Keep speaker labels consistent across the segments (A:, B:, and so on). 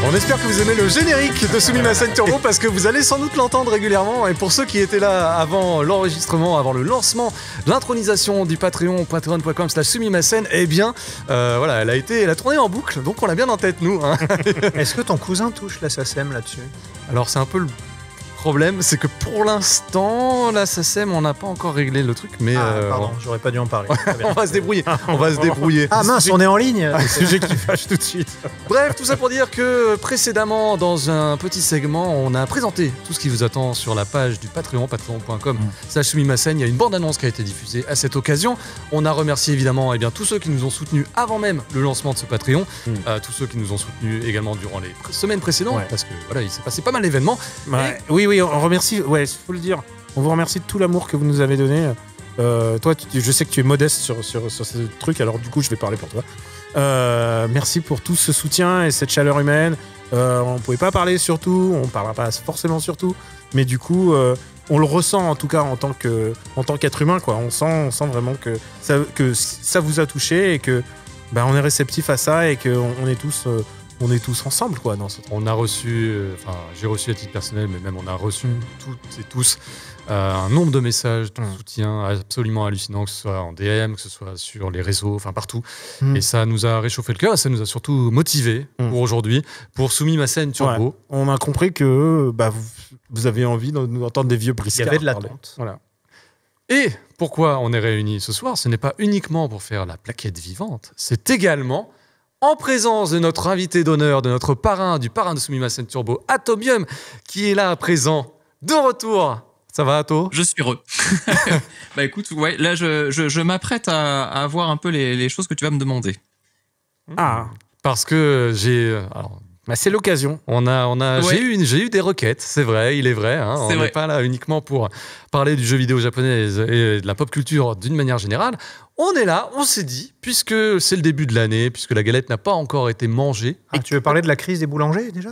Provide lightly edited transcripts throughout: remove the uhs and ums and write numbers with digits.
A: On espère que vous aimez le générique de Sumimasen Turbo parce que vous allez sans doute l'entendre régulièrement. Et pour ceux qui étaient là avant l'enregistrement, avant le lancement, l'intronisation du Patreon, patreon.com/Sumimasen, eh bien, voilà, elle a tourné en boucle, donc on l'a bien en tête, nous. Hein.
B: Est-ce que ton cousin touche la SACEM là-dessus?
A: Alors, c'est un peu le problème, c'est que pour l'instant, la SACEM, on n'a pas encore réglé le truc, mais...
B: pardon, j'aurais pas dû en parler.
A: on va se débrouiller, on va se débrouiller.
B: Ah mince, on est en ligne.
C: Sujet qui fâche tout de suite.
A: Bref, tout ça pour dire que précédemment, dans un petit segment, on a présenté tout ce qui vous attend sur la page du Patreon, patreon.com/Sumimasen. Il y a une bande-annonce qui a été diffusée à cette occasion. On a remercié évidemment tous ceux qui nous ont soutenus avant même le lancement de ce Patreon, tous ceux qui nous ont soutenus également durant les semaines précédentes, parce que voilà, il s'est passé pas mal d'événements.
C: Ouais. Oui, on remercie, il faut le dire, on vous remercie de tout l'amour que vous nous avez donné. Toi, je sais que tu es modeste sur ce truc, alors du coup, je vais parler pour toi. Merci pour tout ce soutien et cette chaleur humaine. On ne pouvait pas parler sur tout, on ne parlera pas forcément sur tout, mais du coup, on le ressent en tout cas en tant qu'être humain, quoi. On sent vraiment que ça vous a touché et que on est réceptif à ça et qu'on est tous... on est tous ensemble, quoi.
A: On a reçu, j'ai reçu à titre personnel, mais même on a reçu toutes et tous un nombre de messages de soutien absolument hallucinant, que ce soit en DM, que ce soit sur les réseaux, partout. Et ça nous a réchauffé le cœur, ça nous a surtout motivés pour aujourd'hui, pour Sumimasen Turbo.
C: Ouais. On a compris que vous avez envie de nous entendre des vieux briscards.
B: Il y avait de l'attente.
C: Voilà.
A: Et pourquoi on est réunis ce soir? Ce n'est pas uniquement pour faire la plaquette vivante, c'est également... en présence de notre invité d'honneur, de notre parrain, du parrain de Sumimasen Turbo, Atomium, qui est là à présent, de retour. Ça va, Ato?
D: Je suis heureux. Écoute, ouais, là, je m'apprête à voir un peu les choses que tu vas me demander.
C: Ah,
A: parce que j'ai...
C: c'est l'occasion.
A: J'ai eu des requêtes, c'est vrai, il est vrai. Hein, on n'est pas là uniquement pour parler du jeu vidéo japonais et de la pop culture d'une manière générale. On est là, on s'est dit, puisque c'est le début de l'année, puisque la galette n'a pas encore été mangée.
B: Et tu veux parler de la crise des boulangers déjà?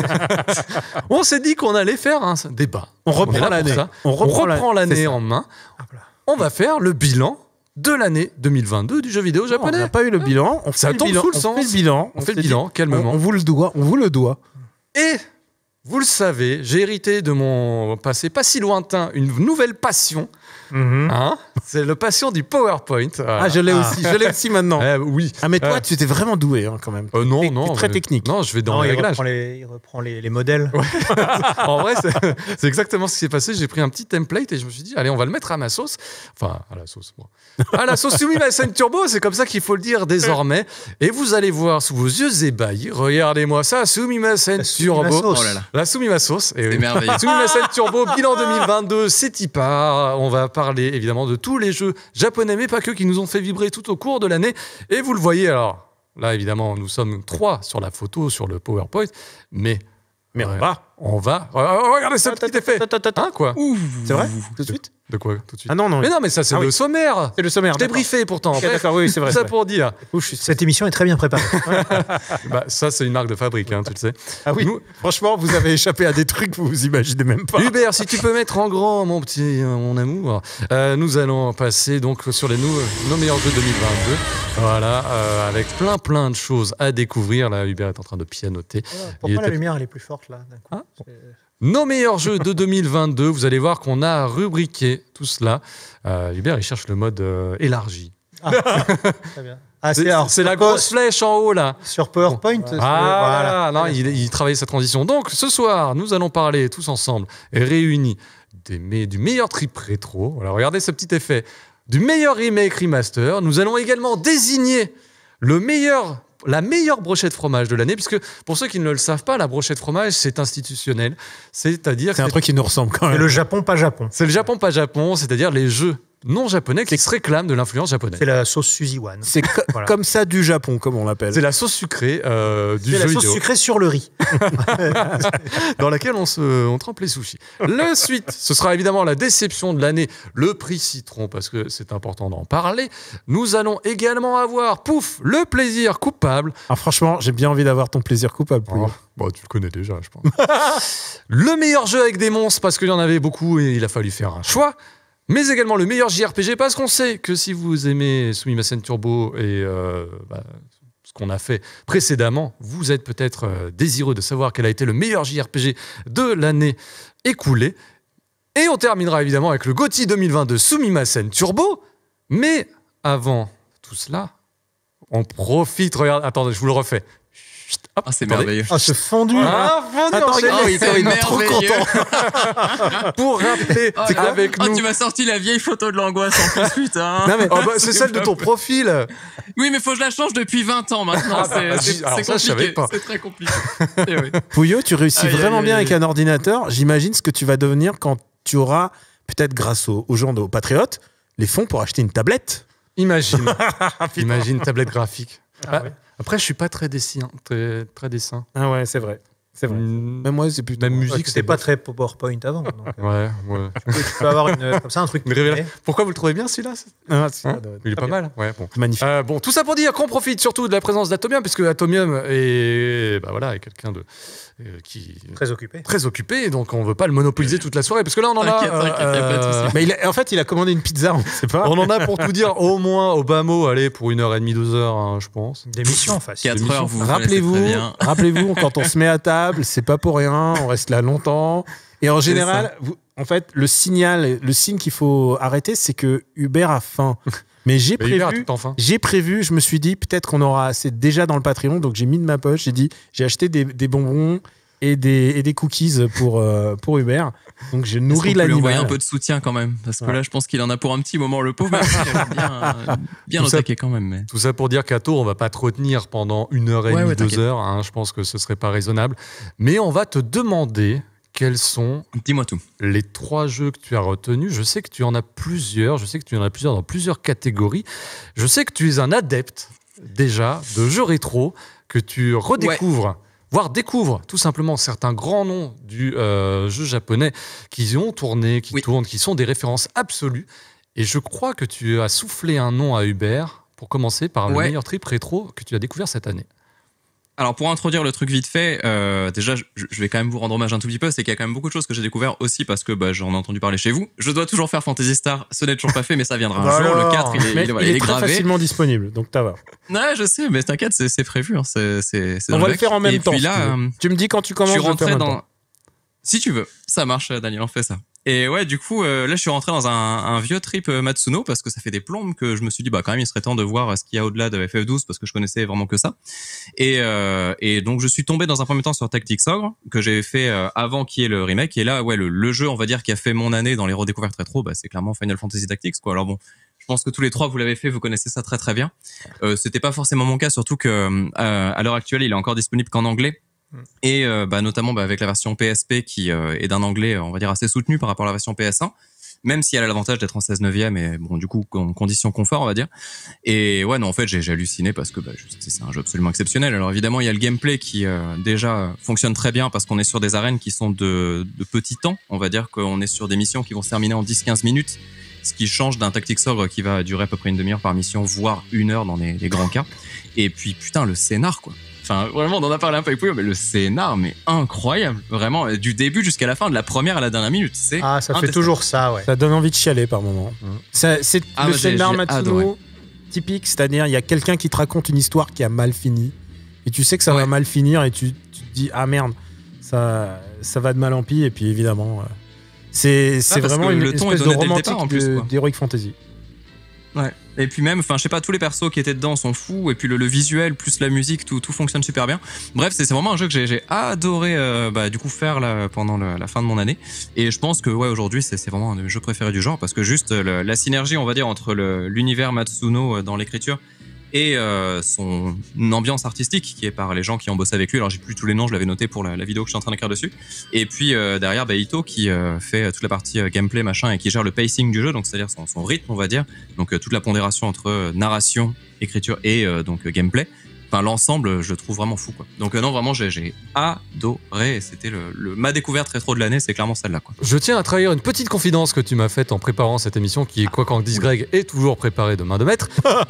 A: On s'est dit qu'on allait faire un débat.
C: On reprend l'année.
A: On reprend l'année en main. On va faire le bilan de l'année 2022 du jeu vidéo japonais.
C: On n'a pas eu le bilan.
A: Ça tombe sous le sens. On fait le bilan, calmement.
C: On vous le doit.
A: Et vous le savez, j'ai hérité de mon passé pas si lointain une nouvelle passion. C'est le passion du PowerPoint.
C: Ah, je l'ai aussi maintenant.
A: Oui.
C: Ah, mais toi, tu étais vraiment doué quand même.
A: Non.
C: Très technique.
A: Non, je vais dans les réglages.
B: Il reprend les modèles.
A: Ouais. En vrai, c'est exactement ce qui s'est passé. J'ai pris un petit template et je me suis dit, allez, on va le mettre à ma sauce. Enfin, à la sauce. Bon. À la sauce Sumimasen Turbo, c'est comme ça qu'il faut le dire désormais. Et vous allez voir sous vos yeux ébahis, regardez-moi ça, Sumimasen Turbo.
B: Oh là là.
A: La Sumimasos.
D: C'est merveilleux.
A: Sumimasen Turbo, bilan 2022, c'est Tipa. On va parler évidemment de tous les jeux japonais, mais pas que, qui nous ont fait vibrer tout au cours de l'année. Et vous le voyez, alors là évidemment, nous sommes 3 sur la photo, sur le PowerPoint, mais on va regardez ce petit effet. Hein, quoi?
C: C'est vrai? Tout de suite?
A: De quoi tout de suite?
C: Ah non.
A: Mais non, mais ça c'est le sommaire.
C: C'est le sommaire.
A: Je t'ai briefé pourtant.
C: Okay, d'accord, oui, c'est vrai.
A: Tout ça pour dire.
B: Cette émission est très bien préparée.
A: Ça c'est une marque de fabrique, tu le sais.
C: Ah oui. Franchement, vous avez échappé à des trucs, vous imaginez même pas.
A: Hubert, si tu peux mettre en grand, mon amour. Nous allons passer donc sur nos meilleurs jeux 2022. Voilà, avec plein de choses à découvrir. Là, Hubert est en train de pianoter.
B: Pourquoi la lumière elle est plus forte là d'un coup?
A: Nos meilleurs jeux de 2022, vous allez voir qu'on a rubriqué tout cela. Hubert, il cherche le mode élargi.
B: Très bien.
A: C'est la grosse flèche en haut, là.
B: Sur PowerPoint.
A: Voilà. Non, il travaille sa transition. Donc, ce soir, nous allons parler tous ensemble, réunis, du meilleur trip rétro. Voilà, regardez ce petit effet. Du meilleur remake remaster. Nous allons également désigner la meilleure brochette fromage de l'année, puisque pour ceux qui ne le savent pas, la brochette fromage, c'est institutionnel. C'est-à-dire
C: c'est un truc qui nous ressemble quand même.
B: C'est le Japon, pas Japon.
A: C'est le Japon, pas Japon, c'est-à-dire les jeux non japonais qui se réclament de l'influence japonaise.
B: C'est la sauce Suzy-Wan.
C: C'est comme ça du Japon, comme on l'appelle.
A: C'est la sauce sucrée du jeu vidéo.
B: C'est la sauce sucrée sur le riz.
A: Dans laquelle on trempe les sushis. La suite, ce sera évidemment la déception de l'année, le prix citron, parce que c'est important d'en parler. Nous allons également avoir, le plaisir coupable.
C: Alors franchement, j'ai bien envie d'avoir ton plaisir coupable.
A: Bon, tu le connais déjà, je pense. Le meilleur jeu avec des monstres, parce qu'il y en avait beaucoup et il a fallu faire un choix. Mais également le meilleur JRPG, parce qu'on sait que si vous aimez Sumimasen Turbo et qu'on a fait précédemment. Vous êtes peut-être désireux de savoir quel a été le meilleur JRPG de l'année écoulée. Et on terminera évidemment avec le GOTY 2022 Sumimasen Turbo. Mais avant tout cela, on profite. Regarde, attendez, je vous le refais. Chut, hop,
D: Ah, c'est
A: attendez.
D: merveilleux.
B: Ah, ce fondu.
A: Ah, fondu
C: Attends,
A: enchaîné.
C: regarde,
D: c'est
C: il est trop
D: merveilleux.
C: content.
A: Pour rappeler avec nous.
D: Tu m'as sorti la vieille photo de l'angoisse en plus, putain.
C: Non, mais
A: Oh, bah, c'est celle de ton profil.
D: Oui, mais faut que je la change depuis 20 ans maintenant.
A: Ah, bah, alors ça, je savais
D: compliqué.
A: pas.
D: C'est très compliqué. Eh oui.
C: Pouillot, tu réussis
D: Aïe,
C: vraiment
D: aïe,
C: bien
D: aïe.
C: avec un ordinateur. J'imagine ce que tu vas devenir quand tu auras, peut-être grâce aux gens, aux patriotes, les fonds pour acheter une tablette.
A: Imagine. Imagine tablette graphique.
B: Ah, ouais.
A: Après, je suis pas très dessin. Très dessin.
C: Ah ouais, c'est vrai. C'est vrai.
A: Mm,
C: Même moi, c'est plutôt...
A: Même
B: Ouais,
A: musique,
B: c'était pas très PowerPoint avant. Donc,
A: Ouais.
B: tu peux avoir comme ça un truc.
A: Mais révélation. Pourquoi vous le trouvez bien celui-là
C: Ah, c'est-
A: Hein Il est pas mal. Ouais, bon.
C: Magnifique.
A: Bon, tout ça pour dire qu'on profite surtout de la présence d'Atomium, puisque Atomium est, est quelqu'un de qui est
B: Très occupé.
A: très occupé, donc on veut pas le monopoliser toute la soirée, parce que là on en
D: T'inquiète,
A: a.
D: t'inquiète, y a pas de souci.
C: Mais en fait, il a commandé une pizza, on ne sait pas.
A: On en a pour tout dire au moins au bas mot, allez pour 1h30, 2h, hein, je pense.
B: Des missions facile.
D: 4 heures, vous connaissez
C: Rappelez-vous,
D: très bien.
C: rappelez-vous, quand on se met à table, c'est pas pour rien, on reste là longtemps. Et en général, en fait, le signe qu'il faut arrêter, c'est que Hubert a faim. Mais j'ai
A: Mais Hubert a
C: prévu,
A: tout enfin.
C: je me suis dit, peut-être qu'on aura assez déjà dans le Patreon, donc j'ai mis de ma poche, j'ai acheté des bonbons et des cookies pour Hubert. Donc j'ai nourri
D: Est-ce qu'on peut lui envoyer
C: l'animal.
D: un peu de soutien quand même, parce que
C: Ouais.
D: là, je pense qu'il en a pour un petit moment, le pauvre. Même s'il aime bien
A: Tout ça-
D: attaquer quand même. Mais...
A: Tout ça pour dire qu'Ato, on va pas te retenir pendant 1h30,
D: Ouais,
A: 2
D: t'inquiète.
A: heures. Hein, je pense que ce serait pas raisonnable. Mais on va te demander quels sont
D: Dis-moi tout.
A: les 3 jeux que tu as retenus. Je sais que tu en as plusieurs. Je sais que tu en as plusieurs dans plusieurs catégories. Je sais que tu es un adepte déjà de jeux rétro, que tu redécouvres. Voire découvre tout simplement certains grands noms du jeu japonais qui ont tourné, qui tournent, qui sont des références absolues. Et je crois que tu as soufflé un nom à Hubert pour commencer par le meilleur trip rétro que tu as découvert cette année.
D: Alors pour introduire le truc vite fait, déjà je vais quand même vous rendre hommage un tout petit peu, c'est qu'il y a quand même beaucoup de choses que j'ai découvert aussi parce que j'en ai entendu parler chez vous. Je dois toujours faire Phantasy Star, ce n'est toujours pas fait mais ça viendra un jour. Le 4
C: Mais il est très
D: gravé.
C: facilement disponible, donc ça va.
D: Ouais, je sais, mais t'inquiète, c'est prévu. Hein, c'est
C: On
D: dans
C: va le
D: deck.
C: faire en même
D: Et
C: temps.
D: puis
C: si
D: là,
C: tu veux. Tu me dis quand tu commences.
D: je suis
C: je le fais en
D: rentré
C: même
D: dans.
C: temps.
D: Si tu veux, ça marche, Daniel, on fait ça. Et ouais, du coup, là, je suis rentré dans un vieux trip Matsuno parce que ça fait des plombes que je me suis dit, quand même, il serait temps de voir ce qu'il y a au-delà de FF12 parce que je connaissais vraiment que ça. Et donc, je suis tombé dans un premier temps sur Tactics Ogre que j'ai fait avant qu'il y ait le remake. Et là, ouais, le jeu, on va dire, qui a fait mon année dans les redécouvertes rétro, c'est clairement Final Fantasy Tactics, quoi. Alors bon. Je pense que tous les trois, vous l'avez fait, vous connaissez ça très très bien. C'était pas forcément mon cas, surtout que à l'heure actuelle, il est encore disponible qu'en anglais. Et notamment avec la version PSP qui est d'un anglais, on va dire, assez soutenu par rapport à la version PS1, même si elle a l'avantage d'être en 16/9, et bon, du coup, en condition confort, on va dire. Et ouais, non, en fait, j'ai halluciné parce que c'est un jeu absolument exceptionnel. Alors évidemment, il y a le gameplay qui déjà fonctionne très bien parce qu'on est sur des arènes qui sont de petits temps. On va dire qu'on est sur des missions qui vont se terminer en 10-15 minutes. Ce qui change d'un Tactics Ogre qui va durer à peu près une demi-heure par mission, voire 1 heure dans les grands cas. Et puis, putain, le scénar, quoi. Enfin, vraiment, on en a parlé un peu avec Pouillot, mais le scénar, mais incroyable. Vraiment, du début jusqu'à la fin, de la première à la dernière minute. C'est
B: Ah, ça fait
D: indécent.
B: toujours ça, ouais.
C: Ça donne envie de chialer par moment. C'est
D: Ah,
C: le
D: bah, j'ai
C: scénar
D: adoré.
C: Matsuno typique, c'est-à-dire il y a quelqu'un qui te raconte une histoire qui a mal fini. Et tu sais que ça va mal finir et tu te dis, ah merde, ça va de mal en pis. Et puis évidemment, c'est
D: parce
C: vraiment
D: que
C: une
D: le ton
C: espèce
D: est
C: de
D: donné dès le
C: romantique
D: départ, en plus, quoi.
C: d'Heroic Fantasy.
D: Ouais. Et puis même, enfin, je sais pas, tous les persos qui étaient dedans sont fous. Et puis le visuel plus la musique, tout fonctionne super bien. Bref, c'est vraiment un jeu que j'ai adoré, du coup, faire là, pendant la fin de mon année. Et je pense que ouais, aujourd'hui, c'est vraiment un de mes jeux préférés du genre parce que juste la synergie, on va dire, entre l'univers Matsuno dans l'écriture et son ambiance artistique qui est par les gens qui ont bossé avec lui. Alors j'ai plus tous les noms, je l'avais noté pour la vidéo que je suis en train d'écrire dessus. Et puis derrière Ito qui fait toute la partie gameplay machin et qui gère le pacing du jeu, donc c'est-à-dire son rythme, on va dire. Donc toute la pondération entre narration, écriture et donc gameplay. Enfin l'ensemble, je le trouve vraiment fou, quoi. Donc non, vraiment j'ai adoré. C'était ma découverte rétro de l'année, c'est clairement celle-là, quoi.
A: Je tiens à trahir une petite confidence que tu m'as faite en préparant cette émission, qui, quoi qu'en dise Greg, est toujours préparée de main de maître.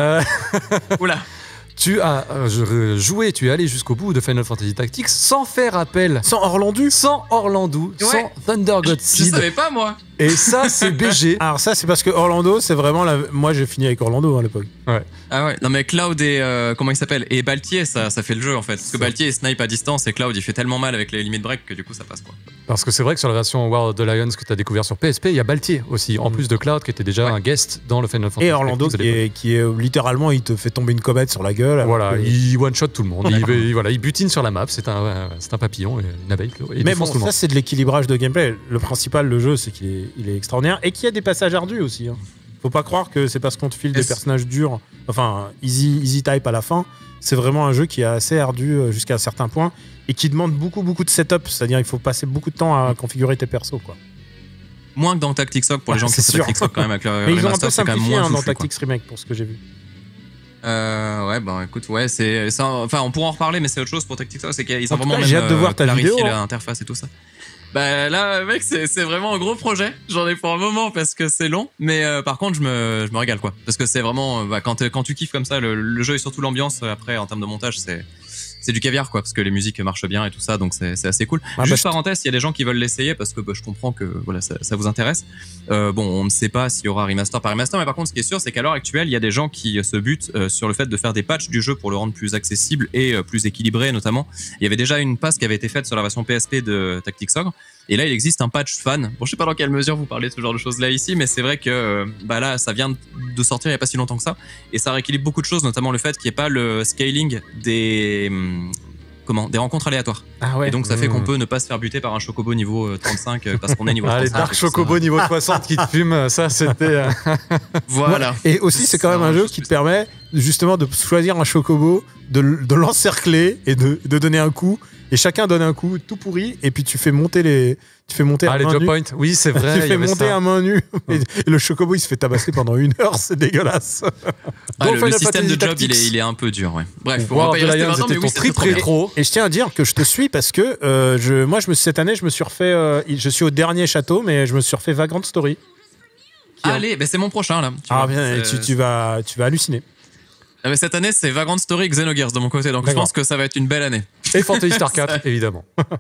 D: Oula.
A: Tu as joué, tu es allé jusqu'au bout de Final Fantasy Tactics sans faire appel,
C: Sans Orlandu.
A: sans Orlandu,
D: Ouais.
A: sans Thunder God
D: Je
A: Seed.
D: savais pas, moi.
A: Et ça, c'est BG.
C: Alors ça, c'est parce que Orlando, c'est vraiment moi, j'ai fini avec Orlando à l'époque.
D: Ah ouais, non mais Cloud et comment il s'appelle, et Baltier, ça fait le jeu en fait. Parce que Baltier il snipe à distance et Cloud il fait tellement mal avec les limit break que du coup ça passe quoi.
A: Parce que c'est vrai que sur la version War of the Lions que tu as découvert sur PSP, il y a Baltier aussi, en plus de Cloud qui était déjà un guest dans le Final Fantasy.
C: Et Orlando qui est littéralement, il te fait tomber une comète sur la gueule.
A: Voilà, il one-shot tout le monde. Il butine sur la map, c'est un papillon, une abeille.
C: Mais bon, ça c'est de l'équilibrage de gameplay. Le principal, le jeu, c'est qu'il est extraordinaire et qu'il y a des passages ardus aussi. Hein. Faut pas croire que c'est parce qu'on te file des personnages durs, enfin easy type à la fin. C'est vraiment un jeu qui est assez ardu jusqu'à un certain point et qui demande beaucoup de setup. C'est-à-dire il faut passer beaucoup de temps à configurer tes persos, quoi.
D: Moins que dans Tactics Ogre pour les gens qui font Tactics Ogre quand même avec leur
C: mais ils ont un peu
D: c'est quand même
C: simplifié
D: moins
C: dans
D: foufou,
C: Tactics Remake pour ce que j'ai vu.
D: Ouais, bah écoute, ouais, c'est ça. Enfin, on pourra en reparler, mais c'est autre chose pour Tactics Ogre, c'est qu'ils ont vraiment
C: j'ai hâte de voir ta
D: clarifié
C: vidéo,
D: l'interface et tout ça. Bah là, mec, c'est vraiment un gros projet. J'en ai pour un moment parce que c'est long, mais par contre, je me régale quoi. Parce que c'est vraiment, quand tu kiffes comme ça, le jeu et surtout l'ambiance après en termes de montage, c'est du caviar quoi, parce que les musiques marchent bien et tout ça, donc c'est assez cool. Juste parenthèse, il y a des gens qui veulent l'essayer parce que je comprends que voilà ça vous intéresse. Bon, on ne sait pas s'il y aura remaster par remaster, mais par contre, ce qui est sûr, c'est qu'à l'heure actuelle, il y a des gens qui se butent sur le fait de faire des patchs du jeu pour le rendre plus accessible et plus équilibré, notamment. Il y avait déjà une passe qui avait été faite sur la version PSP de Tactics Ogre. Et là, il existe un patch fan. Bon, je sais pas dans quelle mesure vous parlez de ce genre de choses là ici, mais c'est vrai que là, ça vient de sortir il y a pas si longtemps que ça, et ça rééquilibre beaucoup de choses, notamment le fait qu'il n'y ait pas le scaling des rencontres aléatoires.
C: Ah ouais.
D: Et donc ça fait qu'on peut ne pas se faire buter par un chocobo niveau 35 parce qu'on est niveau 35.
A: Les Dark Chocobo niveau 60 qui te fument, ça c'était...
D: Voilà.
C: Et aussi, c'est quand même un jeu qui te permet justement de choisir un chocobo, de l'encercler et de donner un coup. Et chacun donne un coup tout pourri, et puis tu fais monter les
A: drop points. Oui, c'est vrai.
C: Tu fais monter à main nue. Et le chocobo, il se fait tabasser pendant 1 heure, c'est dégueulasse.
D: Le système de job, il est un peu dur, ouais. Bref, on va pas y rester maintenant, mais oui,
A: c'est très rétro.
C: Et je tiens à dire que je te suis parce que cette année, je me suis refait. Je suis au dernier château, mais je me suis refait Vagrant Story.
D: Allez, c'est mon prochain là.
C: Bien, tu vas halluciner.
D: Mais cette année, c'est Vagrant Story Xenogears de mon côté, donc je pense que ça va être une belle année.
A: Et Fantasy Star 4, évidemment.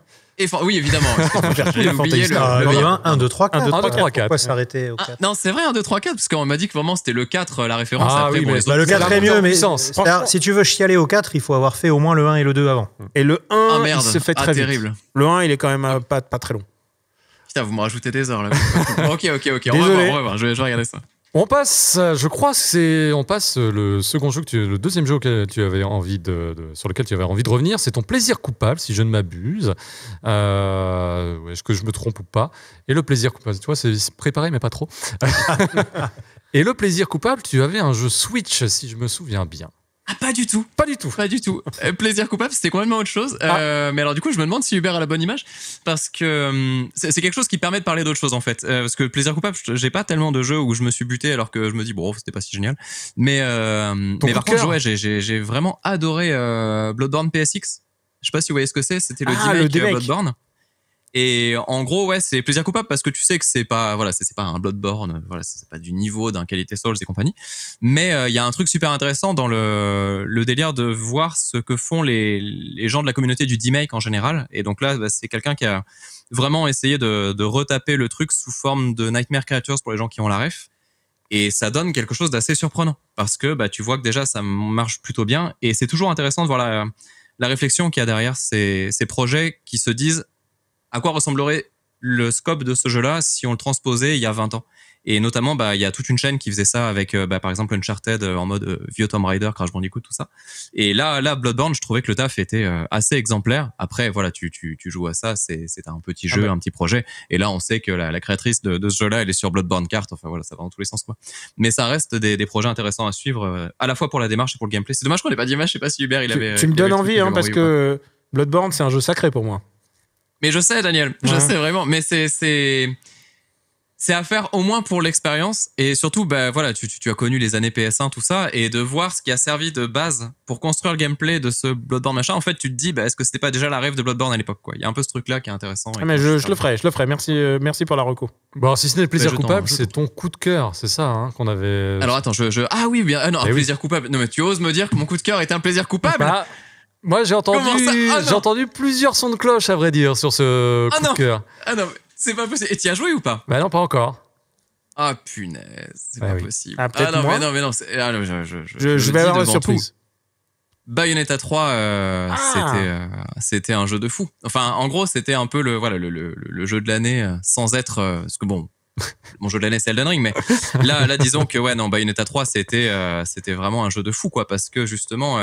D: Oui, évidemment. J'ai oublié le
B: 1, 2, 3, 4.
A: 1, 2, 3, 4.
B: Pourquoi s'arrêter au 4
D: non, c'est vrai, 1, 2, 3, 4, parce qu'on m'a dit que vraiment c'était le 4 la référence.
A: Ah
D: après,
A: oui,
D: bon,
A: mais
B: le 4 est mieux, mais si tu veux chialer au 4, il faut avoir fait au moins le 1 et le 2 avant.
C: Et le 1,
D: merde.
C: il se fait très vite.
D: Terrible.
C: Le 1, il est quand même pas très long.
D: Putain, vous me rajoutez des heures là. Ok.
C: Désolé.
D: On va voir. Je vais regarder ça.
A: On passe, je crois que on passe le second jeu le deuxième jeu auquel tu avais envie sur lequel tu avais envie de revenir, c'est ton plaisir coupable, si je ne m'abuse. Est-ce que je me trompe ou pas? Et le plaisir coupable, tu vois, c'est préparé mais pas trop. Et le plaisir coupable, tu avais un jeu Switch, si je me souviens bien.
D: Ah, pas du tout.
A: Pas du tout.
D: Pas du tout. Plaisir coupable, c'était complètement autre chose. Mais alors du coup, je me demande si Hubert a la bonne image, parce que c'est quelque chose qui permet de parler d'autre chose en fait. Parce que plaisir coupable, j'ai pas tellement de jeux où je me suis buté alors que je me dis bon, c'était pas si génial. Mais par contre, ouais, j'ai vraiment adoré Bloodborne PSX. Je sais pas si vous voyez ce que c'est. C'était le remake Bloodborne. Et en gros, ouais, c'est plaisir coupable parce que tu sais que c'est pas un Bloodborne, voilà, c'est pas du niveau d'un qualité Souls et compagnie. Mais il y a un truc super intéressant dans le délire de voir ce que font les gens de la communauté du D-Make en général. Et donc là, c'est quelqu'un qui a vraiment essayé de retaper le truc sous forme de Nightmare Creatures pour les gens qui ont la ref. Et ça donne quelque chose d'assez surprenant parce que tu vois que déjà ça marche plutôt bien. Et c'est toujours intéressant de voir la réflexion qu'il y a derrière ces projets qui se disent à quoi ressemblerait le scope de ce jeu-là si on le transposait il y a 20 ans. Et notamment, il y a toute une chaîne qui faisait ça avec, par exemple, Uncharted en mode vieux Tomb Raider, Crash Bandicoot, tout ça. Et là, Bloodborne, je trouvais que le taf était assez exemplaire. Après, voilà, tu joues à ça, c'est un petit jeu, un petit projet. Et là, on sait que la créatrice de ce jeu-là, elle est sur Bloodborne Kart. Enfin, voilà, ça va dans tous les sens, quoi. Mais ça reste des projets intéressants à suivre, à la fois pour la démarche et pour le gameplay. C'est dommage qu'on n'ait pas d'image. Je sais pas si Hubert, il avait...
C: Tu me donnes envie, parce que Bloodborne, c'est un jeu sacré pour moi.
D: Mais je sais, Daniel, je sais vraiment. Mais c'est à faire au moins pour l'expérience. Et surtout, voilà, tu as connu les années PS1, tout ça. Et de voir ce qui a servi de base pour construire le gameplay de ce Bloodborne machin. En fait, tu te dis, est-ce que c'était pas déjà la rêve de Bloodborne à l'époque, quoi. Il y a un peu ce truc-là qui est intéressant.
C: Mais je le ferai. Merci pour la reco.
A: Bon, si ce n'est le plaisir coupable, c'est ton coup de cœur. C'est ça, qu'on avait...
D: Alors attends, ah oui, bien. Non, un plaisir coupable. Non, mais tu oses me dire que mon coup de cœur était un plaisir coupable?
A: Moi, j'ai entendu plusieurs sons de cloche, à vrai dire, sur ce coup de cœur.
D: Ah non, C'est pas possible. Et t'y as joué ou pas?
A: Bah non, pas encore.
D: Ah punaise, c'est pas possible.
B: Ah, peut-être
D: non,
B: moi.
D: mais non.
B: Je vais avoir la surprise.
D: Bayonetta 3, c'était un jeu de fou. Enfin, en gros, c'était un peu le jeu de l'année sans être... parce que bon, mon jeu de l'année, c'est Elden Ring, mais là, disons que Bayonetta 3, c'était vraiment un jeu de fou, quoi, parce que justement,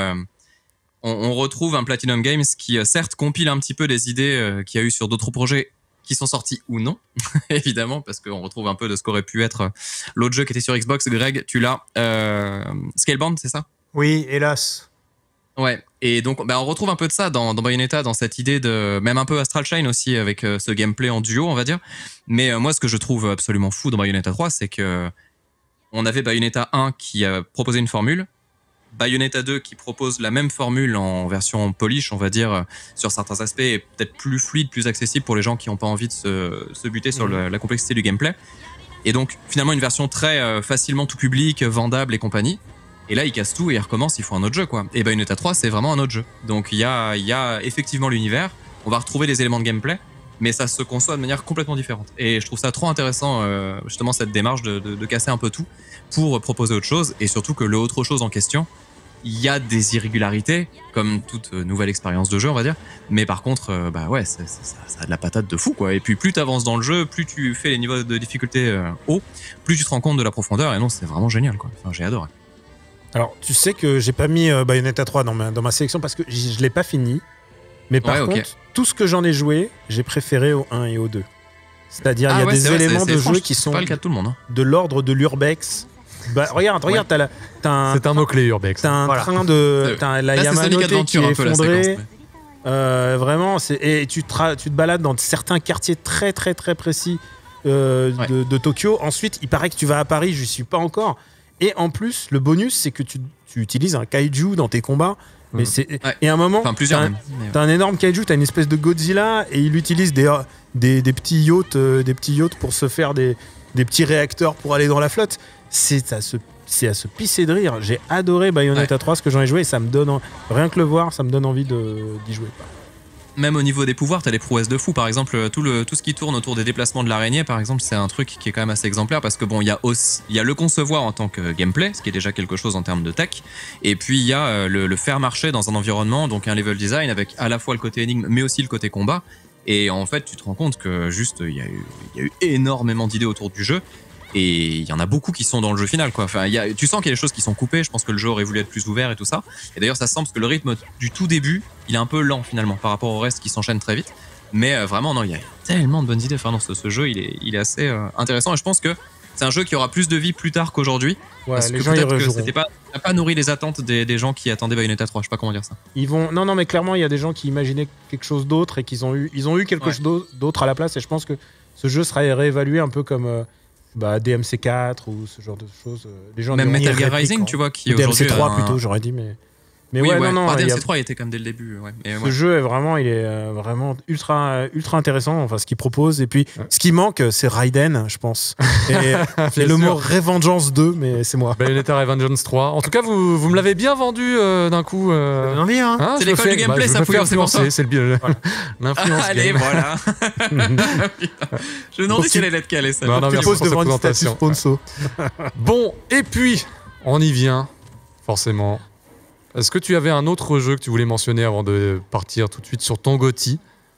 D: on retrouve un Platinum Games qui, certes, compile un petit peu les idées qu'il y a eu sur d'autres projets qui sont sortis ou non, évidemment, parce qu'on retrouve un peu de ce qu'aurait pu être l'autre jeu qui était sur Xbox. Greg, tu l'as. Scalebound, c'est ça?
B: Oui, hélas.
D: Ouais, et donc on retrouve un peu de ça dans Bayonetta, dans cette idée de... Même un peu Astral Chain aussi, avec ce gameplay en duo, on va dire. Mais moi, ce que je trouve absolument fou dans Bayonetta 3, c'est que on avait Bayonetta 1 qui a proposé une formule, Bayonetta 2 qui propose la même formule en version polish, on va dire, sur certains aspects, et peut-être plus fluide, plus accessible pour les gens qui n'ont pas envie de se buter sur la complexité du gameplay. Et donc, finalement, une version très facilement tout public, vendable et compagnie. Et là, ils cassent tout et ils recommencent, ils font un autre jeu, quoi. Et Bayonetta 3, c'est vraiment un autre jeu. Donc, il y a effectivement l'univers, on va retrouver les éléments de gameplay, mais ça se conçoit de manière complètement différente. Et je trouve ça trop intéressant, justement, cette démarche de casser un peu tout pour proposer autre chose, et surtout que le autre chose en question, il y a des irrégularités, comme toute nouvelle expérience de jeu, on va dire. Mais par contre, ça a de la patate de fou, quoi. Et puis, plus tu avances dans le jeu, plus tu fais les niveaux de difficulté hauts, plus tu te rends compte de la profondeur. Et non, c'est vraiment génial, quoi. Enfin, j'ai adoré.
C: Alors, tu sais que j'ai pas mis Bayonetta 3 dans ma sélection parce que je l'ai pas fini. Mais par contre, tout ce que j'en ai joué, j'ai préféré au 1 et au 2. C'est-à-dire, il y a des éléments de jeu qui sont
D: pas le cas de tout le monde, hein.
C: De l'ordre de l'urbex. Bah, regarde, c'est un
A: mot-clé, urbex.
C: T'as un train de... T'as la Yamanote qui est effondrée. Vraiment, et tu te balades dans certains quartiers très très très précis de Tokyo. Ensuite, il paraît que tu vas à Paris, je suis pas encore. Et en plus, le bonus, c'est que tu utilises un kaiju dans tes combats. Mais et à un moment, t'as un énorme kaiju, t'as une espèce de Godzilla, et il utilise des petits yachts pour se faire des petits réacteurs pour aller dans la flotte. C'est à se pisser de rire. J'ai adoré Bayonetta 3, ce que j'en ai joué, et ça me donne, rien que le voir, ça me donne envie d'y jouer.
D: Même au niveau des pouvoirs, t'as des prouesses de fou. Par exemple, tout ce qui tourne autour des déplacements de l'araignée, par exemple, c'est un truc qui est quand même assez exemplaire parce que bon, il y a le concevoir en tant que gameplay, ce qui est déjà quelque chose en termes de tech, et puis il y a le faire marcher dans un environnement, donc un level design avec à la fois le côté énigme, mais aussi le côté combat. Et en fait, tu te rends compte que juste, il y a eu énormément d'idées autour du jeu. Et il y en a beaucoup qui sont dans le jeu final, quoi. Enfin, tu sens qu'il y a des choses qui sont coupées. Je pense que le jeu aurait voulu être plus ouvert et tout ça. Et d'ailleurs, ça semble que le rythme du tout début, il est un peu lent finalement par rapport au reste qui s'enchaîne très vite. Mais vraiment, non, il y a tellement de bonnes idées. Enfin, non, ce jeu, il est assez intéressant. Et je pense que c'est un jeu qui aura plus de vie plus tard qu'aujourd'hui.
B: Ouais,
D: parce
B: les
D: que
B: gens
D: peut-être que
B: ça
D: n'a pas nourri les attentes des gens qui attendaient Bayonetta 3. Je sais pas comment dire ça.
C: Non, mais clairement, il y a des gens qui imaginaient quelque chose d'autre et qu'ils ont eu quelque chose d'autre à la place. Et je pense que ce jeu sera réévalué un peu comme DMC4 ou ce genre de choses. Les gens
D: même Metal Gear Rising, tu vois, qui aujourd'hui
C: DMC3 plutôt, j'aurais dit, mais
D: DMC3 il était comme dès le début.
C: Ce jeu est vraiment, vraiment ultra intéressant, enfin ce qu'il propose. Et puis ce qui manque, c'est Raiden, je pense. Et le mot Revengeance 2, mais c'est moi.
A: Bayonetta Revengeance 3. En tout cas, vous me l'avez bien vendu d'un coup.
D: C'est l'école du gameplay, ça peut c'est pour ça.
A: C'est le l'influence.
D: Allez, voilà. Je me demandais si elle allait être calée, ça.
C: Tu poses devant une statue sponsor.
A: Bon, et puis, on y vient, forcément. Est-ce que tu avais un autre jeu que tu voulais mentionner avant de partir tout de suite sur ton GOTY ?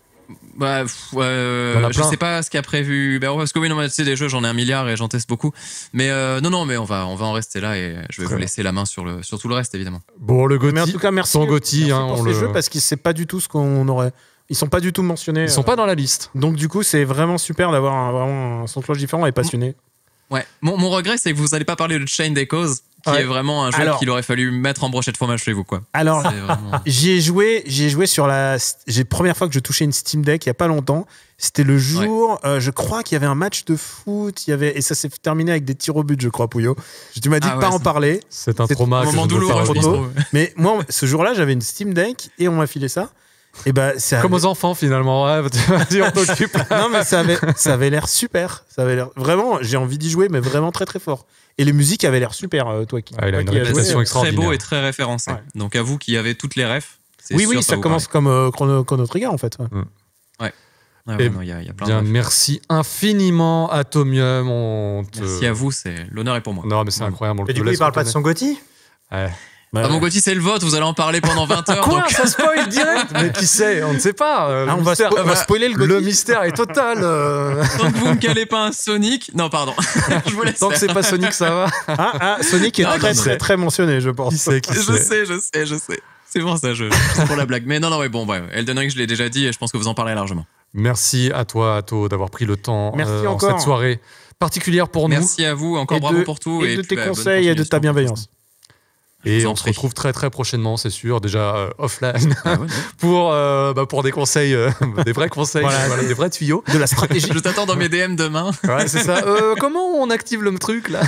D: Je sais pas ce qu'il y a prévu. Parce que oui, non, mais tu sais, des jeux, j'en ai 1 milliard et j'en teste beaucoup. Mais non, mais on va en rester là et je vais vous laisser la main sur tout le reste, évidemment.
A: Bon, le GOTY.
C: Mais en tout cas, merci.
A: Ton GOTY,
C: pour ces jeux parce que c'est pas du tout ce qu'on aurait. Ils sont pas du tout mentionnés.
A: Ils sont pas dans la liste.
C: Donc du coup, c'est vraiment super d'avoir vraiment un son de cloche différent et passionné.
D: Ouais. Mon regret, c'est que vous n'allez pas parler de Chained Echoes, qui est vraiment un jeu qu'il aurait fallu mettre en brochette fromage chez vous, quoi.
C: Alors, j'y ai joué sur première fois que je touchais une Steam Deck il y a pas longtemps. C'était le jour, je crois qu'il y avait un match de foot, et ça s'est terminé avec des tirs au but, je crois, Pouillot. Tu m'as dit de pas en parler.
A: C'est un trauma.
D: Un moment douloureux.
C: Mais moi, ce jour-là, j'avais une Steam Deck et on m'a filé ça. Et
A: comme aux enfants finalement, vas-y, on t'occupe.
C: Non mais ça avait l'air super, vraiment, j'ai envie d'y jouer, mais vraiment très très fort. Et les musiques avaient l'air super, toi qui.
A: Il a une réputation extraordinaire.
D: Très beau et très référencé. Ouais. Donc à vous qui avez toutes les refs.
C: Oui, ça commence comme Chrono Trigger en fait.
D: Ouais. Ouais, non, il y a plein
A: Bien,
D: de...
A: merci infiniment Atomium.
D: Merci à vous, l'honneur est pour moi.
A: Non, mais c'est incroyable.
B: Et du coup, il parle pas de son Gotti.
A: Ouais.
D: Mon Gotti, c'est le vote, vous allez en parler pendant 20 heures.
A: Quoi
D: donc...
A: Ça spoil direct. Mais qui sait? On ne sait pas.
C: on va spoiler le Gotti.
A: Le mystère est total.
D: Tant que vous me calez pas un Sonic... Non, pardon. Je vous laisse
A: Tant que
D: faire.
A: c'est pas Sonic, ça va.
C: Sonic est très très mentionné, je pense.
A: Qui sait?
D: Je sais. C'est pour ça, c'est pour la blague. Mais non, Elden Ring, je l'ai déjà dit et je pense que vous en parlez largement.
A: Merci à toi, Atto, d'avoir pris le temps
C: Merci
A: en
C: encore.
A: cette soirée particulière pour nous.
D: Merci à vous, encore bravo pour tout.
C: Et de tes
D: bonne
C: conseils et de ta
D: continuation.
C: bienveillance.
A: Et on se retrouve très très prochainement, c'est sûr, déjà offline, pour des conseils, des vrais conseils, des vrais tuyaux.
C: De la stratégie.
D: Je t'attends dans mes DM demain.
A: Ouais, c'est ça. Comment on active le truc là?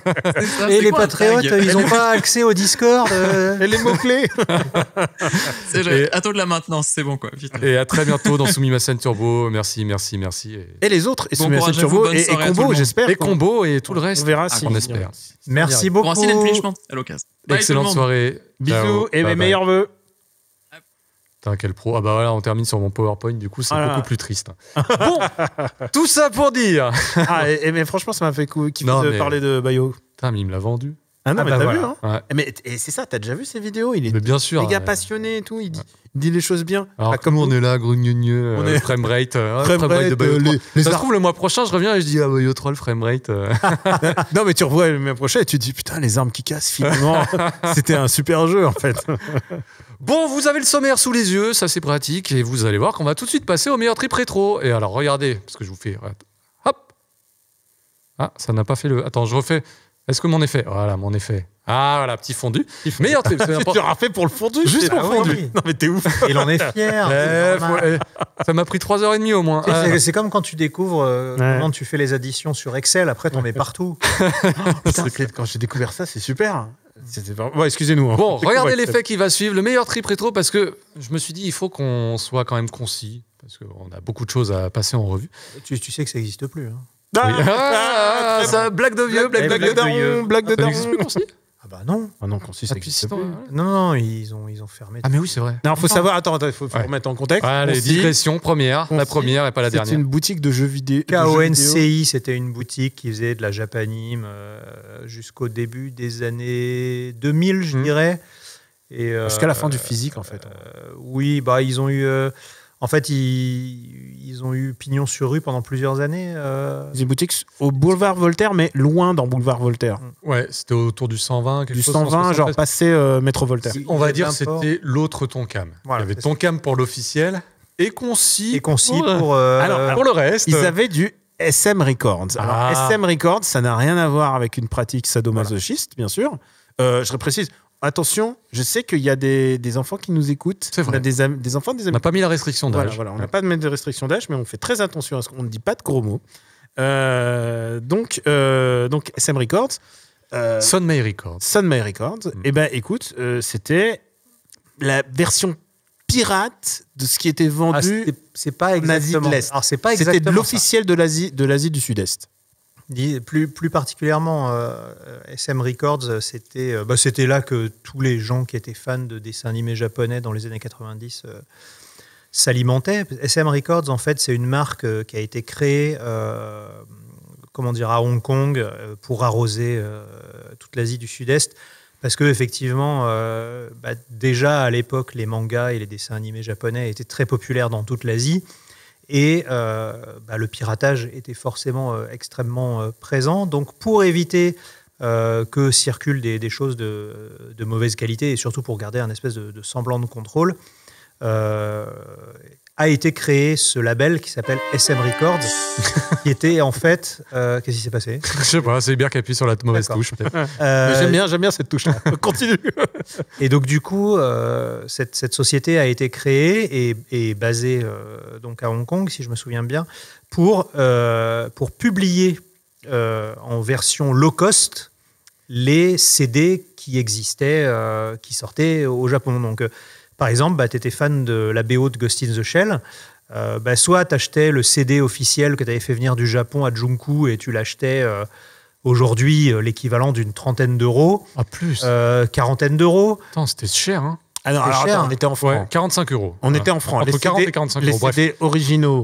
B: Et les patriotes, ils n'ont pas accès au Discord.
C: Et les mots-clés.
D: Attends de la maintenance, c'est bon quoi. Putain.
A: Et à très bientôt dans Sumimasen Turbo. Merci.
C: Et les autres, et
D: Bon
C: Sumimasen
D: courage à vous,
C: Turbo,
D: bonne
C: et
D: soirée à tout le
C: Combo,
D: monde.
C: j'espère.
A: Et Combo et tout le reste.
C: On verra si
A: on espère.
B: Merci
D: Pour
B: beaucoup.
D: un Silent Punishment à l'occasion. Bye,
A: Excellente
D: tout le monde.
A: soirée.
C: Bisous
A: Ciao.
C: et mes
A: Bye bye.
C: meilleurs vœux.
A: Putain, quel pro. Ah bah voilà, on termine sur mon PowerPoint, du coup c'est
C: Voilà.
A: beaucoup plus triste. Bon, tout ça pour dire.
C: Mais franchement, ça m'a fait kiffer
A: Non,
C: de
A: mais-
C: parler de Bayo.
A: Putain, mais il me l'a vendu.
C: Ah non, mais
B: bah
C: t'as
B: voilà.
C: vu, hein.
A: Ouais.
C: Et c'est ça, t'as déjà vu ces vidéos? Il est
A: Mais bien sûr.
C: méga
A: ouais.
C: passionné et tout, il dit les choses bien.
A: Alors,
C: Pas
A: comme on
C: nous.
A: est là, grugneux,
C: On est-
A: framerate,
C: Framerate,
A: de Bayo 3.
C: les
A: Ça se
C: ar-
A: trouve, le mois prochain, je reviens et je dis, ah, Bayo 3, le framerate.
C: Non, mais tu revois le mois prochain et tu te dis, putain, les armes qui cassent, finalement, c'était un super jeu, en fait.
A: Bon, vous avez le sommaire sous les yeux, ça c'est pratique, et vous allez voir qu'on va tout de suite passer au meilleur trip rétro. Et alors, regardez, parce que je vous fais. Hop. Ah, ça n'a pas fait le. Attends, je refais. Est-ce que mon effet. Voilà, mon effet. Ah, voilà, petit fondu. Meilleur trip, c'est
C: Tu
A: important.
C: l'auras fait pour le fondu.
A: Juste pour le fondu.
B: oui.
C: Non, mais t'es ouf.
B: Il en est fier. c'est normal.
A: Ça m'a pris 3h30 au moins.
B: C'est comme quand tu découvres comment tu fais les additions sur Excel, après t'en mets partout.
C: Putain, quand j'ai découvert ça, c'est super. Ouais, excusez-nous. hein.
A: Bon, regardez
C: Ouais.
A: l'effet qui va suivre, le meilleur trip rétro, parce que je me suis dit, il faut qu'on soit quand même concis, parce qu'on a beaucoup de choses à passer en revue.
B: Tu sais que ça n'existe plus. Hein.
A: Oui. Ah, ça, blague de vieux, blague
C: Blague
A: de
C: de daron, blague de
A: Ça
C: daron.
A: n'existe plus, concis.
B: Ah bah non.
C: Ah non, concis, ça existe plus.
B: Non, ils ont fermé.
A: Ah, mais oui, c'est vrai.
C: Non, faut savoir, attends, il faut
A: Ouais.
C: remettre en contexte.
A: Allez,
C: Concis,
A: digression, première, la
C: Concis,
A: première et pas la
C: c'est
A: dernière.
C: une boutique de jeux vidéo.
B: KONCI, c'était une boutique qui faisait de la japanime jusqu'au début des années 2000, je dirais. Et,
C: Jusqu'à la fin du physique, en fait.
B: Oui, bah, ils ont eu... en fait, ils ont eu pignon sur rue pendant plusieurs années.
C: C'est une boutique au boulevard Voltaire, mais loin dans boulevard Voltaire.
A: Ouais, c'était autour du 120, quelque
C: Du
A: chose.
C: 120,
A: 173.
C: genre passé métro Voltaire.
A: On va dire
B: D'import.
A: c'était l'autre Tonkam.
B: Voilà,
A: Il y avait
B: c'est ça.
A: Tonkam pour l'officiel et Concis
B: Et concis
A: pour,
B: pour...
C: Alors,
A: pour le reste.
C: Ils avaient du SM Records. Alors,
A: Ah.
C: SM Records, ça n'a rien à voir avec une pratique sadomasochiste, bien sûr. Je précise, attention, je sais qu'il y a des enfants qui nous écoutent.
A: C'est vrai.
C: On a des enfants, des
A: On
C: amis.
A: n'a pas mis la restriction d'âge.
C: Voilà, on n'a pas de mettre de restriction d'âge, mais on fait très attention à ce qu'on ne dit pas de gros mots. Donc SM Records,
A: Sunmay Records.
C: Sunmay Records, eh ben écoute, c'était la version pirate de ce qui était
B: Ah,
C: vendu.
B: c'est pas
C: en Asie de
B: exactement.
C: l'Est.
B: Alors c'est pas
C: C'était
B: exactement
C: de l'officiel de l'Asie du Sud-Est.
B: Plus particulièrement, SM Records, c'était là que tous les gens qui étaient fans de dessins animés japonais dans les années 90 s'alimentaient. SM Records, en fait, c'est une marque qui a été créée à Hong Kong pour arroser toute l'Asie du Sud-Est. Parce que effectivement, déjà à l'époque, les mangas et les dessins animés japonais étaient très populaires dans toute l'Asie. Et le piratage était forcément extrêmement présent. Donc, pour éviter que circulent des choses de mauvaise qualité, et surtout pour garder un espèce de semblant de contrôle, a été créé ce label qui s'appelle SM Records, qui était en fait... Qu'est-ce qui s'est passé?
A: Je sais pas, c'est Hubert qui appuie sur la mauvaise
B: D'accord.
A: touche, peut-être.
C: Mais j'aime bien cette touche-là. Continue.
B: Et donc du coup, cette société a été créée et basée donc à Hong Kong, si je me souviens bien, pour publier en version low cost les CD qui existaient, qui sortaient au Japon. Donc, par exemple, tu étais fan de la BO de Ghost in the Shell. Soit tu achetais le CD officiel que tu avais fait venir du Japon à Junku et tu l'achetais aujourd'hui l'équivalent d'une trentaine d'euros.
A: Ah, plus.
B: Quarantaine d'euros.
A: Attends, c'était cher, hein.
C: Alors,
B: cher.
C: attends, on était en francs.
A: Ouais, 45 euros.
C: On était en francs.
A: Entre
C: Les
A: 40
C: CD
A: et 45
C: les
A: euros. Bref.
C: CD originaux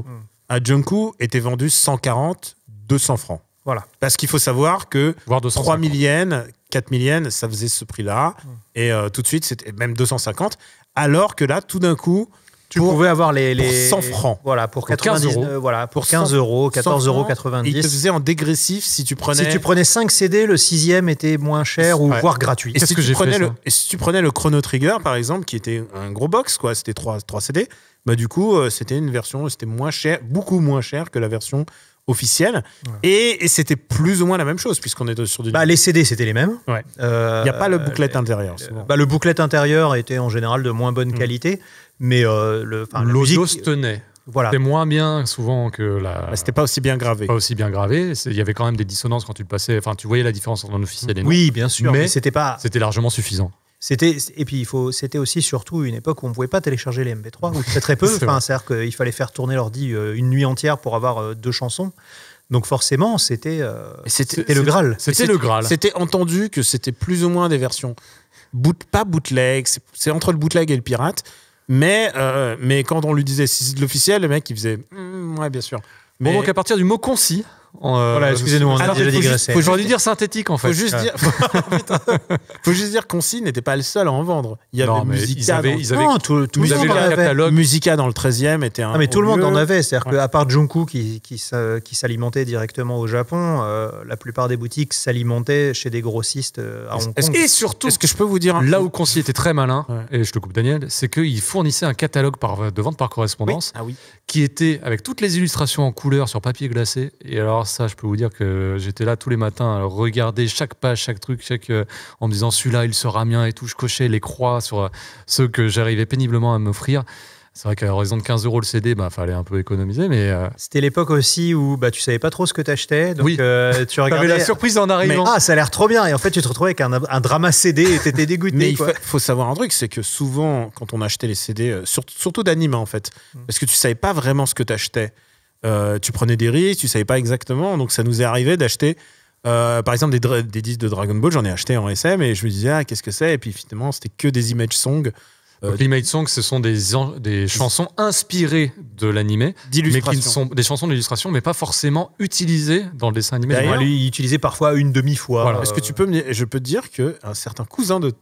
C: un Junku était vendu 140, 200 francs.
B: Voilà.
C: Parce qu'il faut savoir que
A: Voire 250.
C: 3 000 yens, 4 000 yens, ça faisait ce prix-là. Et tout de suite, c'était même 250. Alors que là, tout d'un coup,
B: Tu pouvais avoir les
C: pour 100 francs.
B: Voilà, pour
A: 15
B: 90
A: euros.
B: voilà, pour
C: Pour
B: 15 euros,
C: 100
B: 14,90 euros.
C: francs, il te faisait en dégressif si tu prenais...
B: Si tu prenais 5 CD, le 6e était moins cher ou
C: Ouais.
B: voire gratuit.
C: Et
A: Qu'est-ce
C: si,
A: que
C: tu
A: j'ai
C: prenais
A: fait,
C: le,
A: ça
C: et si tu prenais le Chrono Trigger, par exemple, qui était un gros box, quoi, c'était 3 CD, bah, du coup, c'était une version, c'était moins cher, beaucoup moins cher que la version officielle.
B: Ouais.
C: Et c'était plus ou moins la même chose, puisqu'on est sur du...
B: Bah, les CD, c'était les mêmes.
C: Ouais.
B: Il
C: Il n'y a pas le booklet intérieur, souvent.
B: Le booklet intérieur était en général de moins bonne qualité, mais la
A: L'audio
B: musique,
A: se tenait.
B: voilà.
A: C'était moins bien souvent que la.
C: Bah, c'était pas aussi bien gravé.
A: Pas aussi bien gravé. Il y avait quand même des dissonances quand tu le passais. Enfin, tu voyais la différence entre un officiel et non.
B: Oui, bien sûr,
A: Mais
B: mais c'était pas.
A: C'était largement suffisant.
B: Et puis c'était aussi surtout une époque où on ne pouvait pas télécharger les MP3 ou très peu.
A: C'est
B: Enfin, c'est-à-dire qu'il fallait faire tourner l'ordi une nuit entière pour avoir 2 chansons. Donc forcément, c'était le Graal.
A: C'était le Graal.
C: C'était entendu que c'était plus ou moins des versions pas bootleg, c'est entre le bootleg et le pirate. Mais quand on lui disait si c'est de l'officiel, le mec il faisait ouais, bien sûr.
A: Bon,
C: Mais
A: donc à partir du mot concis.
B: Voilà, excusez-nous, on a déjà digressé.
A: J'aurais dû dire synthétique en fait.
C: faut juste dire qu'Onsi n'était pas le seul à en vendre. Il y avait
A: Non, mais
C: Musica.
A: ils avaient
B: Non, tout le
A: ils avaient
B: monde en
A: le
B: avait.
A: catalogue.
C: Musica dans le 13e était un.
B: Ah, mais tout le monde en
C: lieu.
B: avait. C'est-à-dire
C: Ouais.
B: qu'à part Junku qui s'alimentait directement au Japon, la plupart des boutiques s'alimentaient chez des grossistes à Hong
C: Est-ce
B: Kong.
A: Et surtout,
C: Est-ce que je peux vous dire
A: là où Concy était très malin,
C: Ouais.
A: et je te coupe Daniel, c'est qu'il fournissait un catalogue de vente par correspondance
C: Ah oui.
A: qui était avec toutes les illustrations en couleur sur papier glacé. Et alors ça, je peux vous dire que j'étais là tous les matins à regarder chaque page, chaque truc, en me disant celui-là, il sera mien et tout. Je cochais les croix sur ceux que j'arrivais péniblement à m'offrir. C'est vrai qu'à raison de 15 euros le CD, fallait un peu économiser, mais
B: C'était l'époque aussi où tu savais pas trop ce que t'achetais. Donc
A: Oui.
B: tu
A: t'avais
B: regardais.
A: la surprise en arrivant.
B: Ah, ça a l'air trop bien. Et en fait, tu te retrouvais avec un drama CD et t'étais dégoûté.
C: Mais il
B: quoi.
C: faut savoir un truc, c'est que souvent, quand on achetait les CD, surtout d'anime en fait, parce que tu savais pas vraiment ce que tu achetais. Tu prenais des risques, tu savais pas exactement, donc ça nous est arrivé d'acheter, par exemple, des disques de Dragon Ball, j'en ai acheté en SM et je me disais, qu'est-ce que c'est? Et puis finalement, c'était que des image songs.
A: Donc, l'image song, ce sont des chansons inspirées de l'animé, mais qui ne
C: d'illustration.
A: sont des chansons d'illustration, mais pas forcément utilisées dans le dessin animé.
C: D'ailleurs,
B: Moi, lui, il utilisait parfois une demi-fois.
A: Voilà.
C: Est-ce que je peux te dire qu'un certain cousin de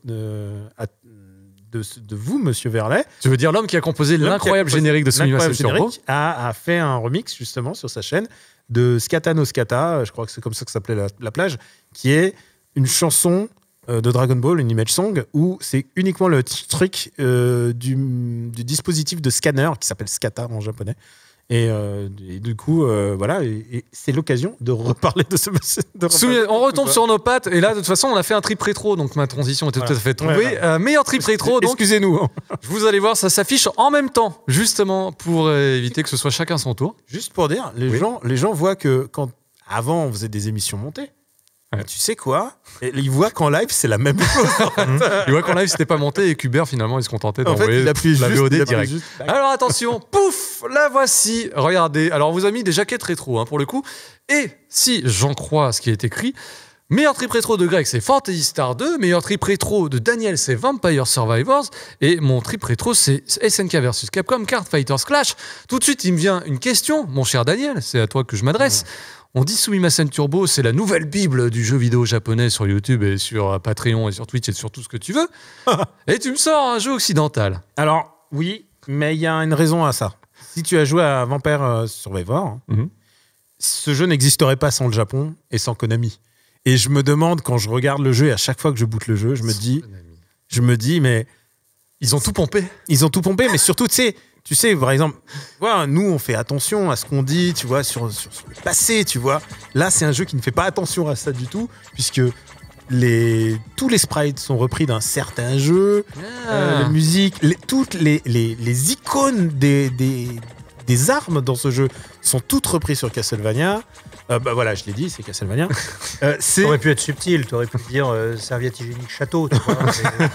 C: vous, monsieur Verlet,
A: Tu veux dire l'homme qui a composé l'incroyable générique de Sumimasen
C: l'incroyable
A: Turbo?
C: générique, a fait un remix justement sur sa chaîne de Scata no Scata, je crois que c'est comme ça que s'appelait la plage, qui est une chanson de Dragon Ball, une image song, où c'est uniquement le truc du dispositif de scanner qui s'appelle Scata en japonais. Et du coup, voilà, et c'est l'occasion de reparler de ce monsieur.
A: On retombe sur nos pattes, et là, de toute façon, on a fait un trip rétro, donc ma transition était tout à fait trouvée.
C: Ouais,
A: Meilleur trip rétro, donc
C: Excusez-nous. Hein.
A: vous allez voir, ça s'affiche en même temps, justement, pour éviter que ce soit chacun son tour.
C: Juste pour dire, les gens voient que avant on faisait des émissions montées.
A: Ouais.
C: Tu sais quoi? Et ils voient qu'en live, c'est la même chose.
A: Tu vois qu'en live, c'était pas monté, et Kuber, finalement, il se contentait
C: En fait,
A: d'envoyer
C: il appuie
A: la
C: juste,
A: VOD
C: il appuie
A: direct.
C: juste.
A: Alors attention, pouf, la voici. Regardez, alors on vous a mis des jaquettes rétro pour le coup. Et si j'en crois ce qui est écrit, meilleur trip rétro de Greg, c'est Fantasy Star 2. Meilleur trip rétro de Daniel, c'est Vampire Survivors. Et mon trip rétro, c'est SNK vs Capcom Card Fighters Clash. Tout de suite, il me vient une question, mon cher Daniel, c'est à toi que je m'adresse. On dit Sumimasen Turbo, c'est la nouvelle bible du jeu vidéo japonais sur YouTube et sur Patreon et sur Twitch et sur tout ce que tu veux. Et tu me sors un jeu occidental.
C: Alors, oui, mais il y a une raison à ça. Si tu as joué à Vampire Survivor, ce jeu n'existerait pas sans le Japon et sans Konami. Et je me demande, quand je regarde le jeu et à chaque fois que je boote le jeu, je me dis, mais
A: Ils ont tout pompé.
C: ils ont tout pompé, mais surtout, tu sais, par exemple, voilà, nous, on fait attention à ce qu'on dit, tu vois, sur le passé, tu vois. Là, c'est un jeu qui ne fait pas attention à ça du tout, puisque tous les sprites sont repris d'un certain jeu, la musique, toutes les icônes des armes dans ce jeu sont toutes reprises sur Castlevania. Voilà, je l'ai dit, c'est Castlevania.
B: T'aurais pu être subtil, t'aurais pu dire serviette hygiénique château. Tu vois,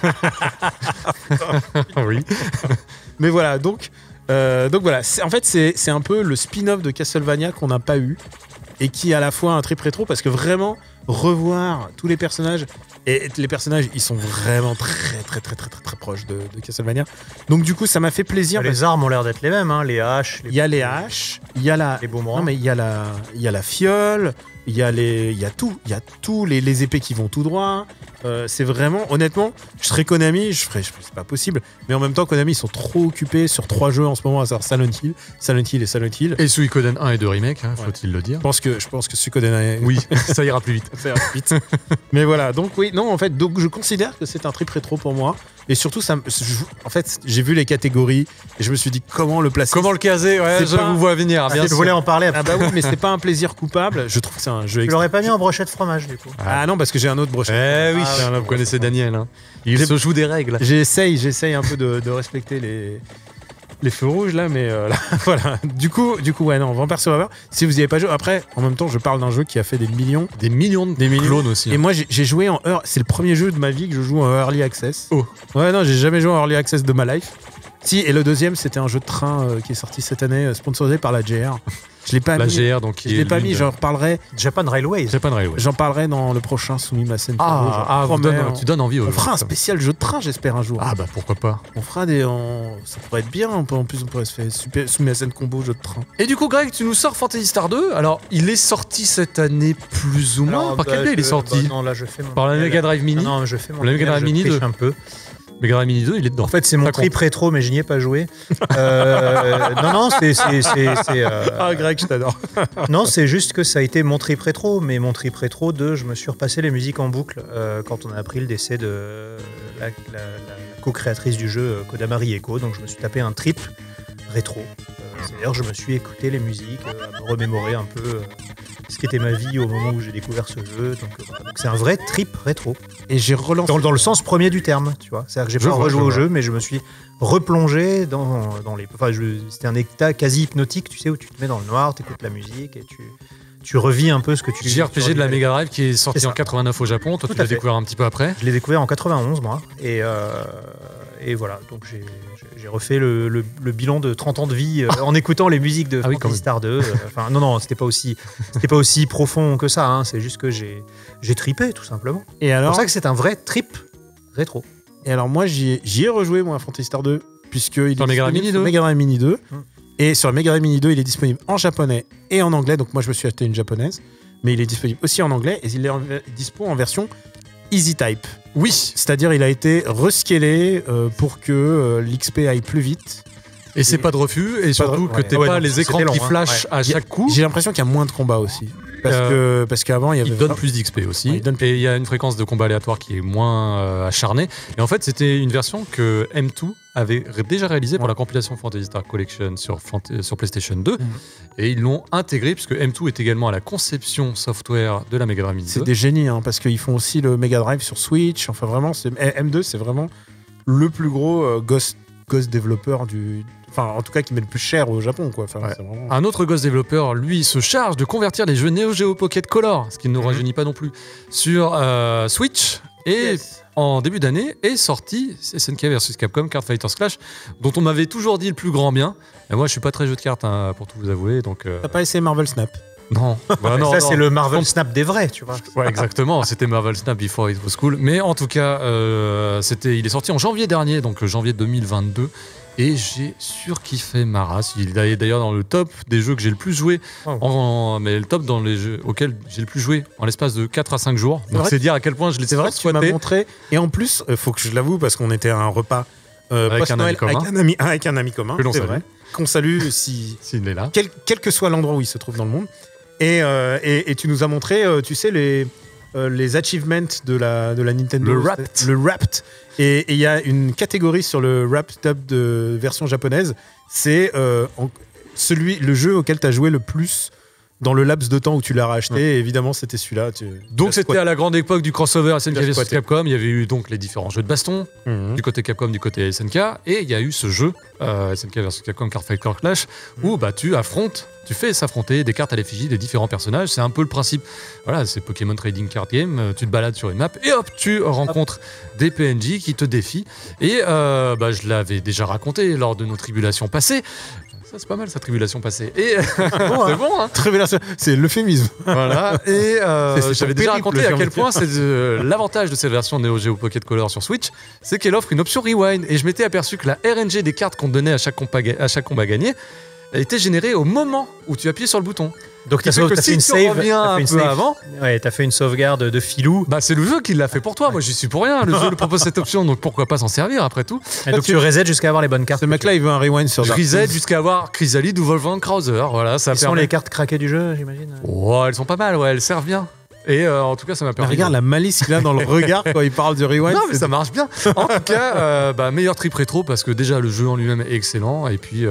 A: Oui.
C: Mais voilà, donc voilà, en fait, c'est un peu le spin-off de Castlevania qu'on n'a pas eu et qui est à la fois un trip rétro parce que vraiment, revoir tous les personnages. Et les personnages, ils sont vraiment très proches de Castlevania. Donc du coup, ça m'a fait plaisir.
B: Les armes ont l'air d'être les mêmes, hein, les haches.
C: Il y a les haches, il y a
B: les boomerangs.
C: Non mais il y a la fiole, il y a tout, les épées qui vont tout droit. C'est vraiment, honnêtement, je serais Konami, c'est pas possible. Mais en même temps, Konami, ils sont trop occupés sur 3 jeux en ce moment, à savoir Silent Hill et Silent Hill.
A: Et Suikoden 1 et 2 remake, hein, faut-il le dire.
C: Je pense que Suikoden est...
A: Oui, ça ira plus vite.
C: Ça ira plus vite. Mais voilà, donc oui, non, en fait, donc je considère que c'est un trip rétro pour moi. Et surtout, en fait, j'ai vu les catégories et je me suis dit comment le placer.
A: Comment le caser, ouais, je vous vois venir. Bien
B: Je
A: sûr.
B: voulais en parler après.
C: Ah bah oui, mais c'est pas un plaisir coupable. Je trouve que c'est un jeu.
B: Tu l'aurais pas mis en brochette fromage du coup.
C: Ah non, parce que j'ai un autre brochet.
A: Eh oui, vous connaissez Daniel. Hein. Il se joue des règles.
C: J'essaye un peu de respecter les feux rouges là, mais là, voilà. Du coup, ouais, non, Vampire Survivor. Si vous y avez pas joué, après, en même temps, je parle d'un jeu qui a fait des millions
A: de clones aussi.
C: Et moi, j'ai joué en c'est le premier jeu de ma vie que je joue en early access.
A: Oh.
C: Ouais, non, j'ai jamais joué en early access de ma life. Si, et le deuxième, c'était un jeu de train qui est sorti cette année, sponsorisé par la GR. Je l'ai pas mis.
A: La GR, donc.
C: Je l'ai pas mis, j'en reparlerai.
B: Japan Railways.
C: J'en parlerai dans le prochain Sumimasen.
A: Tu donnes envie aux
C: On
A: gens.
C: fera un spécial jeu de train, j'espère, un jour.
A: Ah bah pourquoi pas.
C: On fera ça pourrait être bien. En plus, on pourrait se faire Sumimasen combo jeu de train.
A: Et du coup, Greg, tu nous sors Phantasy Star 2. Alors, il est sorti cette année plus ou moins.
B: Alors,
A: Par quelle année il est sorti
B: non, là, je fais mon.
A: Par la Mega Drive Mini.
B: Non, je fais mon.
A: La Mega Drive Mini 2.
B: Un peu.
A: Mega Drive Mini 2, il est dedans.
B: En fait, c'est mon trip rétro, mais je n'y ai pas joué. Non, c'est.
C: Ah, Greg, je t'adore.
B: Non, c'est juste que ça a été mon trip rétro, mais mon trip rétro de je me suis repassé les musiques en boucle quand on a appris le décès de la co-créatrice du jeu, Kodamari Eko. Donc, je me suis tapé un trip rétro. C'est-à-dire, je me suis écouté les musiques, à me remémorer un peu ce qu'était ma vie au moment où j'ai découvert ce jeu. Donc, c'est un vrai trip rétro.
C: Et j'ai relancé.
B: Dans le sens premier du terme, tu vois. C'est-à-dire que j'ai pas rejoué au jeu, mais je me suis replongé dans les. Enfin, c'était un état quasi hypnotique, tu sais, où tu te mets dans le noir, tu écoutes la musique et tu revis un peu ce que tu.
A: JRPG de la Mega Drive qui est sorti en 89 au Japon. Toi, tu l'as découvert un petit peu après.
B: Je l'ai découvert en 91, moi. Et voilà, donc j'ai refait le bilan de 30 ans de vie en écoutant les musiques de Phantasy Star 2. Enfin, non, c'était pas aussi profond que ça. Hein, c'est juste que j'ai tripé, tout simplement.
C: Et alors,
B: c'est pour ça que c'est un vrai trip rétro.
C: Et alors, moi, j'y ai rejoué, moi, à Phantasy Star 2, puisqu'il est
A: sur Mega
C: Drive Mini 2. Et sur Mega Drive Mini 2, il est disponible en japonais et en anglais. Donc, moi, je me suis acheté une japonaise. Mais il est disponible aussi en anglais et il est dispo en version Easy Type.
A: Oui,
C: c'est-à-dire il a été rescalé pour que l'XP aille plus vite.
A: Et c'est pas de refus, et surtout que t'aies pas les écrans qui flashent à chaque coup.
C: J'ai l'impression qu'il y a moins de combats aussi. Parce qu'avant, il y avait.
A: Il donne plus d'XP aussi. Et il y a une fréquence de combat aléatoire qui est moins acharnée. Et en fait, c'était une version que M2 avait déjà réalisée pour la compilation Phantasy Star Collection sur PlayStation 2. Et ils l'ont intégré, puisque M2 est également à la conception software de la Mega Drive Mini 2.
C: C'est des génies, hein, parce qu'ils font aussi le Mega Drive sur Switch. Enfin, vraiment, M2, c'est vraiment le plus gros Ghost développeur du. Enfin, en tout cas, qui met le plus cher au Japon, quoi. Enfin, c'est vraiment...
A: Un autre Ghost développeur, lui, se charge de convertir les jeux Neo Geo Pocket Color, ce qui ne nous rajeunit pas non plus, sur Switch. Et en début d'année est sorti SNK vs Capcom Card Fighters Clash, dont on m'avait toujours dit le plus grand bien. Et moi, je suis pas très jeu de cartes, hein, pour tout vous avouer. Donc,
C: T'as pas essayé Marvel Snap?
A: Non. Non,
B: c'est le Marvel Snap des vrais, tu vois.
A: Ouais, exactement. C'était Marvel Snap before it was cool. Mais en tout cas, il est sorti en janvier dernier, donc janvier 2022. Et j'ai surkiffé ma race. Il est d'ailleurs dans le top des jeux que j'ai le plus joué. Mais le top dans les jeux auxquels j'ai le plus joué en l'espace de 4 à 5 jours. Donc c'est dire à quel point je l'ai
C: C'est vrai que tu m'as montré. Et en plus, il faut que je l'avoue, parce qu'on était à un repas
A: avec un ami commun.
C: Que l'on salue. Qu'on salue s'il
A: est là.
C: Quel que soit l'endroit où il se trouve dans le monde. Et tu nous as montré, tu sais, les achievements de la Nintendo. Le Wrapped. Et il y a une catégorie sur le Wrapped Up de version japonaise. C'est le jeu auquel tu as joué le plus dans le laps de temps où tu l'as racheté. Et évidemment, c'était celui-là.
A: Donc, c'était à la grande époque du crossover SNK vs Capcom. Il y avait eu donc les différents jeux de baston, du côté Capcom, du côté SNK. Et il y a eu ce jeu, SNK vs Capcom Card Fighter Clash, où tu fais s'affronter des cartes à l'effigie des différents personnages. C'est un peu le principe. Voilà, c'est Pokémon Trading Card Game. Tu te balades sur une map et hop, tu rencontres des PNJ qui te défient. Et je l'avais déjà raconté lors de nos tribulations passées. Ça, c'est pas mal, sa tribulation passée. Et
B: Bon,
A: c'est bon, hein.
C: Révélation, c'est l'euphémisme.
A: Voilà. Et
C: C'est
A: j'avais
C: son
A: déjà
C: périple,
A: raconté à
C: j'ai
A: quel
C: envie de
A: point c'est l'avantage de cette version Neo Geo Pocket Color sur Switch, c'est qu'elle offre une option rewind. Et je m'étais aperçu que la RNG des cartes qu'on te donnait à chaque combat gagné était générée au moment où tu appuyais sur le bouton.
B: Donc t'as
A: Qui fait que
B: fait
A: si
B: une
A: tu
B: save,
A: reviens
B: t'as fait
A: un
B: une
A: peu
B: save.
A: avant,
B: Ouais, t'as fait une sauvegarde de filou.
A: bah c'est le jeu qui l'a fait pour toi. Moi, j'y suis pour rien. Le jeu le propose cette option, donc pourquoi pas s'en servir après tout.
B: Et donc tu resets jusqu'à avoir les bonnes cartes.
C: Ce mec-là, il veut un rewind sur
A: Je
C: Dark
A: reset
C: Souls.
A: jusqu'à avoir Chrysalide ou Wolfgang Krauser. Voilà, ça
B: Quelles sont
A: permet.
B: les cartes craquées du jeu, j'imagine.
A: Oh, elles sont pas mal, ouais, elles servent bien. Et en tout cas, ça m'a
C: Mais
A: permis.
C: regarde la malice qu'il a dans le regard quand il parle du rewind.
A: Non, mais ça marche bien. En tout cas, meilleur trip rétro parce que déjà le jeu en lui-même est excellent et puis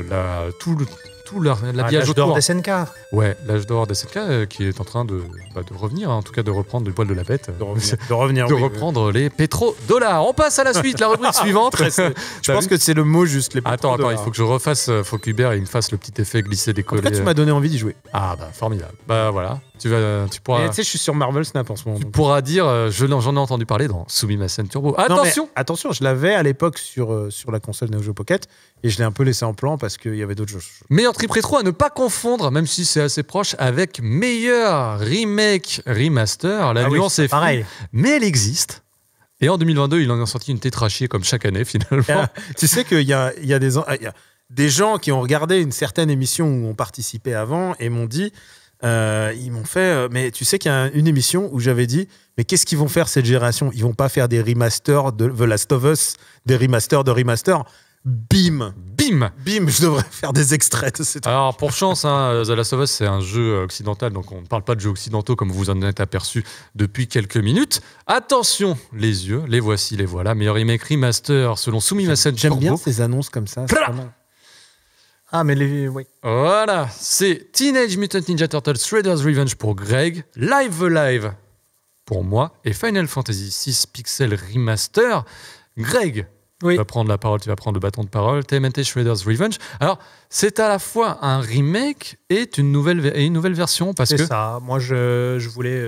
A: l'habillage
B: L'âge d'or
A: autour.
B: des SNK.
A: Ouais, l'âge d'or des SNK qui est en train de revenir, hein, en tout cas de reprendre le poil de la bête,
C: De revenir.
A: de
C: oui,
A: reprendre les pétrodollars. On passe à la suite, la rubrique suivante.
C: oui. Je pense que c'est le mot juste. Les
A: Attends,
C: pétrodollars.
A: il faut que je refasse, faut qu'Hubert il me fasse le petit effet glisser
C: En tout
A: décoller.
C: cas, tu m'as donné envie d'y jouer.
A: Ah bah formidable. Bah voilà, tu pourras.
C: Et tu sais, je suis sur Marvel Snap en ce moment.
A: Tu
C: donc.
A: pourras dire, j'en ai entendu parler dans Sumimasen Turbo.
C: Non, mais
A: Attention.
C: attention, je l'avais à l'époque sur la console Neo Geo Pocket et je l'ai un peu laissé en plan parce qu'il y avait d'autres jeux.
A: Meilleur trip rétro à ne pas confondre, même si c'est assez proche, avec meilleur remake remaster. La
B: Ah oui,
A: nuance
B: c'est
A: est
B: pareil.
A: floue, mais elle existe. Et en 2022, il en a sorti une tétrachier comme chaque année finalement.
C: Tu sais qu'il y a des gens qui ont regardé une certaine émission où on participait avant et m'ont dit, ils m'ont fait, mais tu sais qu'il y a une émission où j'avais dit, mais qu'est-ce qu'ils vont faire cette génération? Ils vont pas faire des remasters de The Last of Us, des remasters de remasters. Bim,
A: Bim.
C: je devrais faire des extraits de ces trucs.
A: Alors pour chance, hein, The Last of Us c'est un jeu occidental, donc on ne parle pas de jeux occidentaux comme vous en êtes aperçu depuis quelques minutes. Attention, les yeux, les voici, les voilà. Meilleur remake remaster selon Sumimasen
C: J'aime
A: Turbo.
C: bien ces annonces comme ça. c'est
A: Plah
C: pas mal.
B: Ah, mais oui.
A: Voilà, c'est Teenage Mutant Ninja Turtles Shredder's Revenge pour Greg, Live Alive pour moi et Final Fantasy VI Pixel Remaster. Greg,
B: Oui.
A: tu vas prendre la parole, tu vas prendre le bâton de parole. TMNT Shredder's Revenge. Alors, c'est à la fois un remake et une nouvelle version parce
B: C'est
A: que
B: ça. Moi, je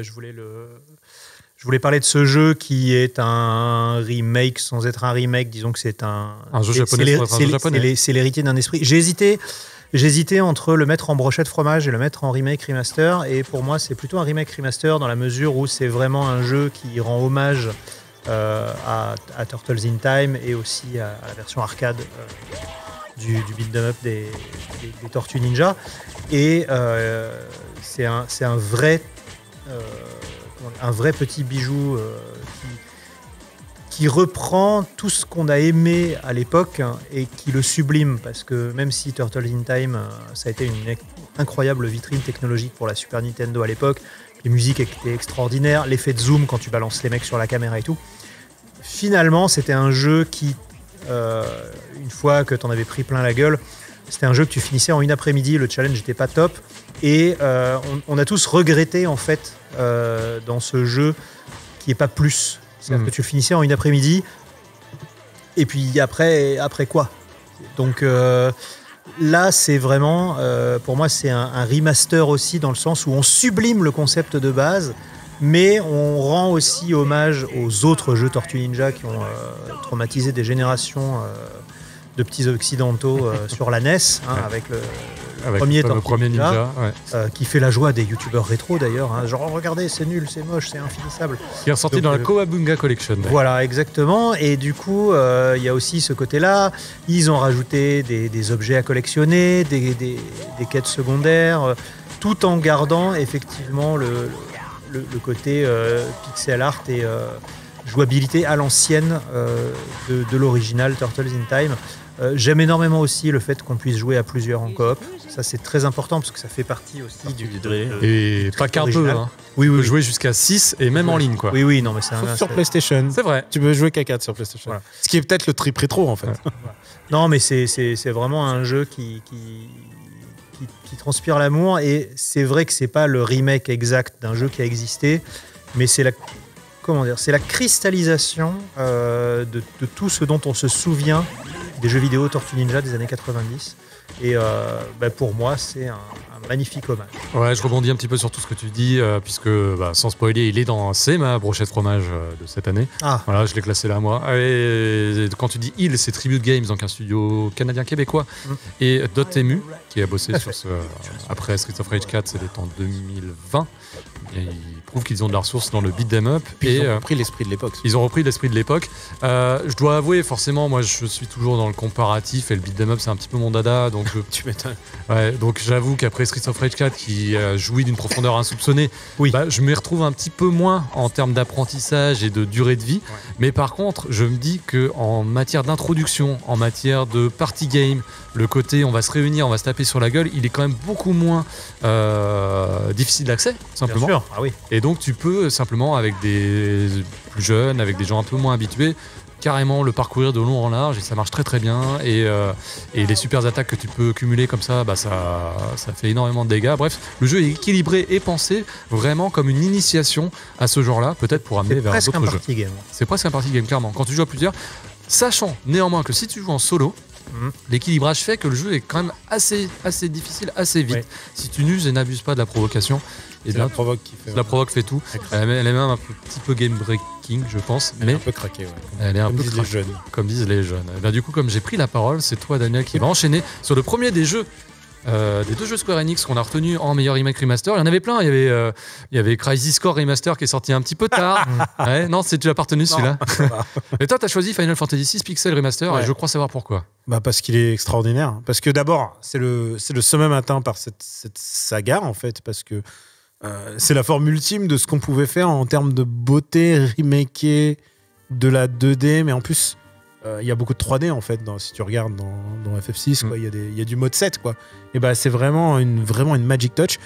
B: voulais parler de ce jeu qui est un remake sans être un remake. Disons que c'est un
A: jeu
B: c'est-
A: japonais
B: c'est
A: sans être un jeu japonais.
B: C'est l'héritier d'un esprit. J'hésitais entre le mettre en brochette fromage et le mettre en remake remaster. Et pour moi, c'est plutôt un remake remaster dans la mesure où c'est vraiment un jeu qui rend hommage à Turtles in Time et aussi à la version arcade du beat'em up des Tortues Ninja. Et c'est un vrai petit bijou qui reprend tout ce qu'on a aimé à l'époque et qui le sublime, parce que même si Turtles in Time, ça a été une incroyable vitrine technologique pour la Super Nintendo à l'époque, les musiques étaient extraordinaires, l'effet de zoom quand tu balances les mecs sur la caméra et tout, finalement c'était un jeu qui, une fois que tu en avais pris plein la gueule, c'était un jeu que tu finissais en une après-midi, le challenge n'était pas top, et on a tous regretté en fait dans ce jeu qu'il n'y ait pas plus. C'est-à-dire que tu le finissais en une après-midi, et puis après quoi? Donc là, c'est vraiment, pour moi, c'est un remaster aussi, dans le sens où on sublime le concept de base, mais on rend aussi hommage aux autres jeux Tortue Ninja qui ont traumatisé des générations de petits occidentaux sur la NES, avec le premier
A: le
B: Tortue
A: premier Ninja, ouais.
B: qui fait la joie des youtubeurs rétro d'ailleurs, hein. Genre regardez, c'est nul, c'est moche, c'est infinissable.
A: qui est ressorti
B: Donc,
A: dans la Kawabunga Collection. d'ailleurs.
B: Voilà, exactement. Et du coup, il y a aussi ce côté-là. Ils ont rajouté des objets à collectionner, des quêtes secondaires, tout en gardant effectivement le côté pixel art et jouabilité à l'ancienne de l'original Turtles in Time. J'aime énormément aussi le fait qu'on puisse jouer à plusieurs en coop. Ça, c'est très important parce que ça fait partie aussi du
A: Et pas qu'un peu,
B: original.
A: hein.
B: Oui,
A: Tu peux
B: oui,
A: jouer jusqu'à 6 et même en ligne, quoi.
B: oui, non, mais c'est
C: Sauf
B: un.
C: sur PlayStation.
A: C'est vrai.
C: Tu peux jouer qu'à 4 sur PlayStation.
B: Voilà.
C: Ce qui est peut-être le trip rétro en fait.
B: Non, mais c'est vraiment un jeu qui transpire l'amour, et c'est vrai que c'est pas le remake exact d'un jeu qui a existé, mais c'est la cristallisation de tout ce dont on se souvient des jeux vidéo Tortue Ninja des années 90. Et pour moi, c'est un magnifique hommage.
A: Ouais, je rebondis un petit peu sur tout ce que tu dis, puisque sans spoiler, c'est ma brochette fromage de cette année.
B: Ah.
A: Voilà, je l'ai classé là, moi. Et quand tu dis c'est Tribute Games, donc un studio canadien-québécois, et Dotemu, qui a bossé sur ce. Après Streets of Rage 4, c'était en 2020. Et ils prouvent qu'ils ont de la ressource dans le beat 'em up.
C: Puis ils ont repris l'esprit de l'époque.
A: Ils ont repris l'esprit de l'époque. Je dois avouer, forcément, moi, je suis toujours dans le comparatif, et le beat 'em up, c'est un petit peu mon dada. Donc
C: Tu m'étonnes.
A: Ouais, donc j'avoue qu'après Streets of Rage 4 qui jouit d'une profondeur insoupçonnée, je m'y retrouve un petit peu moins en termes d'apprentissage et de durée de vie. Ouais. Mais par contre, je me dis qu'en matière d'introduction, en matière de party game, le côté on va se réunir, on va se taper sur la gueule, il est quand même beaucoup moins difficile d'accès, simplement.
B: Bien sûr. Ah oui.
A: Et donc tu peux simplement, avec des plus jeunes, avec des gens un peu moins habitués, carrément le parcourir de long en large, et ça marche très très bien, et les super attaques que tu peux cumuler comme ça, ça fait énormément de dégâts. Bref, le jeu est équilibré et pensé vraiment comme une initiation à ce genre-là, peut-être pour amener vers d'autres jeux. C'est presque un party game, clairement, quand tu joues à plusieurs, sachant néanmoins que si tu joues en solo, l'équilibrage fait que le jeu est quand même assez difficile, assez vite. Ouais. Si tu n'uses et n'abuses pas de la provocation,
C: c'est la provoque qui fait.
A: La provoque fait tout. Elle est même un petit peu game breaking, je pense.
C: Elle est un peu craquée, ouais.
A: Elle est un peu
C: disent les jeunes.
A: Comme disent les jeunes. Et du coup, comme j'ai pris la parole, c'est toi, Daniel, qui va enchaîner sur le premier des jeux. Des deux jeux Square Enix qu'on a retenus en meilleur remake remaster. Il y en avait plein. Il y avait Crisis Core Remaster qui est sorti un petit peu tard. Ouais, non, tu l'as pas retenu celui-là. Et toi, tu as choisi Final Fantasy VI Pixel Remaster, et je crois savoir pourquoi.
C: Parce qu'il est extraordinaire. Parce que d'abord, c'est le sommet atteint par cette saga, en fait. Parce que c'est la forme ultime de ce qu'on pouvait faire en termes de beauté remaké de la 2D, mais en plus. Il y a beaucoup de 3D en fait si tu regardes dans FF6 quoi. Il y a du mode 7 quoi. Et c'est vraiment une magic touch.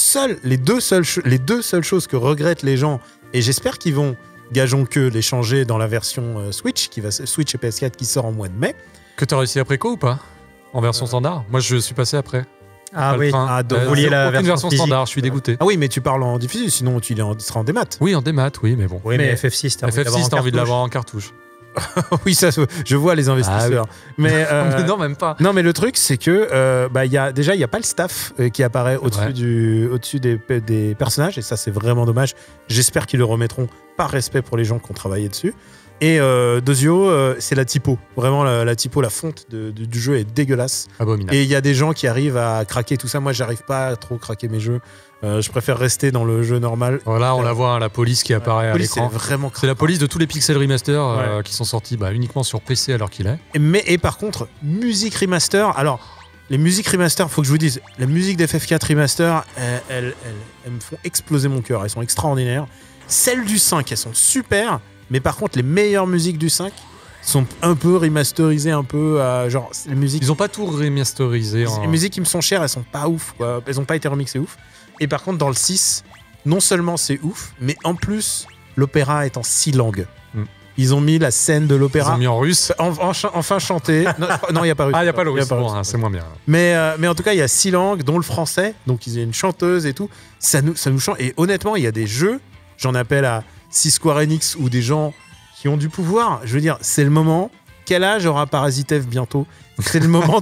C: Les deux seules choses que regrettent les gens, et j'espère qu'ils vont, gageons que, les changer dans la version Switch et PS4 qui sort en mois de mai.
A: Que tu as réussi après quoi ou pas en version standard? Moi je suis passé après.
B: Ah oui, donc vous vouliez la
A: version standard, je suis dégoûté.
C: Ah oui, mais tu parles en diffusé, sinon il sera en démat.
A: Oui, en démat, oui, mais bon.
B: Oui, mais FF6,
A: t'as envie de l'avoir en cartouche.
C: Oui, ça, je vois les investisseurs.
A: Ah oui. Mais non, même pas.
C: Non, mais le truc, c'est que il y a pas le staff qui apparaît au-dessus des personnages, et ça, c'est vraiment dommage. J'espère qu'ils le remettront par respect pour les gens qui ont travaillé dessus. Et Dozio, c'est la typo. Vraiment, la typo, la fonte du jeu est dégueulasse.
A: Abominable.
C: Et il y a des gens qui arrivent à craquer tout ça. Moi, j'arrive pas à trop craquer mes jeux. Je préfère rester dans le jeu normal.
A: Voilà, on la voit, la police qui apparaît à l'écran.
C: C'est
A: la police de tous les Pixel Remaster qui sont sortis uniquement sur PC alors qu'il est.
C: Et par contre, musique remaster. Alors, les musiques remaster, faut que je vous dise, la musique d'FF4 remaster, elles me font exploser mon cœur. Elles sont extraordinaires. Celles du 5, elles sont super. Mais par contre, les meilleures musiques du 5 sont un peu remasterisées, un peu genre les musiques.
A: Ils ont pas tout remasterisé.
C: Les musiques qui me sont chères, elles sont pas ouf, quoi. Elles ont pas été remixées ouf. Et par contre, dans le 6, non seulement c'est ouf, mais en plus, l'opéra est en 6 langues. Ils ont mis la scène de l'opéra.
A: Ils ont mis en russe.
C: Enfin chanté. Non, il n'y a pas russe.
A: Ah, il n'y a pas le russe. Bon, c'est moins bien.
C: Mais en tout cas, il y a 6 langues, dont le français. Donc, il y a une chanteuse et tout. Ça nous chante. Et honnêtement, il y a des jeux, j'en appelle à Square Enix, ou des gens qui ont du pouvoir. Je veux dire, c'est le moment. Quel âge aura Parasitev bientôt? C'est le moment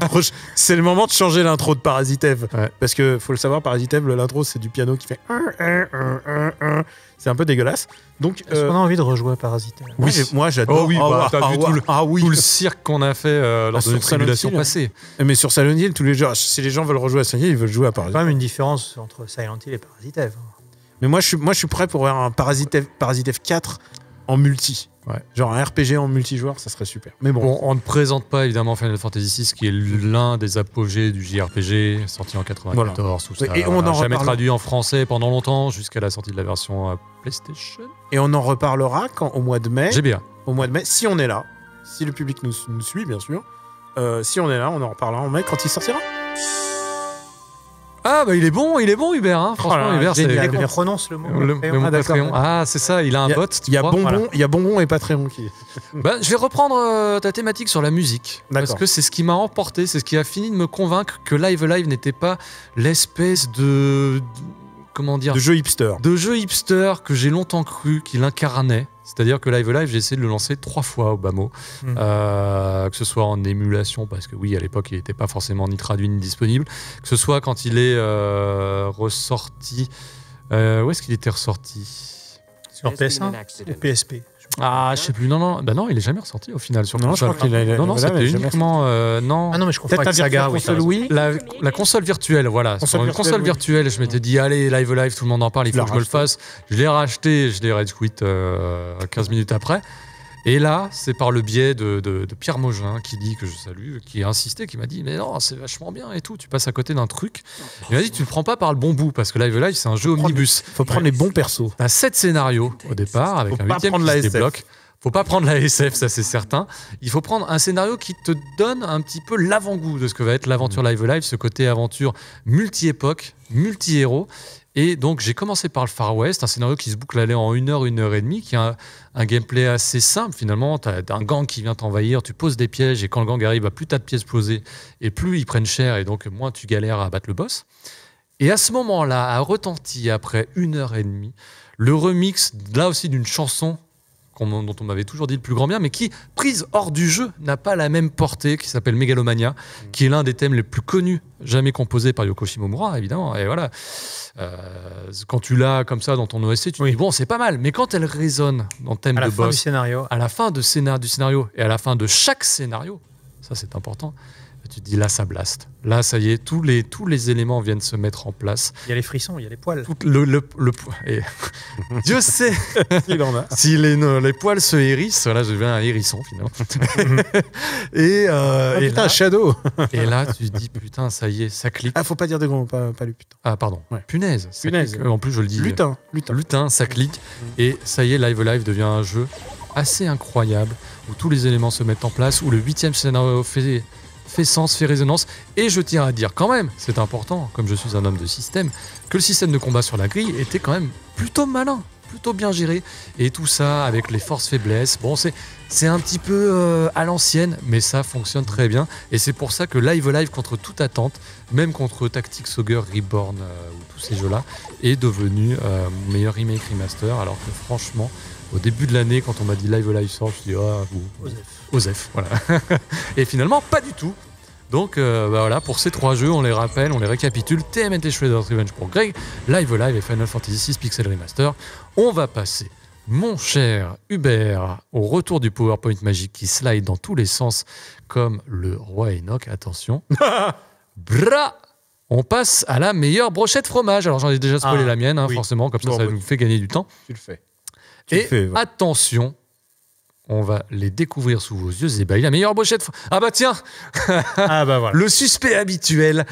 C: de changer l'intro de Parasitev. Ouais. Parce que faut le savoir, Parasitev, l'intro, c'est du piano qui fait. C'est un peu dégueulasse. Donc,
B: est-ce qu'on a envie de rejouer à Parasitev?
C: Oui, moi j'adore.
A: Oh oui, t'as vu tout le cirque qu'on a fait lors de notre simulation passée.
C: Mais sur Silent Hill, tous les gens, si les gens veulent rejouer à Silent Hill, ils veulent jouer à Parasitev.
B: Il y a quand même une différence entre Silent Hill et Parasitev.
C: Mais moi, je suis prêt pour voir un Parasitev 4 en multi. Ouais. Genre un RPG en multijoueur, ça serait super. Mais bon,
A: on ne présente pas évidemment Final Fantasy VI, qui est l'un des apogées du JRPG, sorti en 94. Voilà. Tout ça,
C: et on n'a
A: jamais traduit en français pendant longtemps, jusqu'à la sortie de la version PlayStation.
C: Et on en reparlera au mois de mai.
A: GBA.
C: Au mois de mai, si on est là, si le public nous suit, bien sûr. Si on est là, on en reparlera en mai quand il sortira.
A: Ah il est bon Hubert, hein. Franchement Hubert,
B: c'est qu'on prononce le mot
A: Patreon. Ah c'est ça, il a un bot.
C: Il y a Bonbon et Patreon qui.
A: Je vais reprendre ta thématique sur la musique, parce que c'est ce qui m'a emporté, c'est ce qui a fini de me convaincre que Live Alive n'était pas l'espèce de comment dire,
C: de jeu hipster
A: que j'ai longtemps cru qu'il incarnait. C'est-à-dire que Live, j'ai essayé de le lancer 3 fois au bas mot, que ce soit en émulation, parce que oui, à l'époque, il n'était pas forcément ni traduit ni disponible, que ce soit quand il est ressorti... où est-ce qu'il était ressorti ?
B: Sur PS1 ou PSP?
A: Ah, je sais plus. Non. Bah non, il est jamais ressorti au final sur
C: Non, je
A: console.
C: crois qu'il a.
A: Non,
C: voilà,
A: c'était
C: mais jamais-
A: uniquement... non.
B: Ah non, mais je confonds
C: Peut-être
B: avec
C: un
B: Saga.
C: virtual
B: Oui,
C: console, oui.
A: La console virtuelle, voilà.
C: Console
A: Sur une
C: virtuelle,
A: console
C: oui.
A: virtuelle, je m'étais dit, allez, Live, tout le monde en parle, il
C: Tu
A: faut
C: l'as
A: que je me le
C: racheté.
A: fasse. Je l'ai racheté, je l'ai rage quit 15 minutes après. Et là, c'est par le biais de Pierre Mogin, qui dit que je salue, qui a insisté, qui m'a dit, mais non, c'est vachement bien et tout, tu passes à côté d'un truc. Il m'a dit, tu le prends pas par le bon bout, parce que Live, c'est un jeu omnibus.
C: Faut prendre les bons persos.
A: T'as 7 scénarios au départ, avec
C: Faut
A: un
C: pas
A: 8e
C: prendre
A: qui
C: la
A: se
C: SF.
A: débloque. Faut pas prendre la SF, ça c'est certain. Il faut prendre un scénario qui te donne un petit peu l'avant-goût de ce que va être l'aventure Live, ce côté aventure multi-époque, multi-héros. Et donc j'ai commencé par le Far West, un scénario qui se boucle aller en 1 heure, 1h30, qui a un gameplay assez simple finalement. Tu as un gang qui vient t'envahir, tu poses des pièges et quand le gang arrive, plus t'as de pièces posées et plus ils prennent cher et donc moins tu galères à battre le boss. Et à ce moment-là, a retenti après 1h30 le remix, là aussi d'une chanson dont on m'avait toujours dit le plus grand bien, mais qui, prise hors du jeu, n'a pas la même portée, qui s'appelle Megalomania, qui est l'un des thèmes les plus connus jamais composés par Yoko Shimomura, évidemment. Et voilà, quand tu l'as comme ça dans ton OSC, tu te dis, bon, c'est pas mal, mais quand elle résonne dans le thème
B: À la
A: de
B: fin du
A: boss,
B: scénario.
A: à la fin du scénario, et à la fin de chaque scénario, ça c'est important, tu te dis, là, ça blaste. Là, ça y est, tous les éléments viennent se mettre en place.
B: Il y a les frissons, il y a les poils.
A: Et Dieu sait
C: Il en a.
A: si les poils se hérissent, là je deviens un hérisson finalement. et,
C: Putain,
A: là,
C: Shadow.
A: et là tu te dis putain ça y est, ça clique.
C: Ah, faut pas dire de gros, pas lui, putain.
A: Ah pardon,
C: Ouais.
A: punaise. Ça
C: Punaise.
A: clique. En plus je le dis.
C: Lutin.
A: Ça clique. Et ça y est, Live devient un jeu assez incroyable où tous les éléments se mettent en place, où le 8e scénario fait sens, fait résonance. Et je tiens à dire quand même, c'est important, comme je suis un homme de système, que le système de combat sur la grille était quand même plutôt malin, plutôt bien géré. Et tout ça avec les forces faiblesses. Bon, c'est un petit peu à l'ancienne, mais ça fonctionne très bien. Et c'est pour ça que Live, contre toute attente, même contre Tactics Ogre Reborn ou tous ces jeux-là, est devenu mon meilleur remake remaster. Alors que franchement, au début de l'année, quand on m'a dit Live sort, je me suis dit, Osef, voilà. Et finalement, pas du tout. Donc voilà, pour ces 3 jeux, on les rappelle, on les récapitule. TMNT Shredder's Revenge pour Greg, Live et Final Fantasy VI Pixel Remaster. On va passer, mon cher Hubert, au retour du PowerPoint magique qui slide dans tous les sens comme le roi Enoch. Attention. Bra! On passe à la meilleure brochette fromage. Alors j'en ai déjà spoilé la mienne,
B: oui.
A: forcément, comme ça,
C: Bon,
A: ça
C: bah,
A: nous fait gagner du temps.
C: Tu le fais.
A: Et attention, on va les découvrir sous vos yeux. Et la meilleure brochette. Ah bah tiens,
B: Ah bah voilà.
A: le suspect habituel.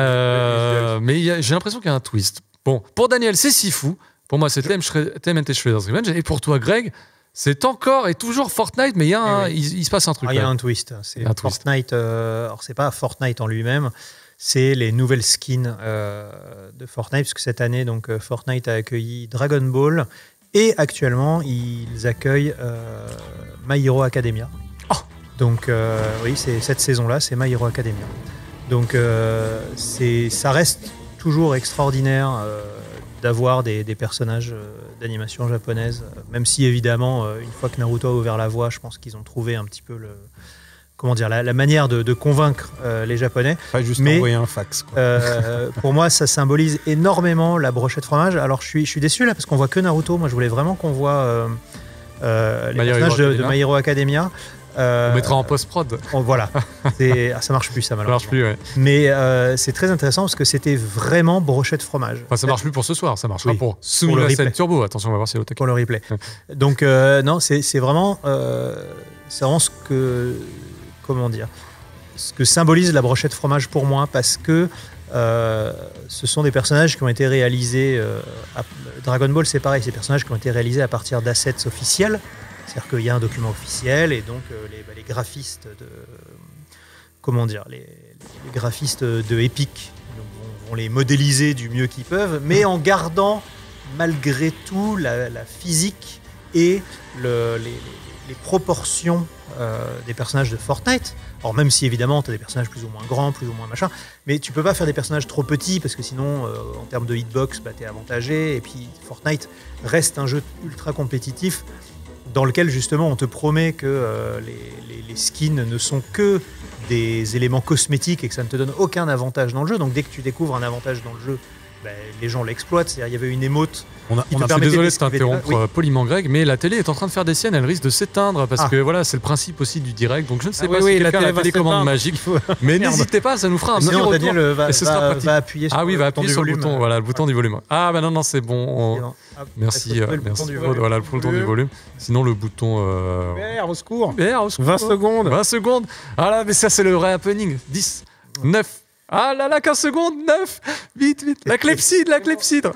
A: Mais j'ai l'impression qu'il y a un twist. Bon, pour Daniel, c'est Sifu. Pour moi, c'est TMNT Shredder's Revenge. Et pour toi, Greg, c'est encore et toujours Fortnite, mais il se passe un truc.
B: Il y a
A: là.
B: un twist. C'est
A: Un twist.
B: Fortnite. Alors, c'est pas Fortnite en lui-même. C'est les nouvelles skins de Fortnite, parce que cette année, donc, Fortnite a accueilli Dragon Ball et actuellement, ils accueillent My Hero Academia.
A: Oh.
B: Donc, oui, c'est cette saison-là, c'est My Hero Academia. Donc, ça reste toujours extraordinaire d'avoir des personnages d'animation japonaise, même si évidemment, une fois que Naruto a ouvert la voie, je pense qu'ils ont trouvé un petit peu la manière de convaincre les Japonais.
C: Pas juste
B: Mais,
C: envoyer un fax. Quoi.
B: Pour moi, ça symbolise énormément la brochette fromage. Alors, je suis déçu là parce qu'on voit que Naruto. Moi, je voulais vraiment qu'on voit les
A: My Hero
B: personnages de
A: Academia.
B: My Hero Academia.
A: On mettra en post-prod.
B: Voilà. Ça marche plus, ça,
A: Ça marche
B: malheureusement.
A: plus, ouais.
B: Mais c'est très intéressant parce que c'était vraiment brochette fromage.
A: Enfin, ça marche plus pour ce soir, ça marchera
B: Oui.
A: pour
B: Pour le
A: Sumila
B: replay.
A: Sen Turbo. Attention, on va voir si elle est au taquet.
B: Pour le replay. Donc, non, c'est vraiment ce que. Comment dire, ce que symbolise la brochette fromage pour moi, parce que ce sont des personnages qui ont été réalisés. Dragon Ball, c'est pareil, c'est des personnages qui ont été réalisés à partir d'assets officiels. C'est-à-dire qu'il y a un document officiel et donc les graphistes de. Comment dire, les graphistes de Epic vont les modéliser du mieux qu'ils peuvent, mais en gardant malgré tout la physique et les proportions des personnages de Fortnite. Alors même si évidemment tu as des personnages plus ou moins grands, plus ou moins machin, mais tu peux pas faire des personnages trop petits parce que sinon en termes de hitbox tu es avantagé, et puis Fortnite reste un jeu ultra compétitif. dans lequel justement on te promet que les skins ne sont que des éléments cosmétiques et que ça ne te donne aucun avantage dans le jeu. Donc dès que tu découvres un avantage dans le jeu, les gens l'exploitent. C'est-à-dire, il y avait une émote.
C: On
B: qui te
C: a
A: Je suis
B: permettait
A: désolé de
B: d'esquiver des
A: t'interrompre
B: balles. Oui.
A: poliment, Greg, mais la télé est en train de faire des siennes, elle risque de s'éteindre parce
B: Ah.
A: que voilà, c'est le principe aussi du direct. Donc je ne sais
C: Ah
A: pas
C: oui,
A: si
C: la
A: quelqu'un a
C: télé
A: la
C: va
A: télécommande
C: s'éteindre.
A: magique, mais
C: Merde.
A: n'hésitez pas, ça nous fera un petit
B: Sinon,
A: retour.
B: Daniel
A: Et ce sera pratique.
B: va appuyer sur
A: Ah oui,
B: le
A: va
B: bouton
A: appuyer
B: du
A: sur le
B: volume.
A: bouton, voilà, le bouton du volume. Ah bah non, non, c'est bon.
B: Et non. Hop,
A: Merci,
B: est-ce que tu mets le
A: merci.
B: bouton du
A: Aude.
B: volume.
A: Voilà, le bouton du volume. Sinon, le bouton.
C: Merde, au secours.
A: Merde, au secours.
C: 20 secondes.
A: 20 secondes. Ah là, mais ça, c'est le vrai happening. 10, 9. Ah là là, 15 secondes, 9. Vite, vite. La clepsydre, la clepsydre.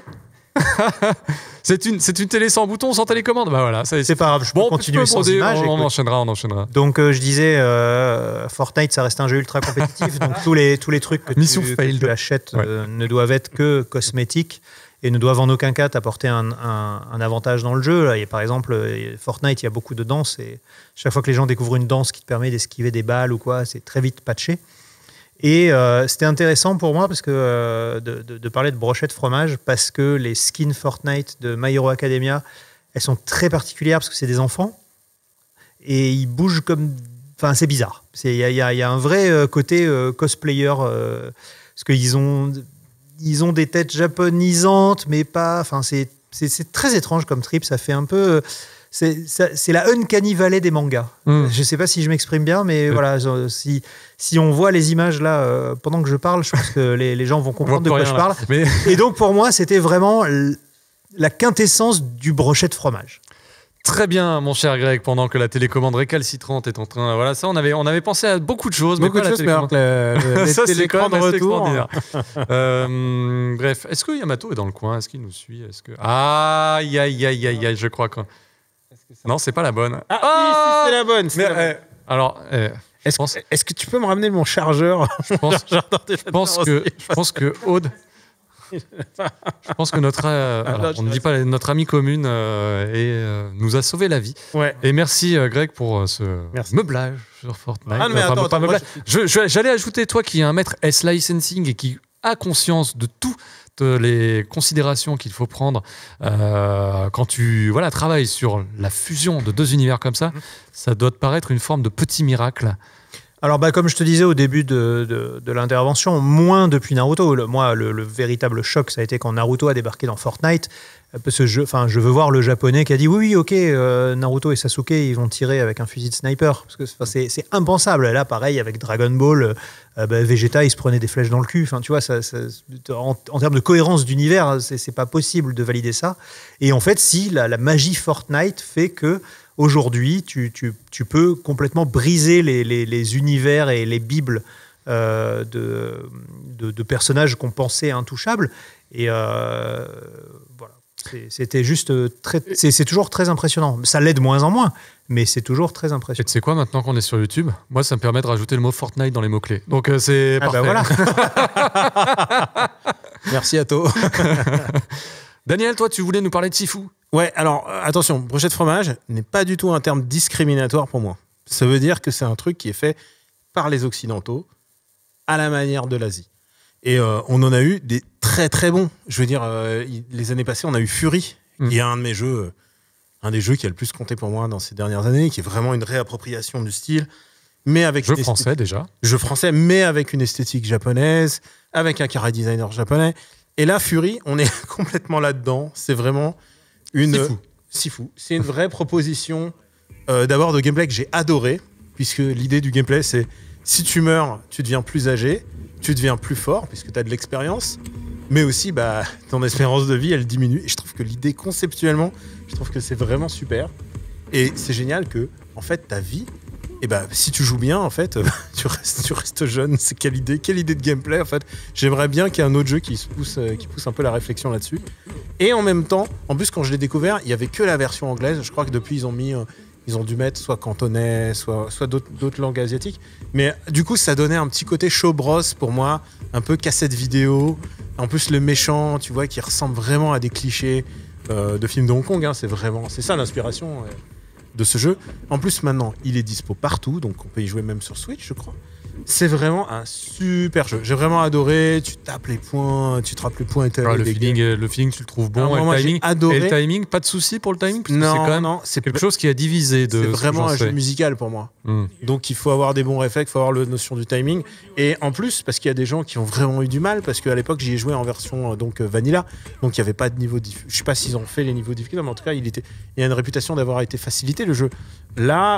A: c'est une télé sans bouton, sans télécommande. Bah voilà, ça
B: C'est pas grave, je peux
A: bon,
B: continuer
A: tu peux
B: sans
A: broder,
B: image.
A: on
B: écoute.
A: enchaînera, on enchaînera.
B: Donc je disais, Fortnite, ça reste un jeu ultra compétitif. Donc tous les trucs que
A: Mission
B: tu
A: failed.
B: achètes
A: Ouais.
B: ne doivent être que cosmétiques et ne doivent en aucun cas t'apporter un avantage dans le jeu. Là, par exemple, Fortnite, il y a beaucoup de danses et chaque fois que les gens découvrent une danse qui te permet d'esquiver des balles ou quoi, c'est très vite patché. Et c'était intéressant pour moi parce que de parler de brochette fromage parce que les skins Fortnite de My Hero Academia, elles sont très particulières parce que c'est des enfants et ils bougent comme... Enfin, c'est bizarre. Il y a un vrai côté cosplayer parce qu'ils ont des têtes japonisantes mais pas... Enfin, c'est très étrange comme trip. Ça fait un peu... C'est la Uncanny Valley des mangas.
A: Mm.
B: Je sais pas si je m'exprime bien, mais voilà, si on voit les images là pendant que je parle, je pense que les gens vont
A: On voit
B: comprendre de
A: plus
B: quoi
A: rien,
B: je
A: là.
B: parle.
A: Mais
B: Et donc pour moi, c'était vraiment la quintessence du brochet de fromage.
A: très bien, mon cher Greg, pendant que la télécommande récalcitrante est en train. Voilà, ça, on avait pensé à beaucoup de choses,
C: Beaucoup
A: mais
C: de
A: pas
C: choses,
A: la
C: mais alors
A: télécommande.
C: que
A: Ça, c'est
C: l'écran
A: quand
C: de
A: même assez
C: retour.
A: extraordinaire. Bref, est-ce que Yamato est dans le coin? Est-ce qu'il nous suit? Est-ce que aïe aïe aïe aïe aïe, je crois que non, c'est pas la bonne.
C: Ah, oui, si, c'est la bonne. c'est
A: Mais,
C: la bonne.
A: alors,
C: Est-ce
A: pense-
C: est-ce que tu peux me ramener mon chargeur
A: je pense que Aude. Je pense que notre, alors, on ne dit pas notre ami commune nous a sauvé la vie.
C: Ouais.
A: Et merci Greg pour ce
C: Merci.
A: meublage sur Fortnite.
C: Ah, mais
A: Enfin,
C: attends,
A: pas
C: moi,
A: meublage. J'allais ajouter, toi qui es un maître S-licensing et qui a conscience de toutes les considérations qu'il faut prendre quand tu travailles sur la fusion de deux univers comme ça, ça doit te paraître une forme de petit miracle.
B: Alors, comme je te disais au début de l'intervention, moins depuis Naruto. Le véritable choc, ça a été quand Naruto a débarqué dans Fortnite. Parce que je veux voir le japonais qui a dit oui, ok, Naruto et Sasuke, ils vont tirer avec un fusil de sniper. Parce que c'est impensable. Là, pareil, avec Dragon Ball, Vegeta, il se prenait des flèches dans le cul. Enfin, tu vois, en termes de cohérence d'univers, c'est pas possible de valider ça. Et en fait, si la magie Fortnite fait que aujourd'hui, tu peux complètement briser les univers et les bibles de personnages qu'on pensait intouchables. Et voilà. C'était juste c'est toujours très impressionnant. Ça l'est de moins en moins, mais c'est toujours très
A: Et
B: impressionnant.
A: tu sais quoi, maintenant qu'on est sur YouTube, moi, ça me permet de rajouter le mot Fortnite dans les mots-clés. Donc, c'est
B: Ah
A: parfait.
B: voilà.
C: Merci Atto.
A: Daniel, toi, tu voulais nous parler de Sifu.
C: Ouais, alors attention, brochette de fromage n'est pas du tout un terme discriminatoire pour moi. Ça veut dire que c'est un truc qui est fait par les Occidentaux à la manière de l'Asie. Et on en a eu des très très bons. Je veux dire, les années passées, on a eu Fury, qui est un de mes jeux, un des jeux qui a le plus compté pour moi dans ces dernières années, qui est vraiment une réappropriation du style, mais avec
A: Jeu
C: une
A: français, déjà.
C: jeu français, mais avec une esthétique japonaise, avec un chara designer japonais. Et là, Fury, on est complètement là-dedans. C'est vraiment une...
A: Sifu.
C: Sifu. C'est une vraie proposition d'abord de gameplay que j'ai adoré, puisque l'idée du gameplay, c'est si tu meurs, tu deviens plus âgé, tu deviens plus fort, puisque tu as de l'expérience, mais aussi ton espérance de vie, elle diminue. Et je trouve que l'idée, conceptuellement, je trouve que c'est vraiment super. Et c'est génial que, en fait, ta vie... Et si tu joues bien, en fait, tu restes jeune. C'est quelle idée de gameplay, en fait. J'aimerais bien qu'il y ait un autre jeu qui pousse un peu la réflexion là-dessus. Et en même temps, en plus, quand je l'ai découvert, il y avait que la version anglaise. Je crois que depuis, ils ont dû mettre soit cantonais, soit d'autres langues asiatiques. Mais du coup, ça donnait un petit côté show bros pour moi, un peu cassette vidéo. En plus, le méchant, tu vois, qui ressemble vraiment à des clichés de films de Hong Kong. Hein. C'est ça l'inspiration de ce jeu. En plus, maintenant, il est dispo partout, donc on peut y jouer même sur Switch, je crois. C'est vraiment un super jeu. J'ai vraiment adoré. Tu tapes les points, tu trappes les points et
A: Ouais, le feeling, tu le trouves bon.
C: Alors,
A: Et
C: moi,
A: le timing,
C: j'ai adoré.
A: et le timing, pas de souci pour le timing parce que c'est quand même
C: c'est
A: quelque chose qui a divisé de
C: C'est
A: ce que
C: vraiment
A: j'en
C: un jeu
A: sais.
C: musical pour moi.
A: Hmm.
C: Donc il faut avoir des bons réflexes, il faut avoir la notion du timing. Et en plus, parce qu'il y a des gens qui ont vraiment eu du mal, parce qu'à l'époque j'y ai joué en version vanilla, donc il n'y avait pas de niveau difficile. Je sais pas s'ils ont fait les niveaux difficiles, mais en tout cas il y a une réputation d'avoir été facilité le jeu. Là,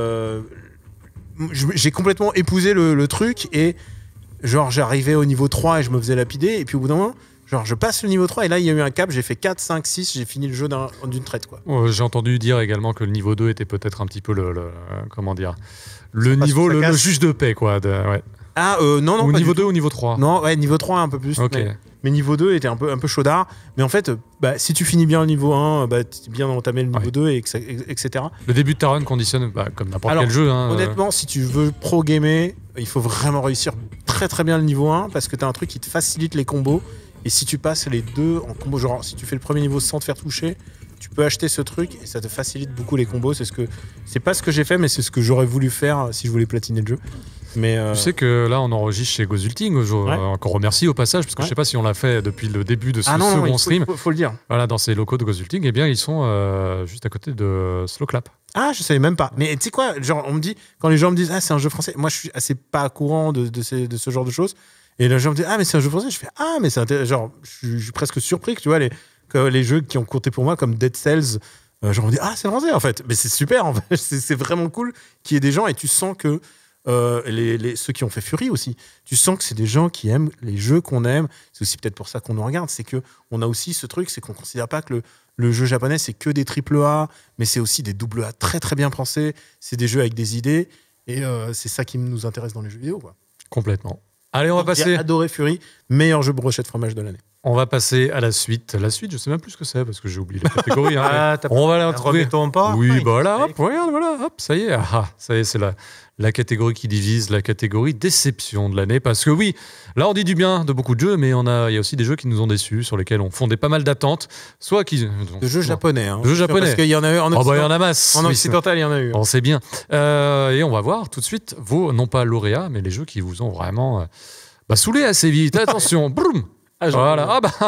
C: j'ai complètement épousé le truc et genre j'arrivais au niveau 3 et je me faisais lapider et puis au bout d'un moment, genre je passe le niveau 3 et là il y a eu un cap, j'ai fait 4, 5, 6, j'ai fini le jeu d'une traite quoi.
A: J'ai entendu dire également que le niveau 2 était peut-être un petit peu comment dire, le
B: passe
A: niveau,
B: sous sa
A: le
B: casse.
A: juge de paix, quoi. Ouais.
C: Ah non,
A: Ou
C: pas
A: niveau
C: du
A: 2 ou niveau 3.
C: tout. Non, ouais, niveau 3 un peu plus.
A: Ok.
C: Mais niveau 2 était un peu chaudard. Mais en fait, si tu finis bien le niveau 1, tu es bien entamé le niveau
A: Ouais.
C: 2, etc.
A: Le début de ta run conditionne comme n'importe
C: Alors,
A: quel jeu. Hein,
C: Honnêtement, si tu veux pro-gamer, il faut vraiment réussir très très bien le niveau 1 parce que tu as un truc qui te facilite les combos. Et si tu passes les deux en combo, genre si tu fais le premier niveau sans te faire toucher, tu peux acheter ce truc et ça te facilite beaucoup les combos. C'est pas ce que j'ai fait, mais c'est ce que j'aurais voulu faire si je voulais platiner le jeu. Mais
A: Tu sais que là, on enregistre chez Gozulting.
C: Ouais.
A: Encore remercie au passage, parce que
C: Ouais.
A: je sais pas si on l'a fait depuis le début de ce
C: non,
A: second
C: il
A: stream.
C: faut le dire.
A: Voilà, dans ces locaux de Gozulting, eh bien, ils sont juste à côté de Slowclap.
C: Ah, je savais même pas. Mais tu sais quoi, genre, on me dit, quand les gens me disent, ah, c'est un jeu français, moi je suis assez pas au courant de ce genre de choses. Et les gens me disent, ah, mais c'est un jeu français. Je fais, ah, mais c'est intéressant. Genre, je suis presque surpris que tu vois, que les jeux qui ont compté pour moi, comme Dead Cells, genre, on me dit, ah, c'est français en fait. Mais c'est super, en fait. C'est vraiment cool qu'il y ait des gens et tu sens que ceux qui ont fait Fury aussi, tu sens que c'est des gens qui aiment les jeux qu'on aime. C'est aussi peut-être pour ça qu'on nous regarde. C'est qu'on a aussi ce truc, c'est qu'on considère pas que le jeu japonais, c'est que des AAA, mais c'est aussi des AA très très bien pensés. C'est des jeux avec des idées. Et c'est ça qui nous intéresse dans les jeux vidéo, quoi.
A: Complètement. Allez, on va
C: J'ai
A: passer.
C: adoré Fury, meilleur jeu brochette fromage de l'année.
A: On va passer à la suite. La suite, je sais même plus ce que c'est parce que j'ai oublié la catégorie. Hein.
B: Ah, t'as
A: On va la retrouver.
B: remettons pas.
A: Oui,
B: Ah,
A: bah voilà,
B: il-
A: hop, regarde, voilà, hop, ça y est. Ah, ça y est, c'est la catégorie qui divise, la catégorie déception de l'année. Parce que oui, là, on dit du bien de beaucoup de jeux, mais il y a aussi des jeux qui nous ont déçus, sur lesquels on fondait pas mal d'attentes. Soit qui.
C: De jeux japonais. Hein,
A: De jeux japonais.
C: Parce qu'il y en a eu en
A: Oh, bah, il y en
C: Occident-
A: a masse.
C: en
A: Oui,
C: occidental, il y en a eu.
A: on sait bien. Et on va voir tout de suite vos, non pas lauréats, mais les jeux qui vous ont vraiment saoulé assez vite. Attention, boum. Voilà,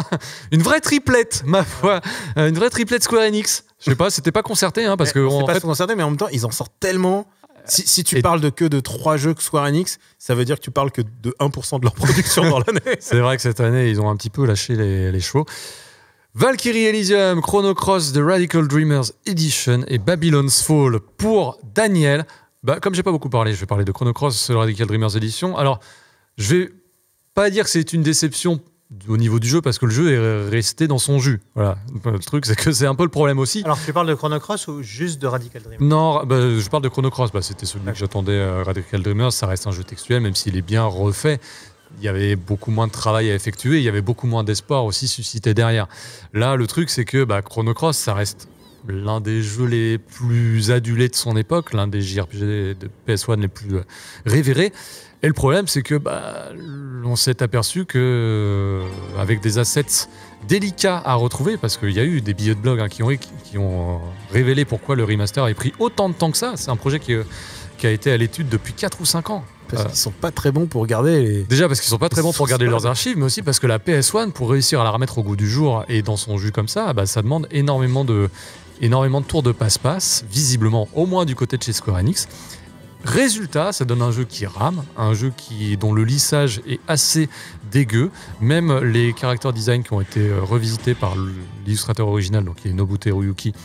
A: une vraie triplette, ma foi, une vraie triplette Square Enix. Je sais pas, c'était pas concerté, hein, parce que
C: c'est
A: en
C: pas
A: fait,
C: concerté, mais en même temps, ils en sortent tellement. Si tu parles que de 3 jeux que Square Enix, ça veut dire que tu parles que de 1% de leur production dans l'année.
A: c'est vrai que cette année, ils ont un petit peu lâché les chevaux. Valkyrie Elysium, Chrono Cross, The Radical Dreamers Edition et Babylon's Fall pour Daniel. Comme j'ai pas beaucoup parlé, je vais parler de Chrono Cross, The Radical Dreamers Edition. Alors, je vais pas dire que c'est une déception au niveau du jeu parce que le jeu est resté dans son jus. Voilà. Le truc, c'est que c'est un peu le problème aussi.
B: Alors, tu parles de Chrono Cross ou juste de Radical Dream?
A: Non, je parle de Chrono Cross. C'était celui que j'attendais. Radical Dreamers, ça reste un jeu textuel, même s'il est bien refait. Il y avait beaucoup moins de travail à effectuer. Il y avait beaucoup moins d'espoir aussi suscité derrière. Là, le truc, c'est que Chrono Cross, ça reste l'un des jeux les plus adulés de son époque, l'un des JRPG de PS1 les plus révérés. Et le problème, c'est que on s'est aperçu que avec des assets délicats à retrouver, parce qu'il y a eu des billets de blog qui ont révélé pourquoi le remaster a pris autant de temps que ça. C'est un projet qui a été à l'étude depuis 4 ou 5 ans.
C: Parce qu'ils sont pas très bons pour garder
A: Déjà parce qu'ils sont pas très bons pour garder
C: C'est
A: leurs
C: pas-
A: archives, mais aussi parce que la PS1, pour réussir à la remettre au goût du jour et dans son jus comme ça, ça demande énormément de tours de passe-passe, visiblement au moins du côté de chez Square Enix. Résultat, ça donne un jeu qui rame, un jeu dont le lissage est assez dégueu. Même les character design qui ont été revisités par l'illustrateur original, donc qui est Nobuteru Yuki,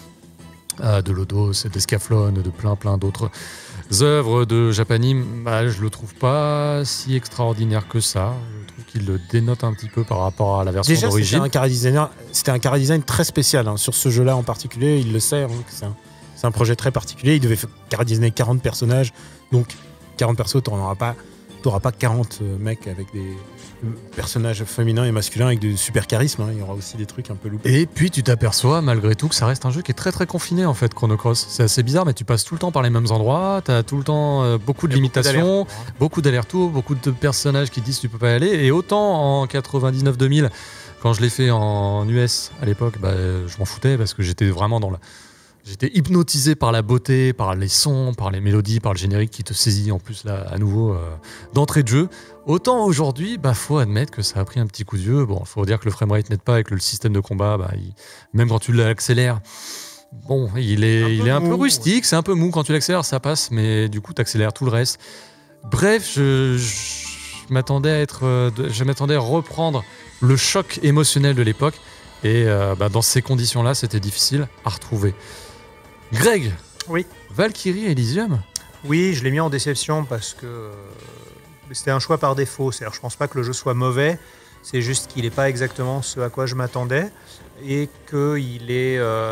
A: de Lodos, d'Escaflowne, de plein d'autres œuvres de Japanime, je le trouve pas si extraordinaire que ça. Je trouve qu'il le dénote un petit peu par rapport à la version
C: Déjà,
A: d'origine.
C: c'était un chara design très spécial. Sur ce jeu-là en particulier, il le sait. Que c'est un projet très particulier. Il devait chara designer 40 personnages. Donc, 40 persos, t'auras pas 40 mecs avec des personnages féminins et masculins avec du super charisme. Il y aura aussi des trucs un peu loupés.
A: Et puis tu t'aperçois malgré tout que ça reste un jeu qui est très très confiné en fait, Chrono Cross. C'est assez bizarre, mais tu passes tout le temps par les mêmes endroits, t'as tout le temps beaucoup de limitations, beaucoup d'allers-retours, beaucoup de personnages qui disent que tu peux pas y aller. Et autant en 99-2000, quand je l'ai fait en US à l'époque, je m'en foutais parce que j'étais vraiment J'étais hypnotisé par la beauté, par les sons, par les mélodies, par le générique qui te saisit en plus là à nouveau d'entrée de jeu. Autant aujourd'hui, faut admettre que ça a pris un petit coup de vieux. Bon, faut dire que le framerate n'aide pas avec le système de combat. Même quand tu l'accélères, bon, il est un peu rustique, c'est un peu mou. Quand tu l'accélères, ça passe, mais du coup, tu accélères tout le reste. Bref, je m'attendais à reprendre le choc émotionnel de l'époque. Et dans ces conditions-là, c'était difficile à retrouver. Greg,
B: Oui.
A: Valkyrie Elysium.
B: Oui, je l'ai mis en déception parce que c'était un choix par défaut. C'est-à-dire, je pense pas que le jeu soit mauvais, c'est juste qu'il n'est pas exactement ce à quoi je m'attendais et qu'il est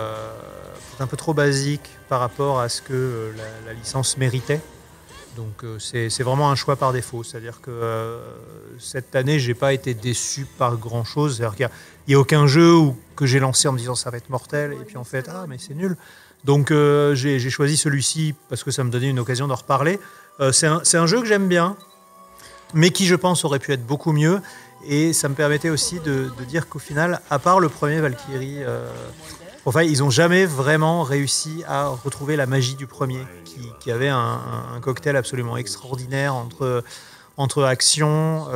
B: un peu trop basique par rapport à ce que la licence méritait. Donc c'est vraiment un choix par défaut. C'est-à-dire que cette année, j'ai pas été déçu par grand-chose. C'est-à-dire qu'il n'y a aucun jeu que j'ai lancé en me disant ça va être mortel et puis en fait, mais c'est nul. Donc j'ai choisi celui-ci parce que ça me donnait une occasion d'en reparler. C'est un jeu que j'aime bien, mais qui, je pense, aurait pu être beaucoup mieux. Et ça me permettait aussi de dire qu'au final, à part le premier Valkyrie, ils n'ont jamais vraiment réussi à retrouver la magie du premier, qui avait un cocktail absolument extraordinaire entre action,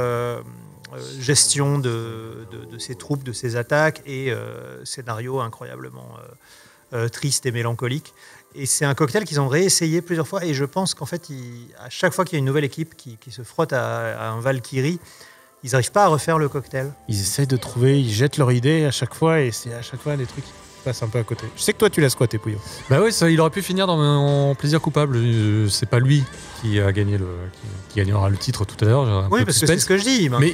B: gestion de ses troupes, de ses attaques et scénario incroyablement triste et mélancolique. Et c'est un cocktail qu'ils ont réessayé plusieurs fois. Et je pense qu'en fait, à chaque fois qu'il y a une nouvelle équipe qui se frotte à un Valkyrie, ils n'arrivent pas à refaire le cocktail.
C: Ils essayent de trouver, ils jettent leur idée à chaque fois et c'est à chaque fois des trucs qui passent un peu à côté. Je sais que toi, tu l'as squatté, Pouillot.
A: Bah oui, ça, il aurait pu finir en plaisir coupable. C'est pas lui qui a gagné qui gagnera le titre tout à l'heure.
B: Oui, parce que c'est ce que je dis.
A: Mais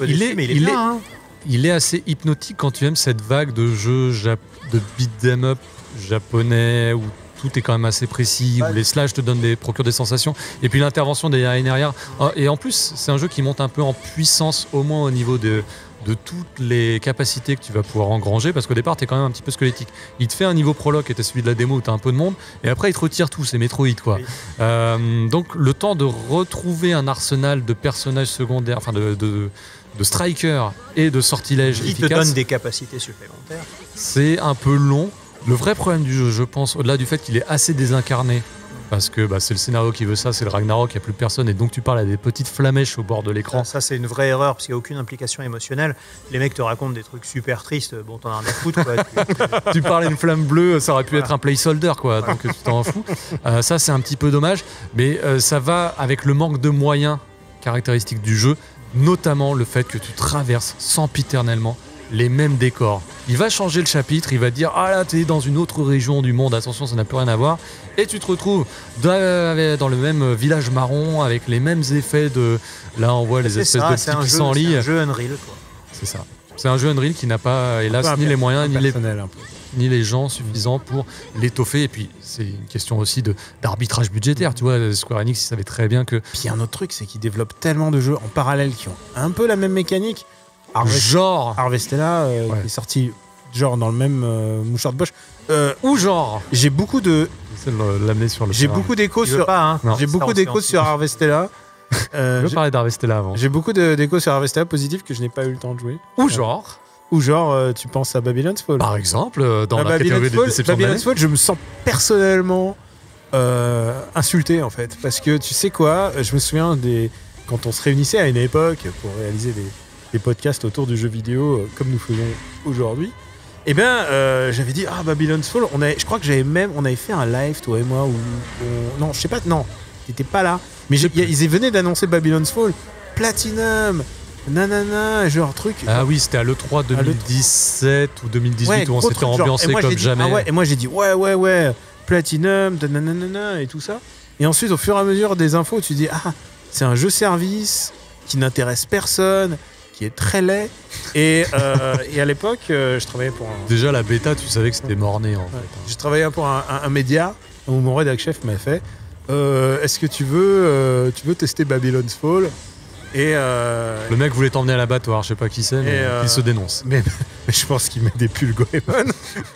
A: il est assez hypnotique quand tu aimes cette vague de jeux de beat'em up japonais où tout est quand même assez précis, où les slash procurent des sensations, et puis l'intervention derrière. Et en plus, c'est un jeu qui monte un peu en puissance, au moins au niveau de toutes les capacités que tu vas pouvoir engranger, parce qu'au départ, tu es quand même un petit peu squelettique. Il te fait un niveau prologue qui était celui de la démo où tu as un peu de monde, et après, il te retire tout, c'est Metroid, quoi. Oui. Donc, le temps de retrouver un arsenal de personnages secondaires, enfin de strikers et de sortilèges efficaces,
B: qui te donne des capacités supplémentaires.
A: C'est un peu long. Le vrai problème du jeu, je pense, au-delà du fait qu'il est assez désincarné, parce que c'est le scénario qui veut ça, c'est le Ragnarok, il n'y a plus personne, et donc tu parles à des petites flamèches au bord de l'écran.
B: Ça c'est une vraie erreur, parce qu'il n'y a aucune implication émotionnelle. Les mecs te racontent des trucs super tristes, bon, t'en as rien à foutre, quoi.
A: Tu parles à une flamme bleue, ça aurait pu être un placeholder, quoi, donc tu t'en fous. Ça, c'est un petit peu dommage, mais ça va avec le manque de moyens caractéristiques du jeu, notamment le fait que tu traverses sempiternellement les mêmes décors. Il va changer le chapitre, il va dire là t'es dans une autre région du monde, attention ça n'a plus rien à voir, et tu te retrouves dans le même village marron avec les mêmes effets de... Là on voit les espèces de petits pissenlits.
B: C'est un jeu Unreal, quoi.
A: C'est ça. C'est un jeu Unreal qui n'a pas, hélas, ni les moyens ni les gens suffisants pour l'étoffer. Et puis c'est une question aussi d'arbitrage budgétaire. Tu vois, Square Enix, ils savaient très bien que...
C: Puis un autre truc, c'est qu'ils développent tellement de jeux en parallèle qui ont un peu la même mécanique. Harvestella qui est sorti genre dans le même mouchoir de poche.
A: Ou genre
C: j'ai beaucoup de
A: l'amener sur le
C: j'ai beaucoup d'échos sur j'ai beaucoup d'échos sur Harvestella.
A: Je veux parler d'Harvestella avant.
C: J'ai beaucoup d'échos sur Harvestella positifs que je n'ai pas eu le temps de jouer.
A: Ou
C: genre tu penses à Babylon's Fall
A: par exemple, dans la catégorie des déceptions de
C: Babylon's Fall, je me sens personnellement insulté en fait, parce que tu sais quoi, je me souviens quand on se réunissait à une époque pour réaliser des podcasts autour du jeu vidéo comme nous faisons aujourd'hui, et j'avais dit Babylon's Fall, je crois que on avait fait un live toi et moi non, je sais pas, non, t'étais pas là, mais ils venaient d'annoncer Babylon's Fall Platinum, nanana, genre truc.
A: Ah oui, c'était à l'E3 2017 ou 2018 où on s'était ambiancé comme jamais.
C: Et moi j'ai dit ouais Platinum, nanana et tout ça, et ensuite au fur et à mesure des infos tu dis c'est un jeu service qui n'intéresse personne, qui est très laid, et à l'époque je travaillais pour
A: déjà la bêta, tu savais que c'était morné en fait.
C: Je travaillais pour un média où mon rédac chef m'a fait est-ce que tu veux tester Babylon's Fall, et le
A: mec voulait t'emmener à l'abattoir, je sais pas qui c'est, mais il se dénonce,
C: mais je pense qu'il met des pulls Goemon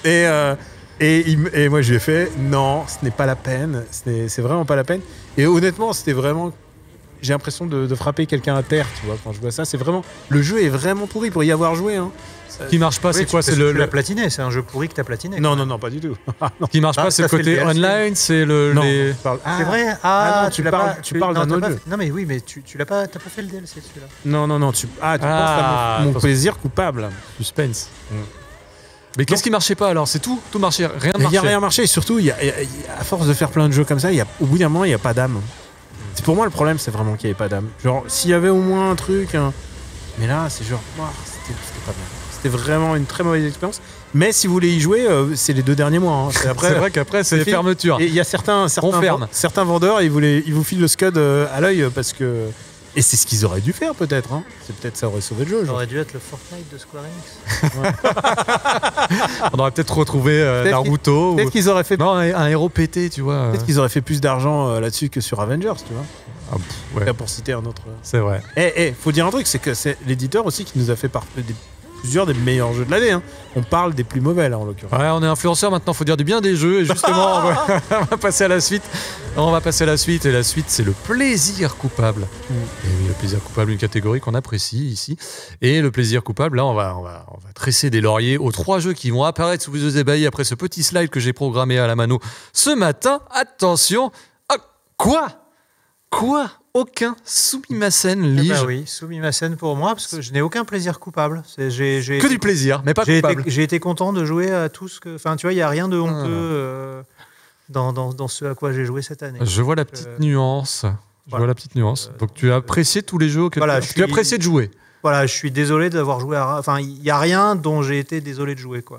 C: et moi je lui ai fait non, ce n'est pas la peine, c'est vraiment pas la peine, et honnêtement c'était vraiment, j'ai l'impression de frapper quelqu'un à terre, tu vois, quand je vois ça. C'est vraiment... Le jeu est vraiment pourri pour y avoir joué, hein.
A: Ce qui marche pas, c'est quoi? C'est
B: le
A: le
B: platiné, c'est un jeu pourri que t'as platiné.
C: Non, pas du tout.
A: Ce qui marche pas, c'est le
B: ça, c'est
A: côté
B: le DLC.
A: online, c'est
C: Non,
A: les...
C: je parle-
B: C'est vrai.
C: Ah non, tu
B: l'as
C: parles-
B: pas-
C: tu parles
B: non,
C: d'un
B: t'as
C: autre
B: pas-
C: jeu.
B: Non mais oui, mais tu l'as pas, t'as pas fait le DLC celui-là.
C: Non, tu penses à mon
A: attention.
C: plaisir coupable.
A: Suspense. Mais qu'est-ce qui marchait pas alors? C'est tout marchait, rien ne
C: Il n'y
A: marchait.
C: a rien marché, et surtout, à force de faire plein de jeux comme ça, au bout d'un moment, il n'y a pas d'âme. C'est pour moi le problème, c'est vraiment qu'il n'y avait pas d'âme. Genre, s'il y avait au moins un truc, mais là, c'est genre, c'était pas bien. C'était vraiment une très mauvaise expérience. Mais si vous voulez y jouer, c'est les 2 derniers mois. Hein.
A: C'est vrai qu'après, c'est les
C: fini.
A: fermetures.
C: Et il y a certains vendeurs, ils vous filent le scud à l'œil parce que. Et c'est ce qu'ils auraient dû faire peut-être. Hein. C'est peut-être ça aurait sauvé le jeu.
B: Ça
C: Genre.
B: aurait dû être le Fortnite de Square Enix.
A: On aurait peut-être retrouvé
C: Peut-être
A: Naruto.
C: Peut-être qu'ils auraient fait.
A: Non, un héros pété, tu vois.
C: Peut-être qu'ils auraient fait plus d'argent là-dessus que sur Avengers, tu vois.
A: Ah, ouais.
C: Pour citer un autre.
A: C'est vrai.
C: Faut dire un truc, c'est que c'est l'éditeur aussi qui nous a fait plusieurs des meilleurs jeux de l'année. Hein. On parle des plus mauvais là en l'occurrence.
A: Ouais, on est influenceur maintenant, faut dire du bien des jeux. Et justement, on va passer à la suite. On va passer à la suite. Et la suite, c'est le plaisir coupable. Et oui, le plaisir coupable, une catégorie qu'on apprécie ici. Et le plaisir coupable, là, on va tresser des lauriers aux 3 jeux qui vont apparaître sous vos yeux ébahis après ce petit slide que j'ai programmé à la mano ce matin. Attention. Ah, quoi? Aucun Sumimasen Lige.
B: Bah oui, Sumimasen pour moi, parce que je n'ai aucun plaisir coupable.
A: Que du plaisir, mais pas coupable.
B: J'ai été content de jouer à tout ce que... Enfin, tu vois, il n'y a rien de honteux dans ce à quoi j'ai joué cette année.
A: Je vois la petite nuance. Donc tu as apprécié tous les jeux auxquels tu as apprécié de jouer.
B: Voilà, je suis désolé d'avoir joué à... Enfin, il n'y a rien dont j'ai été désolé de jouer, quoi.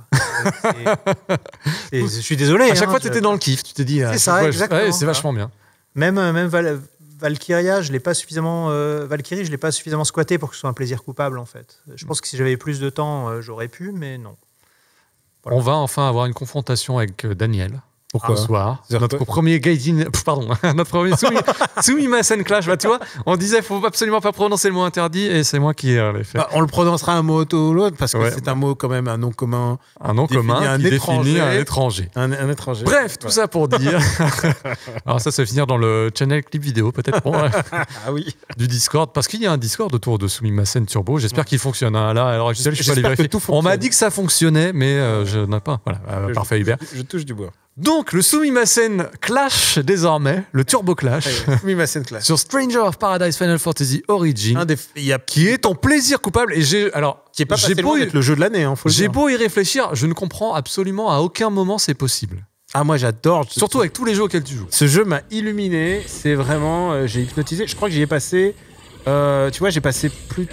B: Je suis désolé.
A: À chaque fois, tu étais dans le kiff. Tu t'es dit...
B: C'est ça, exactement.
A: Ouais, c'est vachement bien.
B: Même Valkyria, je l'ai pas suffisamment Valkyrie, je l'ai pas suffisamment squatté pour que ce soit un plaisir coupable en fait. Je pense que si j'avais plus de temps, j'aurais pu, mais non.
A: Voilà. On va enfin avoir une confrontation avec Daniel.
C: Pourquoi?
A: Ce soir. Notre premier Gaijin, notre premier Sumimasen Clash. Bah, tu vois, on disait faut absolument pas prononcer le mot interdit et c'est moi qui l'ai fait.
C: On le prononcera un mot ou l'autre parce que c'est un mot quand même, un nom commun.
A: Un nom commun qui définit un étranger.
C: Un étranger.
A: Bref, tout ça pour dire. Alors ça va finir dans le channel clip vidéo peut-être
C: ah oui.
A: Du Discord parce qu'il y a un Discord autour de Sumimasen Turbo. J'espère qu'il fonctionne. Hein. Là, alors je sais pas les vérifier. On m'a dit que ça fonctionnait, mais je n'ai pas. Voilà, parfait Hubert.
C: Je touche du bois.
A: Donc, le Sumimasen Clash, désormais, le Turbo Clash,
C: Sumimasen Clash.
A: sur Stranger of Paradise Final Fantasy Origin, qui est ton plaisir coupable. Et qui
C: est pas passé loin d'être le jeu de l'année, hein, faut le dire.
A: J'ai beau y réfléchir, je ne comprends absolument à aucun moment c'est possible.
C: Ah, moi j'adore.
A: Surtout avec tous les jeux auxquels tu joues.
C: Ce jeu m'a illuminé, c'est vraiment... j'ai hypnotisé. Je crois que j'y ai passé... tu vois, j'ai passé plus de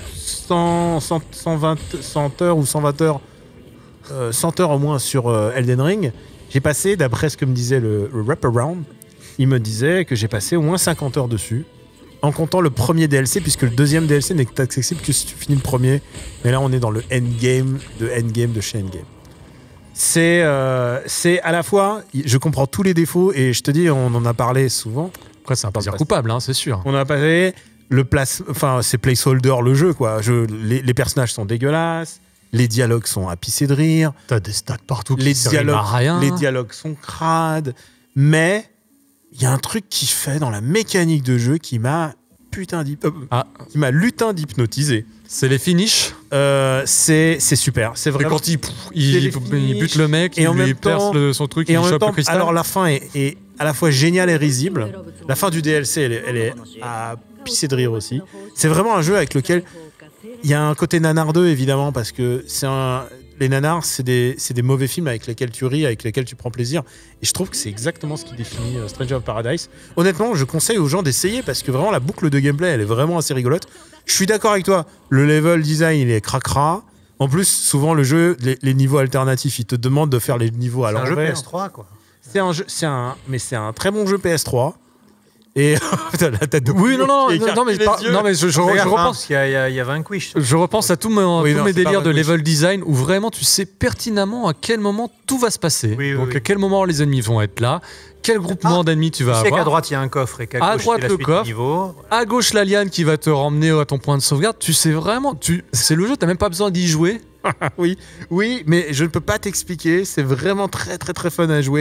C: 100 heures ou 120 heures, 100 heures au moins sur Elden Ring. J'ai passé, d'après ce que me disait le wraparound, il me disait que j'ai passé au moins 50 heures dessus, en comptant le premier DLC, puisque le deuxième DLC n'est accessible que si tu finis le premier. Mais là, on est dans le endgame de chez Endgame. C'est à la fois, je comprends tous les défauts, et je te dis, on en a parlé souvent.
A: Après, c'est un plaisir coupable, hein, c'est sûr.
C: On a parlé, c'est placeholder le jeu, quoi. Les personnages sont dégueulasses. Les dialogues sont à pisser de rire.
A: T'as des stats partout qui
C: les
A: servent à rien.
C: Les dialogues sont crades. Mais il y a un truc qui fait dans la mécanique de jeu qui m'a lutin d'hypnotisé.
A: C'est les finishes.
C: C'est super. C'est vraiment.
A: Et quand il bute le mec, il lui perce son truc, il chope le cristal.
C: Alors la fin est à la fois géniale et risible. La fin du DLC, elle est à pisser de rire aussi. C'est vraiment un jeu avec lequel il y a un côté nanardeux, évidemment, parce que les nanars, c'est des mauvais films avec lesquels tu ris, avec lesquels tu prends plaisir. Et je trouve que c'est exactement ce qui définit Stranger of Paradise. Honnêtement, je conseille aux gens d'essayer parce que vraiment, la boucle de gameplay, elle est vraiment assez rigolote. Je suis d'accord avec toi. Le level design, il est cracra. En plus, souvent, le jeu, les niveaux alternatifs, ils te demandent de faire les niveaux à l'envers.
B: C'est un jeu PS3, quoi.
C: C'est un très bon jeu PS3. Et la tête de
A: oui, non, mais je repense.
B: Il y a Vanquish.
A: Je repense à tous mes délires de level design où vraiment tu sais pertinemment à quel moment tout va se passer. Donc à quel moment les ennemis vont être là, quel groupement d'ennemis tu vas avoir.
B: Tu sais qu'à droite il y a un coffre et qu'à gauche
A: droite le coffre,
B: niveau.
A: À gauche la liane qui va te ramener à ton point de sauvegarde. Tu sais vraiment, c'est le jeu, t'as même pas besoin d'y jouer.
C: oui, mais je ne peux pas t'expliquer. C'est vraiment très très très fun à jouer.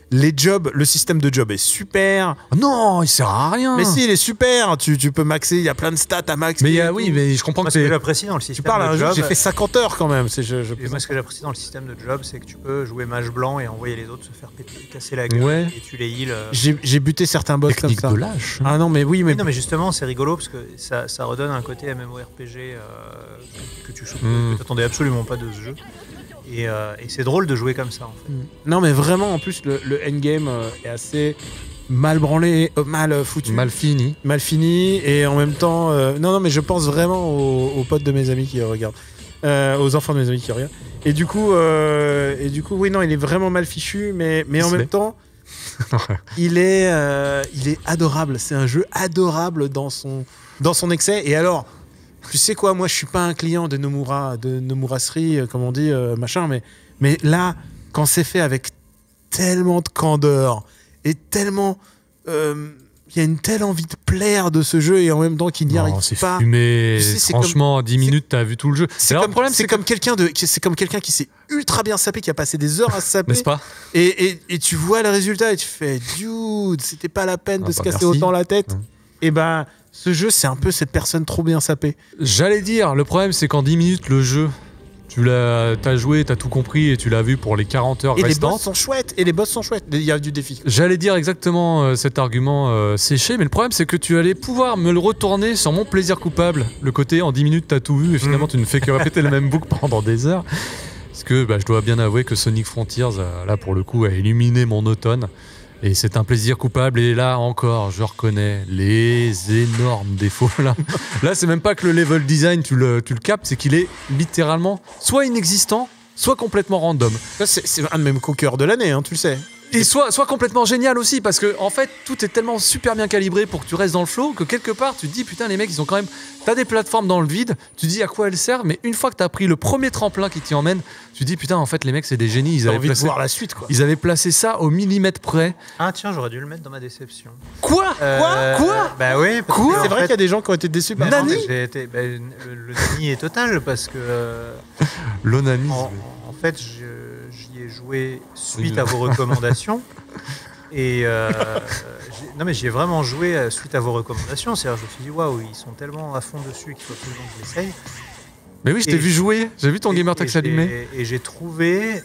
C: les jobs, le système de job est super.
A: Non, il sert à rien.
C: Mais si, il est super. Tu peux maxer, il y a plein de stats à max.
A: Mais oui, mais je comprends
B: Moi,
A: que
B: ce que
A: c'est.
B: j'apprécie dans le système
C: Tu parles à un
B: de
C: jeu,
B: job,
C: j'ai fait 50 heures quand même.
B: et moi, ce que j'apprécie dans le système de job, c'est que tu peux jouer mage blanc et envoyer les autres se faire péter, casser la gueule,
A: Ouais.
B: et tu les heals.
C: J'ai buté certains boss
A: Technique
C: comme
A: de
C: ça.
A: lâche.
C: Ah non, mais oui, mais
B: Oui, non, mais justement, c'est rigolo parce que ça redonne un côté MMORPG que tu t'attendais absolument pas de ce jeu. Et c'est drôle de jouer comme ça, en fait.
C: non, mais vraiment, en plus, le endgame est assez mal branlé, mal foutu,
A: Mal fini.
C: mal fini, et en même temps, non, mais je pense vraiment aux potes de mes amis qui regardent, aux enfants de mes amis qui regardent. Et du coup, oui, non, il est vraiment mal fichu, mais en même temps, il est adorable. C'est un jeu adorable dans son excès. Et alors, tu sais quoi, moi, je suis pas un client de Nomura-serie, comme on dit, machin, mais là, quand c'est fait avec tellement de candeur et tellement, il y a une telle envie de plaire de ce jeu et en même temps qu'il n'y arrive
A: c'est
C: pas.
A: fumé.
C: Tu sais, c'est
A: Franchement, en 10 minutes, t'as vu tout le jeu.
C: C'est
A: Alors,
C: comme,
A: le problème, c'est
C: comme quelqu'un qui s'est ultra bien sapé, qui a passé des heures à se saper.
A: N'est-ce pas?
C: Et tu vois le résultat et tu fais dude, c'était pas la peine de se casser
A: merci.
C: autant la tête.
A: Ouais.
C: Et ben, ce jeu, c'est un peu cette personne trop bien sapée.
A: J'allais dire, le problème, c'est qu'en 10 minutes, le jeu, t'as joué, t'as tout compris et tu l'as vu pour les 40 heures
C: Et les
A: restantes.
C: boss sont chouettes. Il y a du défi.
A: J'allais dire exactement cet argument séché, mais le problème c'est que tu allais pouvoir me le retourner sur mon plaisir coupable. Le côté en 10 minutes t'as tout vu et finalement tu ne fais que répéter la même boucle pendant des heures. Parce que je dois bien avouer que Sonic Frontiers, là pour le coup, a illuminé mon automne. Et c'est un plaisir coupable. Et là encore, je reconnais les énormes défauts. Là c'est même pas que le level design, tu le captes, c'est qu'il est littéralement soit inexistant, soit complètement random.
C: Ça, c'est un de mes co-cœurs de l'année, hein, tu le sais.
A: Et soit complètement génial aussi, parce que en fait, tout est tellement super bien calibré pour que tu restes dans le flow que quelque part, tu te dis, putain, les mecs, ils ont quand même. T'as des plateformes dans le vide, tu te dis à quoi elles servent, mais une fois que t'as pris le premier tremplin qui t'y emmène, tu te dis, putain, en fait, les mecs, c'est des génies.
C: J'ai envie de voir la suite, quoi.
A: Ils avaient placé ça au millimètre près.
B: Ah tiens, j'aurais dû le mettre dans ma déception.
A: Quoi Quoi
B: Bah oui. parce
A: Quoi
B: que, en
C: C'est vrai
B: fait,
C: qu'il y a des gens qui ont été déçus par
B: non,
A: Nani
B: mais j'ai été- bah, le nani est total parce que
A: L'onanisme.
B: en fait j'y ai joué suite à vos recommandations et non mais j'y ai vraiment joué suite à vos recommandations. C'est-à-dire je me suis dit waouh, ils sont tellement à fond dessus qu'il faut absolument que j'essaye.
A: Mais oui, je t'ai vu jouer. J'ai vu ton gamer tag s'allumer.
B: Et j'ai trouvé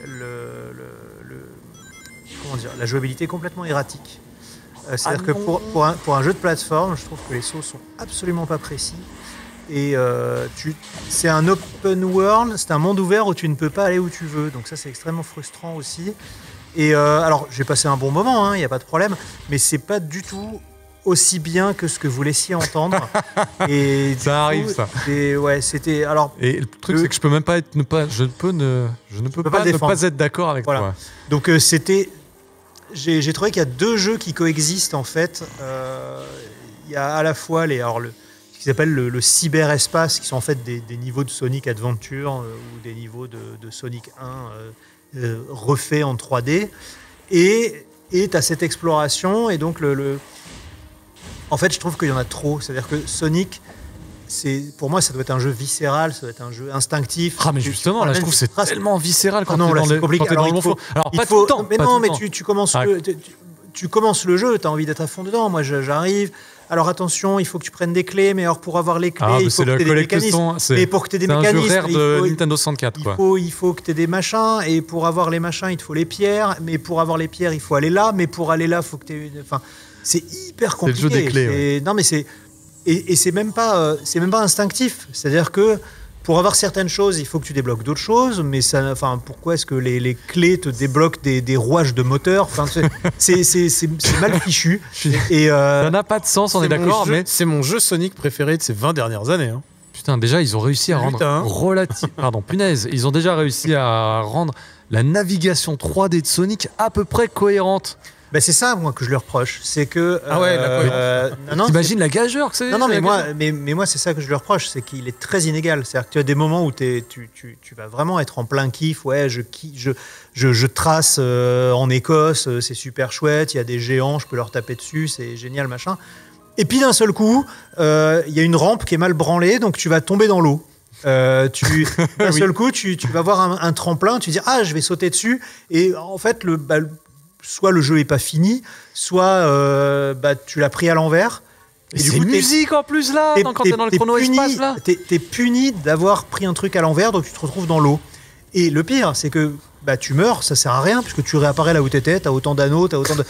B: comment dire, la jouabilité complètement erratique. C'est-à-dire que pour un jeu de plateforme, je trouve que les sauts sont absolument pas précis. Et c'est un open world, c'est un monde ouvert où tu ne peux pas aller où tu veux. Donc ça, c'est extrêmement frustrant aussi. Et alors, j'ai passé un bon moment, il n'y a pas de problème, mais c'est pas du tout aussi bien que ce que vous laissiez entendre. Et
A: Ça arrive, ça.
B: Ouais, c'était. Alors,
A: Et le truc, c'est que je peux même pas être. Je ne peux pas ne
B: défendre.
A: pas être d'accord avec
B: Voilà.
A: toi.
B: donc c'était. J'ai trouvé qu'il y a deux jeux qui coexistent en fait. Il y a à la fois ce qui s'appelle le cyberespace, qui sont en fait des niveaux de Sonic Adventure ou des niveaux de Sonic 1 refaits en 3D. Et tu as cette exploration. Et donc, en fait, je trouve qu'il y en a trop. C'est-à-dire que Sonic, pour moi, ça doit être un jeu viscéral, ça doit être un jeu instinctif.
A: Ah, mais justement, là, je trouve que c'est tellement viscéral quand
B: Ah non,
A: t'es
B: là,
A: dans
B: c'est
A: le
B: compliqué.
A: quand t'es dans
B: Alors,
A: le
B: il faut-
A: bon flow. Alors,
B: Il
A: pas
B: faut-
A: tout le temps.
B: Mais
A: pas
B: non,
A: tout le
B: mais
A: temps.
B: tu commences
A: Ah.
B: tu commences le jeu, tu as envie d'être à fond dedans. Moi, j'arrive. Alors attention, il faut que tu prennes des clés, mais alors pour avoir les clés,
A: Ah, mais
B: il faut
A: c'est
B: que
A: le
B: tu aies des mécanismes.
A: collecte-son.
B: Mais pour que tu aies des
A: C'est un jeu
B: mécanismes,
A: rare de Nintendo 64, quoi.
B: il faut que tu aies des machins, et pour avoir les machins, il te faut les pierres, mais pour avoir les pierres, il faut aller là, mais pour aller là, il faut que tu aies Enfin, c'est hyper
A: C'est le
B: compliqué.
A: jeu des clés, ouais.
B: Non, mais c'est même pas instinctif. C'est-à-dire que pour avoir certaines choses, il faut que tu débloques d'autres choses, mais enfin, pourquoi est-ce que les clés te débloquent des rouages de moteur? Enfin, c'est mal fichu. Et
A: Ça n'a pas de sens, on est d'accord, mais
C: C'est mon jeu Sonic préféré de ces 20 dernières années. Hein.
A: putain, déjà, ils ont réussi à rendre
C: Putain.
A: Pardon, punaise, ils ont déjà réussi à rendre la navigation 3D de Sonic à peu près cohérente.
B: ben, c'est ça, moi, que je lui reproche. C'est que.
C: Ah ouais, la
B: non,
A: T'imagines la gageure que c'est?
B: Non, mais
A: la
B: moi,
A: gageure
B: mais moi c'est ça que je lui reproche, c'est qu'il est très inégal. C'est-à-dire que tu as des moments où tu vas vraiment être en plein kiff. Ouais, je trace en Écosse, c'est super chouette. Il y a des géants, je peux leur taper dessus, c'est génial, machin. Et puis d'un seul coup, il y a une rampe qui est mal branlée, donc tu vas tomber dans l'eau. D'un seul coup, tu vas voir un tremplin, tu dis ah, je vais sauter dessus, et en fait soit le jeu est pas fini, soit tu l'as pris à l'envers.
A: Et c'est musique en plus là, quand t'es dans le chrono-espace là.
B: T'es puni d'avoir pris un truc à l'envers, donc tu te retrouves dans l'eau. Et le pire, c'est que tu meurs, ça sert à rien, puisque tu réapparais là où t'étais, t'as autant d'anneaux,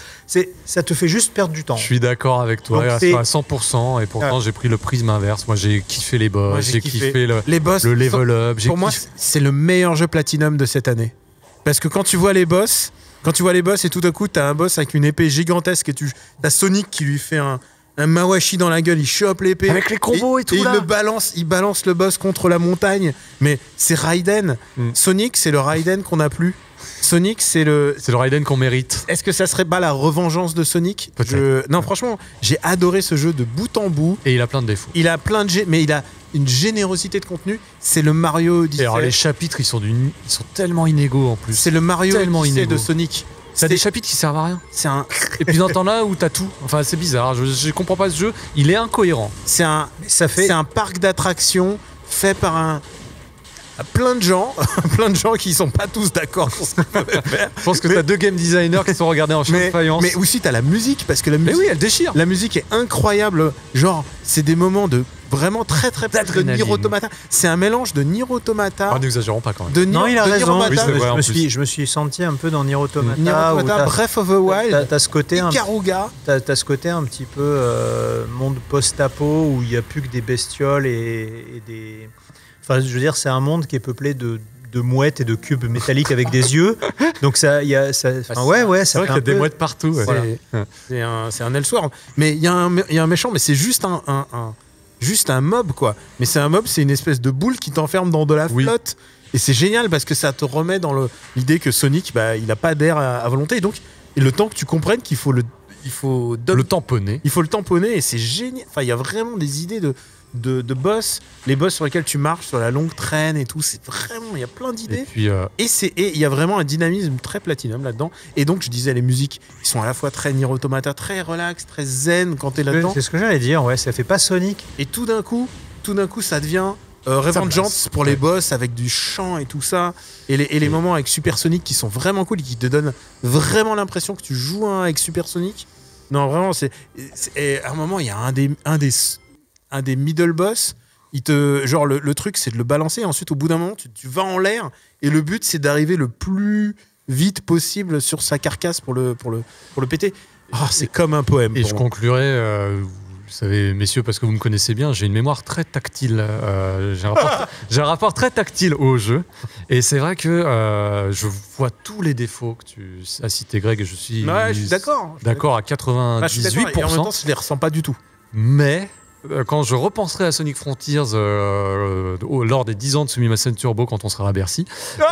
B: ça te fait juste perdre du temps.
A: Je suis d'accord avec toi, à 100%, et pourtant j'ai pris le prisme inverse. Moi j'ai kiffé les boss, j'ai kiffé
C: les boss,
A: le level up.
C: Pour moi, c'est le meilleur jeu Platinum de cette année. Parce que quand tu vois les boss, et tout d'un coup t'as un boss avec une épée gigantesque, et t'as Sonic qui lui fait un mawashi dans la gueule, il chope l'épée.
A: Avec les combos et tout là.
C: Il balance le boss contre la montagne. Mais c'est Raiden. Sonic, c'est le Raiden qu'on n'a plus. Sonic, c'est le
A: Raiden qu'on mérite.
C: Est-ce que ça serait pas la revengeance de Sonic ? Non, franchement, j'ai adoré ce jeu de bout en bout.
A: Et il a plein de défauts.
C: Mais il a une générosité de contenu. C'est le Mario Odyssey.
A: Et alors les chapitres, ils sont tellement inégaux en plus.
C: C'est le Mario Odyssey de Sonic.
A: T'as des chapitres qui servent à rien. Et puis t'en as où t'as tout. Enfin, c'est bizarre. Je comprends pas ce jeu. Il est incohérent.
C: C'est un parc d'attractions fait par plein de gens qui sont pas tous d'accord sur ce qu'ils peuvent faire.
A: Je pense que t'as 2 game designers qui sont regardés en chaîne de faïence.
C: Mais aussi t'as la musique, parce que la musique,
A: mais oui, elle déchire.
C: La musique est incroyable. Genre, c'est des moments de vraiment très très de Nier Automata. C'est un mélange de Nier Automata.
A: N'exagérons pas quand même.
B: Non, il a raison.
A: Oui,
B: je me suis senti un peu dans Nier Automata.
C: Nier Automata, Breath of the Wild.
B: T'as ce côté
C: Ikaruga.
B: T'as ce côté un petit peu monde post-apo où il y a plus que des bestioles et des. Enfin, je veux dire, c'est un monde qui est peuplé de mouettes et de cubes métalliques avec des yeux. Donc ça, il y a ça.
A: C'est vrai qu'il y a des mouettes partout. Ouais.
C: Voilà. C'est un Elsewhere. Mais il y a un méchant, mais c'est juste juste un mob, quoi. Mais c'est un mob, c'est une espèce de boule qui t'enferme dans de la flotte. Et c'est génial parce que ça te remet dans l'idée que Sonic, il n'a pas d'air à volonté. Et le temps que tu comprennes qu'il faut le
A: tamponner.
C: Il faut le tamponner et c'est génial. Enfin, il y a vraiment des idées de boss. Les boss sur lesquels tu marches, sur la longue traîne et tout. C'est vraiment, il y a plein d'idées.
A: Et puis,
C: et il y a vraiment un dynamisme très Platinum là-dedans. Et donc, je disais, les musiques, ils sont à la fois très Nier Automata, très relax, très zen quand t'es là-dedans.
B: C'est ce que j'allais dire, ouais, ça fait pas Sonic.
C: Et tout d'un coup, ça devient Revengeance pour les boss avec du chant et tout ça. Et les moments avec Super Sonic qui sont vraiment cool et qui te donnent vraiment l'impression que tu joues avec Super Sonic. Non, vraiment, et à un moment, il y a un des middle boss. Genre le truc, c'est de le balancer. Et ensuite, au bout d'un moment, tu vas en l'air. Et le but, c'est d'arriver le plus vite possible sur sa carcasse pour le péter. C'est comme un poème.
A: Et je conclurai. Vous savez, messieurs, parce que vous me connaissez bien, j'ai une mémoire très tactile. J'ai un rapport très tactile au jeu. Et c'est vrai que je vois tous les défauts que tu as cités, Greg, et je suis
C: d'accord.
A: D'accord à 98%.
C: Et en même temps, je les ressens pas du tout.
A: Mais quand je repenserai à Sonic Frontiers lors des 10 ans de Sumimasen Turbo, quand on sera à Bercy,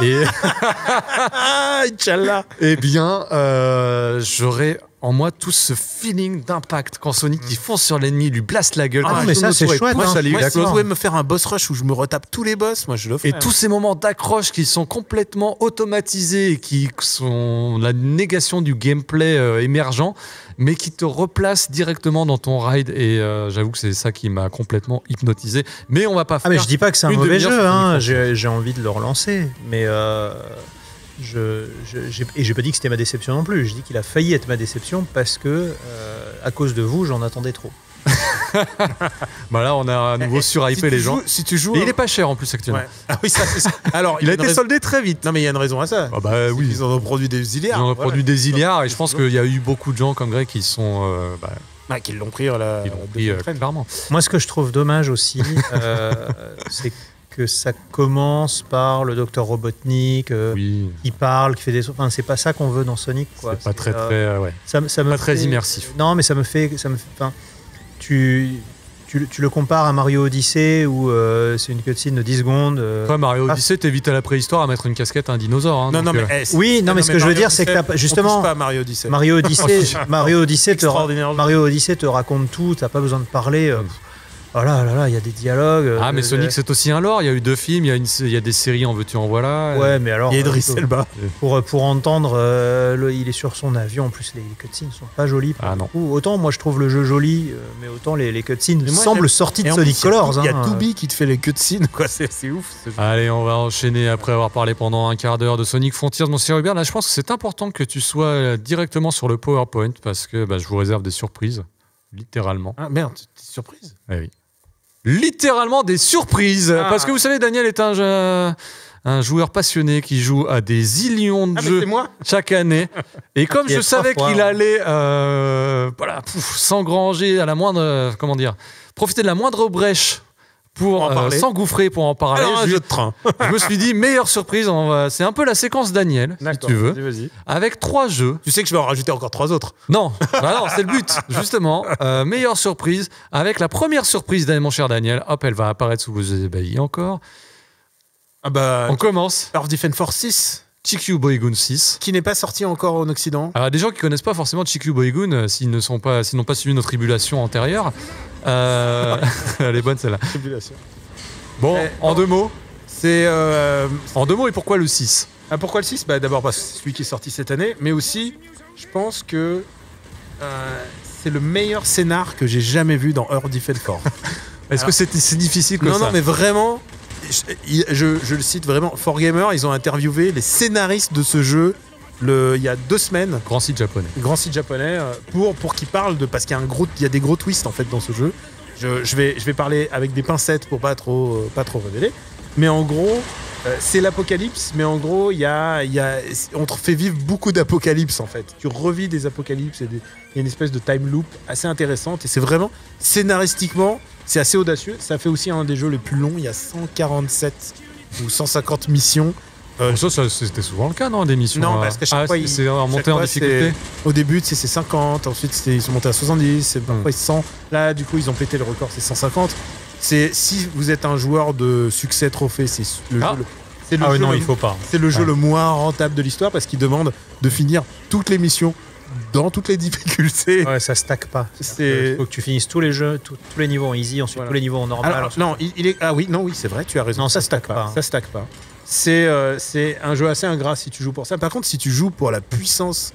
C: Inch'Allah,
A: eh bien, j'aurai en moi tout ce feeling d'impact quand Sonic il fonce sur l'ennemi, lui blast la gueule.
B: Mais ça c'est chouette.
C: Moi, si vous pouvez me faire un boss rush où je me retape tous les boss, moi je le ferai.
A: Et tous ces moments d'accroche qui sont complètement automatisés et qui sont la négation du gameplay émergent, mais qui te replacent directement dans ton ride. Et j'avoue que c'est ça qui m'a complètement hypnotisé. Mais on va pas faire.
B: Mais je dis pas que c'est un mauvais jeu. J'ai envie de le relancer, mais. J'ai pas dit que c'était ma déception non plus. Je dis qu'il a failli être ma déception parce que, à cause de vous, j'en attendais trop.
A: Là, on a à nouveau surhypé les gens.
C: Si tu joues,
A: et il est pas cher en plus actuellement.
C: Ouais. Ah oui, ça. Alors,
A: il a été soldé très vite.
C: Non, mais il y a une raison à ça.
A: Oui.
C: Ils en ont produit des milliards.
A: Ils en ont produit des milliards, et je pense qu'il y a eu beaucoup de gens comme Greg qui sont.
C: Qui l'ont pris,
A: clairement.
B: Moi, ce que je trouve dommage aussi, c'est que ça commence par le docteur Robotnik, qui parle, qui fait des... Enfin, c'est pas ça qu'on veut dans Sonic, quoi.
A: C'est pas très ouais.
B: Ça me
A: pas très immersif.
B: Non, mais ça me fait... Enfin, tu le compares à Mario Odyssey où c'est une cutscene de 10 secondes.
A: Toi, Mario Odyssey, t'évites à la préhistoire à mettre une casquette à un dinosaure.
B: Mais ce que je veux dire, c'est que justement,
C: Mario Odyssey.
B: Mario Odyssey te raconte tout, t'as pas besoin de parler. Oh là là là, il y a des dialogues.
A: Ah, mais Sonic, c'est aussi un lore. Il y a eu 2 films, il y a des séries en veux-tu en voilà.
B: Ouais, mais alors.
C: Il y a Idris Elba.
B: Pour entendre, il est sur son avion. En plus, les cutscenes sont pas jolies.
A: Ah non.
B: Autant moi je trouve le jeu joli, mais autant les cutscenes
C: Mais moi,
B: semblent
C: j'aime-
B: sorties de
C: Et en
B: Sonic
C: plus,
B: Colors.
C: Il y a
B: hein.
C: Toubi qui te fait les cutscenes, quoi. C'est ouf. ce jeu.
A: Allez, on va enchaîner après avoir parlé pendant un quart d'heure de Sonic Frontiers. Mon cher Hubert, là, je pense que c'est important que tu sois directement sur le PowerPoint parce que je vous réserve des surprises. Littéralement.
C: Ah merde, t'es surprise.
A: Eh oui. Littéralement des surprises.
C: Ah.
A: Parce que vous savez, Daniel est un joueur passionné qui joue à des zillions de
C: Ah, mais
A: jeux
C: c'est moi.
A: chaque année. Et comme
B: Qui
A: je
B: est
A: savais
B: 3 fois,
A: qu'il
B: hein.
A: allait s'engranger à la moindre, profiter de la moindre brèche pour
C: en parler.
A: s'engouffrer pour en parler,
C: Alors, un jeu de train.
A: je me suis dit, meilleure surprise, c'est un peu la séquence Daniel, si tu veux,
C: Vas-y.
A: avec 3 jeux.
C: Tu sais que je vais en rajouter encore 3 autres.
A: Non, non, c'est le but, justement. Meilleure surprise, avec la première surprise, mon cher Daniel. Hop, elle va apparaître sous vos ébahis encore.
C: Ah bah,
A: On commence.
C: Earth Defense Force 6,
A: Chikyu Boygun 6.
C: qui n'est pas sorti encore en Occident.
A: Alors, des gens qui connaissent pas forcément Chikyu Boygun, s'ils n'ont pas suivi nos tribulations antérieures, elle est bonne celle-là.
C: Tribulation.
A: Bon,
C: Eh,
A: en
C: bon.
A: 2 mots.
C: C'est.
A: En 2 mots, et pourquoi le 6?
C: Pourquoi le 6 D'abord parce que c'est celui qui est sorti cette année, mais aussi, je pense que c'est le meilleur scénar que j'ai jamais vu dans Earth Defense Force.
A: Est-ce que c'est difficile que
C: Non,
A: ça?
C: non, mais vraiment, je le cite vraiment. 4Gamer, ils ont interviewé les scénaristes de ce jeu il y a 2 semaines,
A: Grand site japonais.
C: grand site japonais, pour qu'ils parlent de. Parce qu'il y a des gros twists en fait dans ce jeu. Je vais parler avec des pincettes pour pas trop révéler. Mais en gros, c'est l'apocalypse, mais en gros, on te fait vivre beaucoup d'apocalypse en fait. Tu revis des apocalypses, il y a une espèce de time loop assez intéressante et c'est vraiment, scénaristiquement, c'est assez audacieux. Ça fait aussi un des jeux les plus longs, il y a 147 ou 150 missions.
A: Ça, c'était souvent le cas, non, des missions?
C: Non, parce qu'à chaque fois,
A: c'est remonté
C: chaque
A: en
C: fois,
A: difficulté.
C: Au début, c'est 50, ensuite ils sont montés à 70, parfois 100. Là, du coup, ils ont pété le record, c'est 150. Si vous êtes un joueur de succès trophée, c'est le
A: Ah.
C: jeu. C'est le
B: Ah ouais,
C: jeu
B: non,
C: le-
B: il faut pas.
C: C'est le jeu
A: Ouais.
C: le moins rentable de l'histoire parce qu'il demande de finir toutes les missions dans toutes les difficultés.
B: Ouais, ça stack pas.
C: C'est-
B: Il faut que tu finisses tous les jeux, tous les niveaux en easy, ensuite
C: Voilà.
B: tous les niveaux en normal.
C: Alors, non, il est. Ah oui, non, oui, c'est vrai, tu as raison.
B: Non, ça stack pas, hein.
C: Ça stack pas. C'est un jeu assez ingrat si tu joues pour ça. Par contre, si tu joues pour la puissance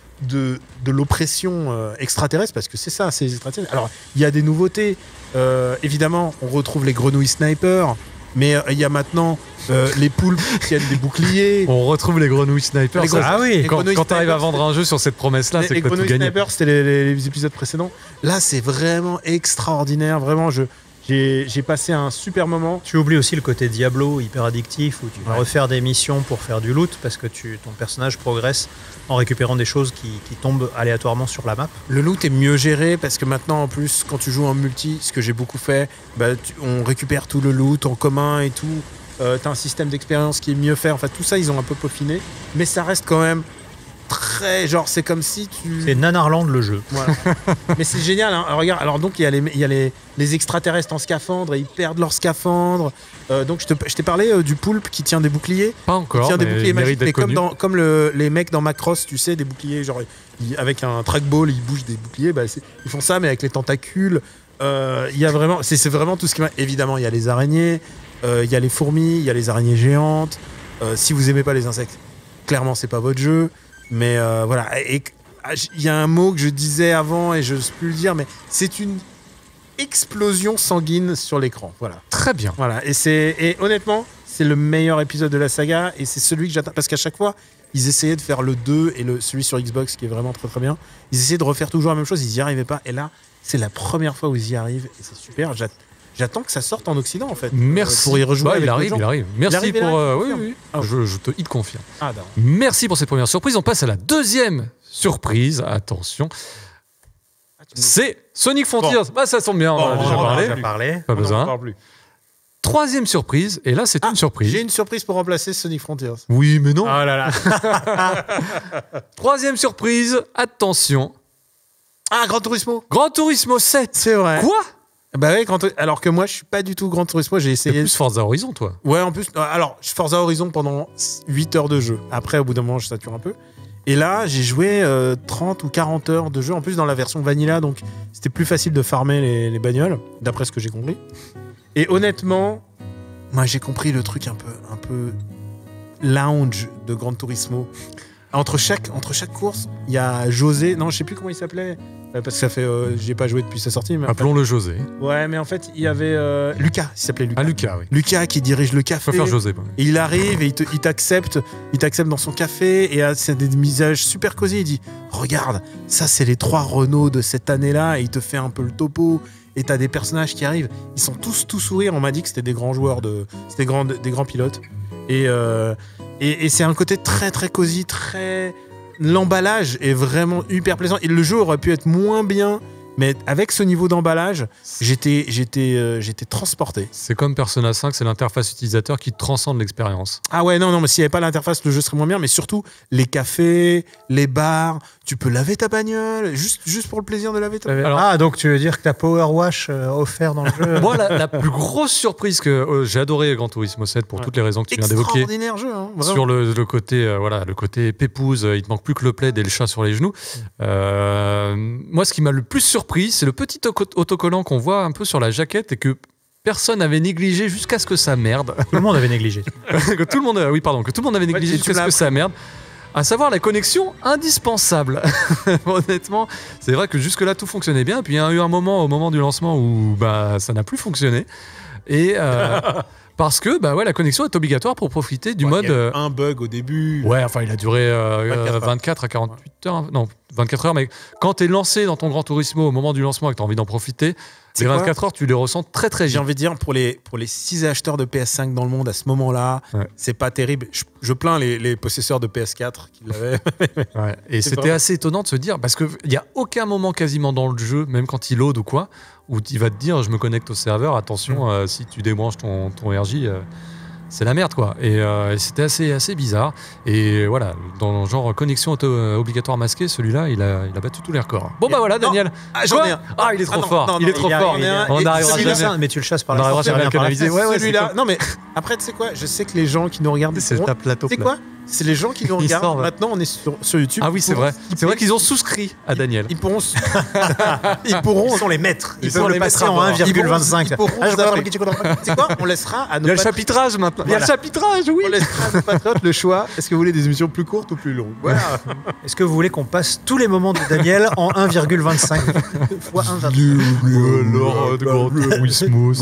C: de l'oppression extraterrestre, parce que c'est ça, c'est les extraterrestres. Alors, il y a des nouveautés. Évidemment, on retrouve les grenouilles snipers, mais il y a maintenant les poules qui tiennent des boucliers.
A: On retrouve les grenouilles snipers.
C: Les
A: Ça,
B: Ah oui,
C: les
A: quand
C: grenouilles
A: tu arrives à
C: snipers,
A: vendre un jeu sur cette promesse-là, c'est
C: les
A: que tu as tout
C: grenouilles
A: gagné.
C: snipers, c'était les épisodes précédents. Là, c'est vraiment extraordinaire. Vraiment, j'ai passé un super moment.
B: tu oublies aussi le côté Diablo hyper addictif où tu vas
C: Ouais.
B: refaire des missions pour faire du loot parce que ton personnage progresse en récupérant des choses qui tombent aléatoirement sur la map.
C: Le loot est mieux géré parce que maintenant, en plus, quand tu joues en multi, ce que j'ai beaucoup fait, on récupère tout le loot en commun et tout. T'as un système d'expérience qui est mieux fait. Enfin, tout ça, ils ont un peu peaufiné. Mais ça reste quand même très. Genre, c'est comme si tu.
B: C'est Nanarland le jeu.
C: Voilà. Mais c'est génial, hein. Alors, regarde, alors donc il y a les extraterrestres en scaphandre et ils perdent leur scaphandre. Donc je t'ai parlé du poulpe qui tient des boucliers.
A: Pas
C: Il
A: encore,
C: tient des
A: mais
C: boucliers
A: il mérite
C: magiques, mais
A: d'être connu.
C: comme les mecs dans Macross, tu sais, des boucliers, genre avec un trackball, ils bougent des boucliers. Ils font ça, mais avec les tentacules. Il y a vraiment, c'est vraiment tout ce qui va. Évidemment, il y a les araignées, il y a les fourmis, il y a les araignées géantes. Si vous aimez pas les insectes, clairement, c'est pas votre jeu. Mais voilà. Et il y a un mot que je disais avant et je ne sais plus le dire, mais c'est une explosion sanguine sur l'écran. Voilà.
A: Très bien.
C: Voilà. Et honnêtement, c'est le meilleur épisode de la saga et c'est celui que j'attends. Parce qu'à chaque fois, ils essayaient de faire le 2 et celui sur Xbox qui est vraiment très très bien. Ils essayaient de refaire toujours la même chose, ils n'y arrivaient pas. Et là, c'est la première fois où ils y arrivent et c'est super. J'attends que ça sorte en Occident en fait.
A: Merci.
C: Pour y rejouer.
A: Bah,
C: avec
A: il
C: d'autres
A: arrive,
C: gens.
A: il arrive. Merci
C: arrive, il
A: pour.
C: arrive,
A: Oui,
C: confirme.
A: oui.
C: Ah.
A: Je te confirme.
C: Ah, d'accord.
A: Merci pour cette première surprise. On passe à la deuxième surprise. Attention. C'est Sonic Frontiers. Bah, ça tombe bien, on en a
C: Oh,
A: déjà
C: on en a
A: parlé.
C: déjà
B: parlé.
A: Pas
C: On n'en
A: besoin.
C: parle plus.
A: Troisième surprise, et là, c'est une surprise.
C: J'ai une surprise pour remplacer Sonic Frontiers.
A: Oui, mais non.
C: Oh là là.
A: Troisième surprise, attention.
C: Ah, Gran Turismo.
A: Gran Turismo 7.
C: C'est vrai.
A: Quoi?
C: Bah ouais, alors que moi, je suis pas du tout Gran Turismo. J'ai
A: C'est
C: essayé.
A: plus Forza Horizon, toi.
C: Ouais, en plus. Alors, je Forza Horizon pendant 8 heures de jeu. Après, au bout d'un moment, je sature un peu. Et là, j'ai joué 30 ou 40 heures de jeu, en plus dans la version vanilla, donc c'était plus facile de farmer les bagnoles, d'après ce que j'ai compris. Et honnêtement, moi j'ai compris le truc un peu lounge de Gran Turismo. Entre chaque course, il y a José, non je sais plus comment il s'appelait, parce que ça fait, j'y ai pas joué depuis sa sortie. Mais
A: Appelons-le José.
C: ouais, mais en fait il y avait Lucas, il s'appelait Lucas.
A: Ah, Lucas, oui.
C: Lucas qui dirige le
A: Je
C: café.
A: préfère José.
C: Et il arrive et il t'accepte dans son café et c'est des visages super cosy. Il dit regarde, ça c'est les 3 Renault de cette année-là et il te fait un peu le topo. Et t'as des personnages qui arrivent, ils sont tous tout sourires. On m'a dit que c'était des grands joueurs, c'était des grands pilotes. Et c'est un côté très très cosy, très. L'emballage est vraiment hyper plaisant. Et le jeu aurait pu être moins bien, mais avec ce niveau d'emballage, j'étais transporté.
A: C'est comme Persona 5, c'est l'interface utilisateur qui transcende l'expérience.
C: Ah ouais, non, mais s'il n'y avait pas l'interface, le jeu serait moins bien. Mais surtout, les cafés, les bars, tu peux laver ta bagnole, juste pour le plaisir de laver ta bagnole.
A: Alors-
B: donc tu veux dire que t'as Power Wash offert dans le jeu?
A: Moi, la plus grosse surprise que j'ai adoré Gran Turismo 7 pour toutes les raisons que tu viens d'évoquer.
C: Extraordinaire jeu, hein, vraiment.
A: Sur le côté, le côté pépouze, il te manque plus que le plaid et le chat sur les genoux. Moi, ce qui m'a le plus surpris, c'est le petit autocollant qu'on voit un peu sur la jaquette et que personne n'avait négligé jusqu'à ce que ça merde.
B: Tout le monde avait négligé.
A: que tout le monde avait négligé jusqu'à ce que ça merde. À savoir la connexion indispensable. Honnêtement, c'est vrai que jusque-là, tout fonctionnait bien. Et puis, il y a eu un moment, au moment du lancement, où ça n'a plus fonctionné. Et parce que la connexion est obligatoire pour profiter du mode...
C: Il y a eu un bug au début.
A: Ouais, enfin, il a duré 24 à 48 heures. Non, 24 heures, mais quand t'es lancé dans ton Gran Turismo au moment du lancement et que t'as envie d'en profiter, les 24 heures, tu les ressens très très
C: J'ai
A: vite.
C: envie de dire, pour les 6 acheteurs de PS5 dans le monde à ce moment-là, c'est pas terrible. Je plains les possesseurs de PS4 qui l'avaient.
A: Ouais. Et
C: C'est
A: c'était
C: vraiment-
A: assez étonnant de se dire, parce qu'il n'y a aucun moment quasiment dans le jeu, même quand il load ou quoi, où il va te dire je me connecte au serveur, attention, si tu débranches ton RJ, c'est la merde quoi. Et c'était assez bizarre. Et voilà, dans le genre connexion obligatoire masquée, celui-là, il a battu tous les records. Bon bah voilà,
C: Non.
A: Daniel.
C: Ah, j'en ai un.
A: Ah, il est trop
C: Ah, non,
A: fort.
C: non,
A: il
C: non,
A: est trop
C: il y a-
A: fort.
C: il y a un-
A: On
C: et
A: n'arrivera
C: celui-là,
A: jamais.
B: Mais tu le chasses par
A: On
B: la
A: arrivera
B: sortie,
A: jamais à
B: par la
A: canaliser.
B: fenêtre.
A: Ouais, ouais,
C: Celui-là, non mais après tu sais quoi, je sais que les gens qui nous regardent,
A: C'est
C: pourront-
A: ta plateau
C: tu sais
A: plat.
C: quoi, c'est les gens qui nous
A: Ils
C: regardent.
A: sortent.
C: Maintenant on est sur YouTube.
A: Ah oui, c'est vrai. C'est vrai qu'ils ont souscrit à Daniel.
C: Ils pourront
B: Ils sont les maîtres. Ils
A: sont
B: peuvent
A: les
B: le passer
A: maîtres
B: en
A: à bord.
B: 1,25.
C: Ils pourront
B: Ah, je comprends.
C: Tu sais quoi, on laissera à
A: Il y
C: nos
A: a le
C: patriotes-
A: chapitrage maintenant. Il y a le chapitrage, oui.
C: on laissera à nos patriotes le choix. Est-ce que vous voulez des émissions plus courtes ou plus longues? Voilà.
B: Est-ce que vous voulez qu'on passe tous les moments de Daniel en 1,25 fois 1,25?
A: Alors, de Gran Turismo.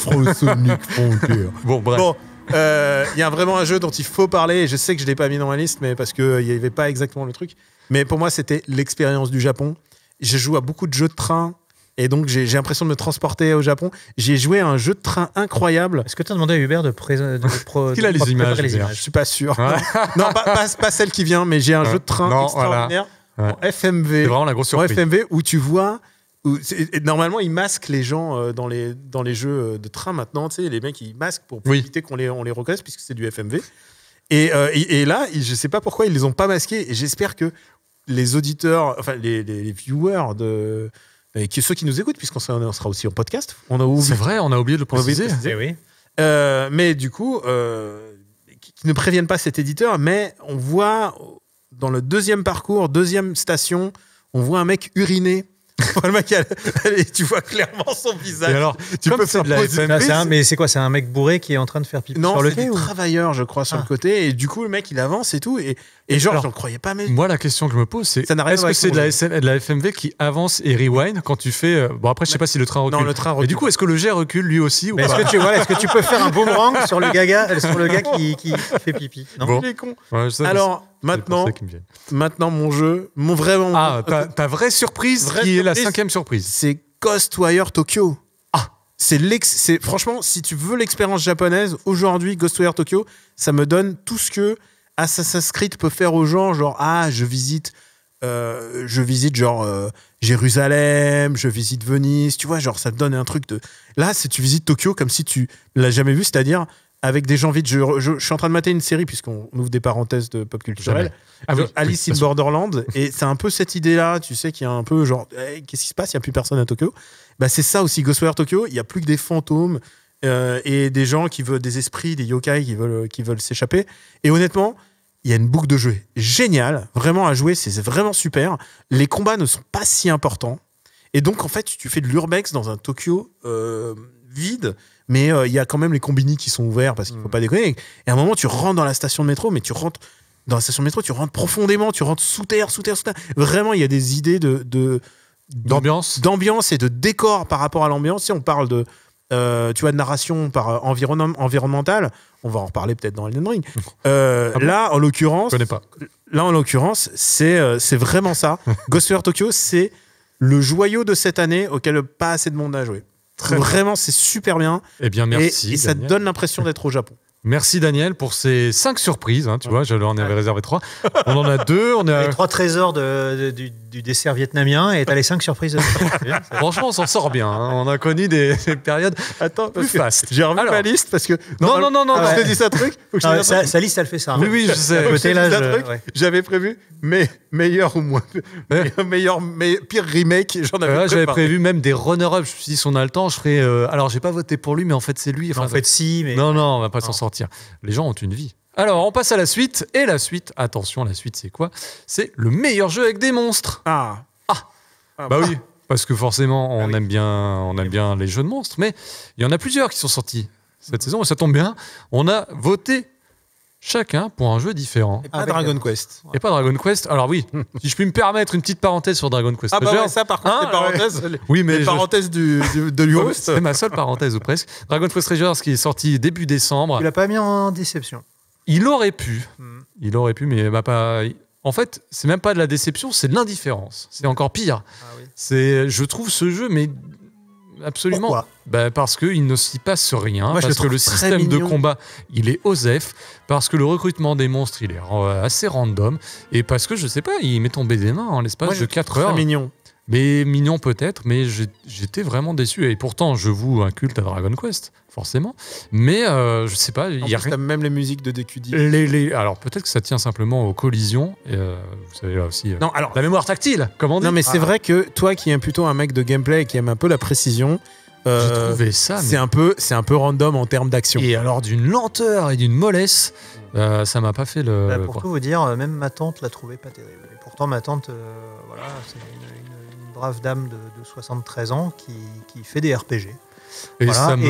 A: Bon, bref.
C: Bon, il y a vraiment un jeu dont il faut parler, et je sais que je ne l'ai pas mis dans ma liste, mais parce qu'il n'y avait pas exactement le truc. Mais pour moi, c'était l'expérience du Japon. Je joue à beaucoup de jeux de train, et donc j'ai l'impression de me transporter au Japon. J'ai joué à un jeu de train incroyable.
B: Est-ce que tu as demandé à Hubert de préparer
A: Qu'il a les images,
B: les
A: Hubert.
B: images?
C: Je suis pas sûr.
A: Ouais.
C: Non, pas celle qui vient, mais j'ai un jeu de train
A: Non,
C: extraordinaire
A: voilà.
C: en FMV.
A: C'est vraiment la grosse
C: En
A: surprise.
C: FMV où tu vois. Et normalement, ils masquent les gens dans les jeux de train maintenant. Tu sais, les mecs, ils masquent pour
A: Oui.
C: éviter qu'on les reconnaisse, puisque c'est du FMV. Et là, je sais pas pourquoi ils les ont pas masqués. Et j'espère que les auditeurs, enfin les viewers ceux qui nous écoutent, puisqu'on sera aussi en podcast. On a oublié.
A: C'est vrai, on a oublié de le
C: On a oublié de
A: préciser.
C: préciser.
B: Eh oui.
C: Mais du coup, qui ne préviennent pas cet éditeur, mais on voit dans le deuxième parcours, deuxième station, on voit un mec uriner. Le mec, tu vois clairement son visage.
A: Et alors,
C: tu
A: comme
C: peux
A: c'est
C: faire
A: de la
C: pause.
A: FMV,
B: Mais c'est quoi? C'est un mec bourré qui est en train de faire pipi
C: Non,
B: sur le
C: c'est
B: quai
C: des
B: ou...
C: travailleurs, je crois, sur le côté. Et du coup, le mec, il avance et tout. Et genre,
A: Alors,
C: j'en croyais pas, mais.
A: moi, la question que je me pose, c'est
C: Ça n'a rien à
A: est-ce
C: voir
A: que
C: avec
A: c'est
C: mon
A: de la FMV qui avance et rewind quand tu fais. Bon, après, je sais pas si le train recule.
C: Non, le train
A: Et
C: recule.
A: du coup, est-ce que le jet recule lui aussi ou
B: Mais
A: pas
B: est-ce que tu peux faire un boomerang sur le gars qui fait pipi? Non.
A: Bon.
C: Il est con.
A: Ouais, ça,
C: Alors,
A: c'est pour
C: maintenant,
A: ça qu'il me vient.
C: mon jeu, vraiment.
A: Ah, ta vraie surprise
C: Vraie
A: qui est la
C: surprise.
A: 5e surprise.
C: C'est Ghostwire Tokyo.
A: Ah.
C: C'est franchement, si tu veux l'expérience japonaise, aujourd'hui, Ghostwire Tokyo, ça me donne tout ce que Assassin's Creed peut faire aux gens. Genre, je visite genre Jérusalem, je visite Venise. Tu vois, genre, ça te donne un truc de. Là, si tu visites Tokyo comme si tu l'as jamais vu, c'est-à-dire avec des gens vides. Je suis en train de mater une série, puisqu'on ouvre des parenthèses de pop culturelle.
A: Jamais. Ah oui,
C: Alice
A: oui,
C: in
A: bien sûr.
C: Borderland, et c'est un peu cette idée-là, tu sais, qu'il y a un peu genre, qu'est-ce qui se passe, il n'y a plus personne à Tokyo. Bah, c'est ça aussi, Ghostwire Tokyo, il n'y a plus que des fantômes et des gens qui veulent, des esprits, des yokai qui veulent s'échapper. Et honnêtement, il y a une boucle de jeu géniale, vraiment à jouer, c'est vraiment super. Les combats ne sont pas si importants. Et donc, en fait, tu fais de l'urbex dans un Tokyo vide, mais il y a quand même les combini qui sont ouverts parce qu'il ne faut pas déconner. Et à un moment, tu rentres dans la station de métro, mais tu rentres dans la station de métro, tu rentres profondément, tu rentres sous terre. Vraiment, il y a des idées d'ambiance et de décor par rapport à l'ambiance. Si on parle de, tu vois, de narration par environnementale, on va en reparler peut-être dans Elden Ring. Là, en l'occurrence, c'est vraiment ça. Ghostwire Tokyo, c'est le joyau de cette année auquel pas assez de monde a joué. Vraiment, c'est super bien.
A: Eh bien, merci.
C: Et ça te donne l'impression d'être au Japon.
A: Merci Daniel pour ces 5 surprises. Tu vois, j'en avais réservé 3. On en a 2. On a
B: les 3 trésors du dessert vietnamien et t'as les 5 surprises.
A: Franchement, on s'en sort bien. On a connu des périodes plus fastes.
C: J'ai revu ma liste parce que.
A: Non.
C: Je t'ai dit ça truc.
B: Sa liste, elle fait ça.
A: Oui, je sais.
C: J'avais prévu, mais meilleur ou moins. Pire remake, j'en avais
A: j'avais prévu même des runner-up. Je me suis dit, si on a le temps, je ferai. Alors, j'ai pas voté pour lui, mais en fait, c'est lui.
B: En fait, si. Mais...
A: Non, on va pas s'en sortir. Les gens ont une vie. Alors, on passe à la suite. Et la suite, attention, la suite, c'est quoi? C'est le meilleur jeu avec des monstres. Bah oui, parce que forcément, on aime bien les jeux de monstres. Mais il y en a plusieurs qui sont sortis cette saison. Et ça tombe bien. On a voté chacun pour un jeu différent.
C: Et pas Dragon Quest.
A: Et pas Dragon Quest. Alors oui, si je puis me permettre une petite parenthèse sur Dragon Quest.
C: Ça par contre, les parenthèses.
A: Oui, mais
C: les parenthèses de l'host.
A: C'est ma seule parenthèse ou presque. Dragon Quest Treasures qui est sorti début décembre.
B: Tu l'as pas mis en déception.
A: Il aurait pu, mais il m'a pas. En fait, c'est même pas de la déception, c'est de l'indifférence. C'est encore pire. Je trouve ce jeu, mais absolument.
B: Pourquoi?
A: Parce qu'il ne s'y passe rien, parce que le système de combat, il est OSEF, parce que le recrutement des monstres, il est assez random, et parce que, je sais pas, il m'est tombé des mains en l'espace de 4 heures.
C: Très mignon.
A: Mais mignon peut-être, mais j'étais vraiment déçu. Et pourtant, je voue un culte à Dragon Quest, forcément. Mais je sais pas, il y a rien.
C: Même les musiques de DQD.
A: Alors peut-être que ça tient simplement aux collisions. Et, vous savez là aussi. La mémoire tactile, comme on dit.
C: Non, mais c'est vrai que toi, qui es plutôt un mec de gameplay et qui aime un peu la précision,
A: j'ai trouvé ça.
C: C'est un peu random en termes d'action.
A: Et alors d'une lenteur et d'une mollesse, ça m'a pas fait le.
B: Pour tout vous dire, même ma tante l'a trouvé pas terrible. Et pourtant, ma tante, c'est une brave dame de 73 ans qui fait des RPG.
A: Et,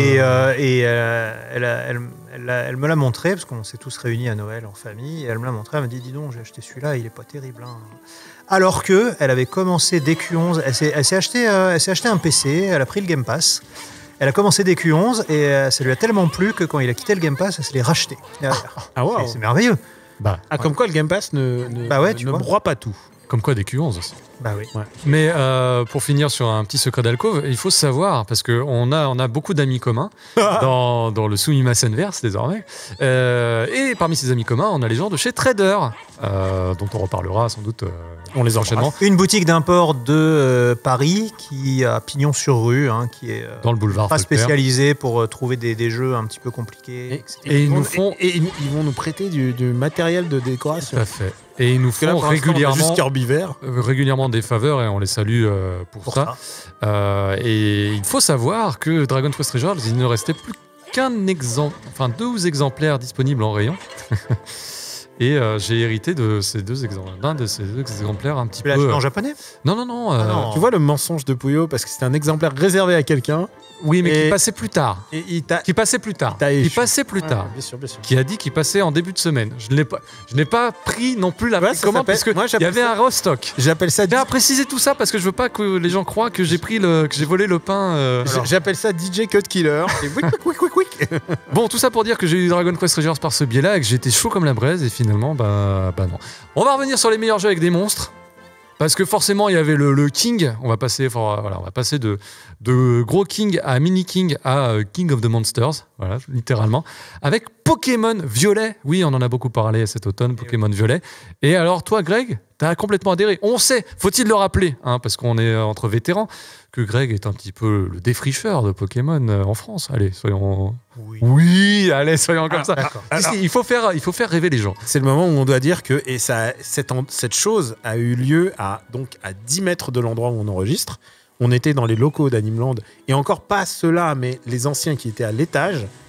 B: elle me l'a montré, parce qu'on s'est tous réunis à Noël en famille, et elle me l'a montré, elle m'a dit, dis donc, j'ai acheté celui-là, il est pas terrible. Alors qu'elle avait commencé DQ11, elle s'est acheté un PC, elle a pris le Game Pass, elle a commencé DQ11, et ça lui a tellement plu que quand il a quitté le Game Pass, elle se l'est racheté.
C: Wow.
B: C'est merveilleux.
C: Comme quoi le Game Pass ne broie pas tout.
A: Comme quoi des Q11 aussi.
B: Oui.
A: Ouais. Mais pour finir sur un petit secret d'alcôve, il faut savoir, parce qu'on a beaucoup d'amis communs dans le Sumimasenverse désormais, et parmi ces amis communs, on a les gens de chez Trader, dont on reparlera sans doute
C: on les enchaînement.
B: Une boutique d'import de Paris qui a pignon sur rue, qui est
A: dans le boulevard
B: pas spécialisée pour trouver des jeux un petit peu compliqués.
A: Et ils
C: vont nous prêter du matériel de décoration.
A: Tout à fait. Et ils nous font régulièrement des faveurs et on les salue pour ça. Et il faut savoir que Dragon Quest Treasures, il ne restait plus qu'un exemple, 12 exemplaires disponibles en rayon. Et j'ai hérité de ces deux exemplaires un petit peu.
B: Tu l'as acheté en japonais?
A: Non.
C: Tu vois le mensonge de Puyo, parce que c'était un exemplaire réservé à quelqu'un.
A: Oui, mais qui passait plus tard. Qui passait plus tard.
C: Bien sûr.
A: Qui a dit qu'il passait en début de semaine. Je n'ai pas pris non plus la commande parce qu'il y avait un restock.
C: J'appelle ça.
A: Je tiens à préciser tout ça parce que je veux pas que les gens croient que j'ai volé le pain.
C: J'appelle ça DJ Cut Killer.
A: Bon, tout ça pour dire que j'ai eu Dragon Quest Treasures par ce biais-là et que j'étais chaud comme la braise et finalement, bah non. On va revenir sur les meilleurs jeux avec des monstres. Parce que forcément, il y avait le King. On va passer de gros King à mini King à King of the Monsters. Voilà, littéralement. Avec Pokémon Violet. Oui, on en a beaucoup parlé cet automne, Pokémon Violet. Et alors, toi, Greg, t'as complètement adhéré. On sait, faut-il le rappeler, parce qu'on est entre vétérans, que Greg est un petit peu le défricheur de Pokémon en France. Allez, soyons... Oui, allez, soyons comme ça. Alors, il faut faire rêver les gens.
C: C'est le moment où on doit dire que cette chose a eu lieu à 10 mètres de l'endroit où on enregistre. On était dans les locaux d'Animeland, et encore pas ceux-là, mais les anciens qui étaient à l'étage.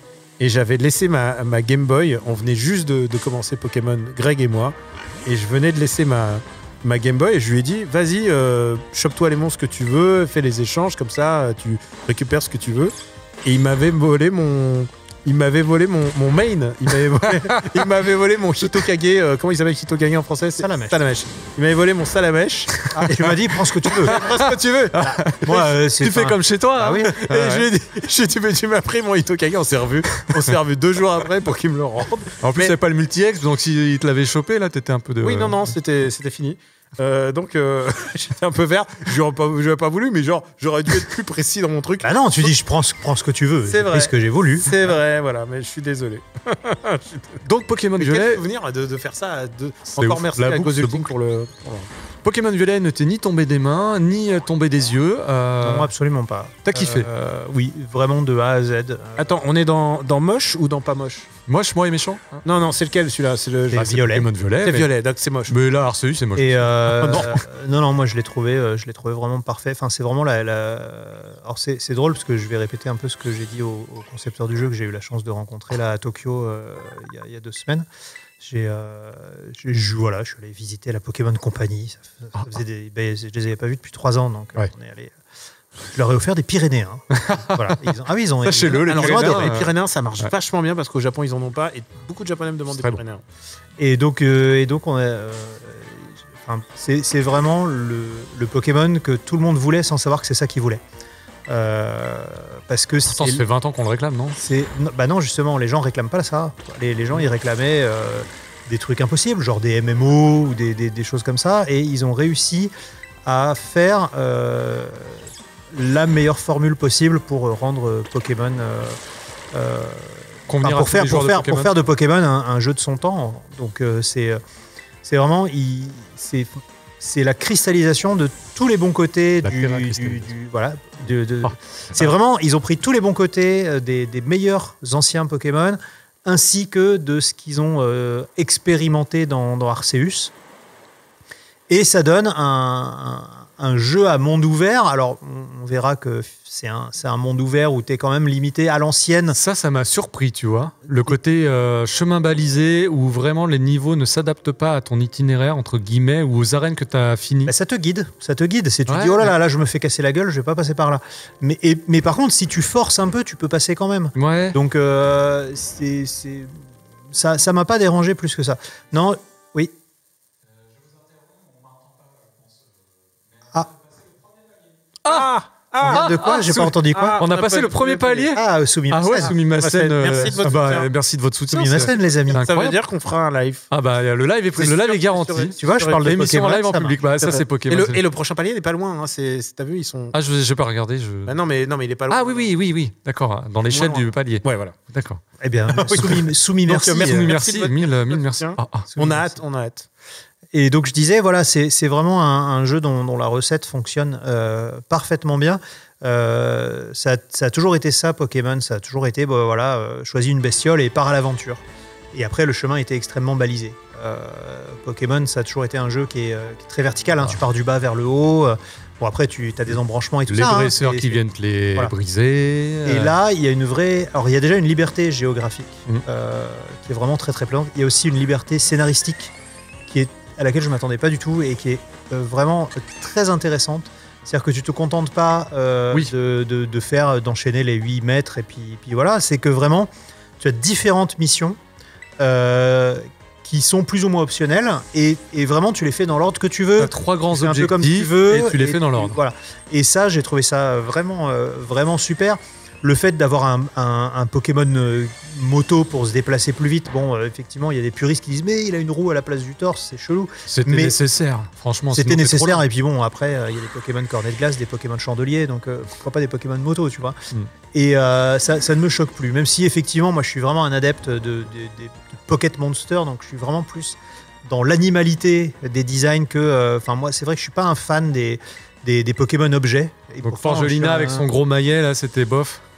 C: Et j'avais laissé ma Game Boy. On venait juste de commencer Pokémon, Greg et moi. Et je venais de laisser ma Game Boy et je lui ai dit, vas-y, chope-toi les monstres que tu veux, fais les échanges, comme ça, tu récupères ce que tu veux. Et il m'avait volé mon main. Il m'avait volé mon Hitokage. Comment il s'appelle Hitokage en français?
B: Salamèche.
C: Il m'avait volé mon Salamèche.
B: Et tu m'as dit, prends ce que tu veux.
C: Prends ce que tu veux.
B: Moi,
A: Tu fais comme chez toi.
B: Ah
A: hein.
B: oui.
C: Et je lui ai dit, mais tu m'as pris mon Hitokage. On s'est revu 2 jours après pour qu'il me le rende.
A: En plus,
C: Mais-
A: c'est pas le multi-ex, donc s'il te l'avait chopé, là, t'étais un peu de.
C: Oui, non, c'était fini. Donc, j'étais un peu vert. Je n'aurais pas voulu, mais genre, j'aurais dû être plus précis dans mon truc.
B: Bah non, tu dis, je prends ce que tu veux.
C: C'est
B: J'ai
C: vrai.
B: pris ce que j'ai voulu.
C: C'est vrai, voilà, mais je suis désolé.
A: Donc, Pokémon
C: Mais quel
A: Violet.
C: souvenir de faire ça.
A: C'est
C: Encore
A: ouf.
C: merci
A: La
C: à
A: boucle
C: Cause
A: se
C: Ultime
A: boucle.
C: pour le.
A: Pokémon Violet ne t'est ni tombé des mains, ni tombé des yeux.
B: Non, absolument pas.
A: T'as kiffé?
B: Oui, vraiment de A à Z.
C: Attends, on est dans moche ou dans pas moche?
A: Moche, moi et méchant. Hein.
C: Non, c'est lequel celui-là? C'est le.
B: C'est
A: Bah, c'est
B: violet.
A: Pokémon Violet.
C: C'est
A: mais-
C: violet, donc c'est moche.
A: Mais là, Arceus, c'est moche.
B: Et
C: Non.
B: non, moi je l'ai trouvé vraiment parfait. Enfin, c'est vraiment Alors c'est drôle parce que je vais répéter un peu ce que j'ai dit au concepteur du jeu que j'ai eu la chance de rencontrer là à Tokyo il y a 2 semaines. Je suis allé visiter la Pokémon Company. Ça faisait je les avais pas vus depuis 3 ans, donc
A: Ouais.
B: on est allé. Je leur ai offert des Pyrénées. Hein. Voilà. Ils ont.
A: Sachez-le, les
C: Alors,
A: Pyrénéens,
C: les Pyrénéens, ça marche
A: ouais.
C: vachement bien parce qu'au Japon, ils en ont pas et beaucoup de Japonais me demandent des
A: Très bon.
C: Pyrénéens.
B: Et donc on a. C'est vraiment le Pokémon que tout le monde voulait sans savoir que c'est ça qu'il voulait. Parce que
A: Pourtant, ça fait 20 ans qu'on le réclame, non?
B: bah non, justement, les gens réclament pas ça. Les gens, ils réclamaient des trucs impossibles, genre des MMO ou des choses comme ça, et ils ont réussi à faire la meilleure formule possible pour rendre Pokémon
A: Convenir à tous les joueurs de
B: pour
A: Pokémon.
B: faire de Pokémon un jeu de son temps. Donc c'est vraiment c'est la cristallisation de tous les bons côtés
A: La
B: du
A: cristallisation.
B: voilà.
A: Ah.
B: C'est vraiment, ils ont pris tous les bons côtés des meilleurs anciens Pokémon ainsi que de ce qu'ils ont expérimenté dans Arceus. Et ça donne un jeu à monde ouvert. Alors, on verra que c'est un monde ouvert où tu es quand même limité à l'ancienne.
A: Ça m'a surpris, tu vois. Le côté chemin balisé où vraiment les niveaux ne s'adaptent pas à ton itinéraire, entre guillemets, ou aux arènes que tu as finies.
B: Bah, ça te guide. C'est tu
A: Ouais,
B: dis, oh là là, je me fais casser la gueule, je vais pas passer par là. Mais par contre, si tu forces un peu, tu peux passer quand même.
A: Ouais.
B: Donc, ça m'a pas dérangé plus que ça. Non, oui. De quoi? J'ai pas entendu quoi?
A: On a passé le premier palier.
B: Ah, Sumimasen.
A: Ah ouais, Sumimasen.
C: Merci de votre soutien.
A: Merci de votre soutien.
B: Sumimasen, les amis.
A: c'est
C: Ça veut
A: incroyable.
C: dire qu'on fera un live.
A: Ah bah le live est garanti.
B: Tu vois, je parle de
A: L'émission en
B: Pokémon,
A: live en
B: ça
A: public. Bah, ça c'est Pokémon.
C: Et le prochain palier n'est pas loin. Hein. T'as vu, ils sont.
A: Ah, je vais pas regarder.
C: Bah non, mais il est pas loin.
A: Ah oui. D'accord. Dans l'échelle
C: Moins
A: du palier.
C: Ouais, voilà.
A: D'accord.
B: Eh bien, Soumi, merci.
C: Donc, merci.
A: Merci,
C: de votre
A: mille merci.
C: soutien.
A: Ah.
C: On a hâte.
B: Et donc, je disais, voilà, c'est vraiment un jeu dont la recette fonctionne parfaitement bien. Ça a toujours été ça, Pokémon. Ça a toujours été, choisis une bestiole et pars à l'aventure. Et après, le chemin était extrêmement balisé. Pokémon, ça a toujours été un jeu qui est très vertical. Hein. Tu pars du bas vers le haut. Bon, après, tu as des embranchements et tout
A: Les
B: ça.
A: dresseurs
B: hein.
A: qui viennent te les
B: Voilà.
A: briser.
B: Et là, il y a une vraie. Alors, il y a déjà une liberté géographique
A: Mhm.
B: qui est vraiment très très plaisante. Il y a aussi une liberté scénaristique à laquelle je ne m'attendais pas du tout et qui est vraiment très intéressante. C'est-à-dire que tu ne te contentes pas
A: Oui.
B: d'enchaîner les 8 mètres et puis voilà. C'est que vraiment, tu as différentes missions qui sont plus ou moins optionnelles et vraiment, tu les fais dans l'ordre que tu veux.
A: T'as 3 grands
B: C'est un peu
A: objectifs
B: comme tu veux
A: et tu les fais dans l'ordre.
B: Voilà. Et ça, j'ai trouvé ça vraiment super. Le fait d'avoir un Pokémon moto pour se déplacer plus vite, bon, effectivement, il y a des puristes qui disent mais il a une roue à la place du torse, c'est chelou.
A: C'était
B: Mais
A: nécessaire, franchement.
B: C'était
A: sinon, c'est trop
B: nécessaire.
A: long.
B: Et puis bon, après, il y a des Pokémon cornet de glace, des Pokémon chandelier, donc pourquoi pas des Pokémon moto, tu vois. Et ça ne me choque plus, même si effectivement, moi, je suis vraiment un adepte des Pocket Monster, donc je suis vraiment plus dans l'animalité des designs que. Enfin, moi, c'est vrai que je suis pas un fan des Pokémon objets. Et
A: Donc
B: pourtant,
A: Forgelina
B: je suis
A: avec son gros maillet, là, c'était bof.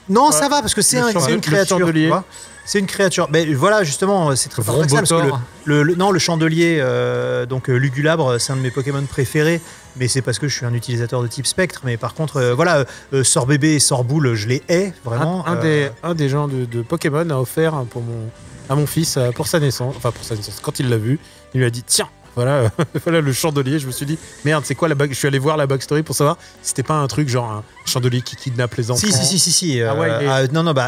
B: Non, ça va parce que c'est une créature. Tu vois. C'est une créature. Mais voilà, justement, c'est très paradoxal parce que le chandelier, donc Lugulabre, c'est un de mes Pokémon préférés. Mais c'est parce que je suis un utilisateur de type spectre. Mais par contre, voilà, Sorbébé et Sorboule, je les hais vraiment.
C: Un des gens de Pokémon a offert à mon fils pour sa naissance. Enfin, pour sa naissance. Quand il l'a vu, il lui a dit tiens, voilà, voilà le chandelier. Je me suis dit merde, c'est quoi la backstory? Je suis allé voir la backstory pour savoir si c'était pas un truc genre un chandelier qui kidnappe les enfants.
B: Si.
C: Ah ouais,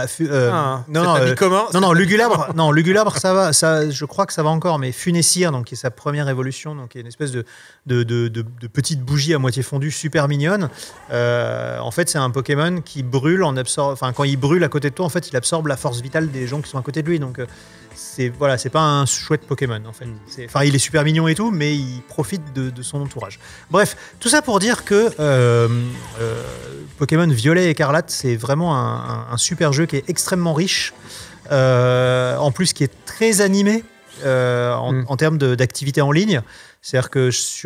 B: non, Lugulabre, Lugulabre, ça va, ça, je crois que ça va encore, mais Funessir, donc qui est sa première évolution, donc qui est une espèce de petite bougie à moitié fondue, super mignonne. En fait, c'est un Pokémon qui brûle quand il brûle à côté de toi, en fait, il absorbe la force vitale des gens qui sont à côté de lui, donc. C'est pas un chouette Pokémon en fait. Il est super mignon et tout, mais il profite de son entourage. Bref, tout ça pour dire que Pokémon Violet et Écarlate, c'est vraiment un super jeu qui est extrêmement riche, en plus qui est très animé en termes d'activité en ligne. C'est-à-dire que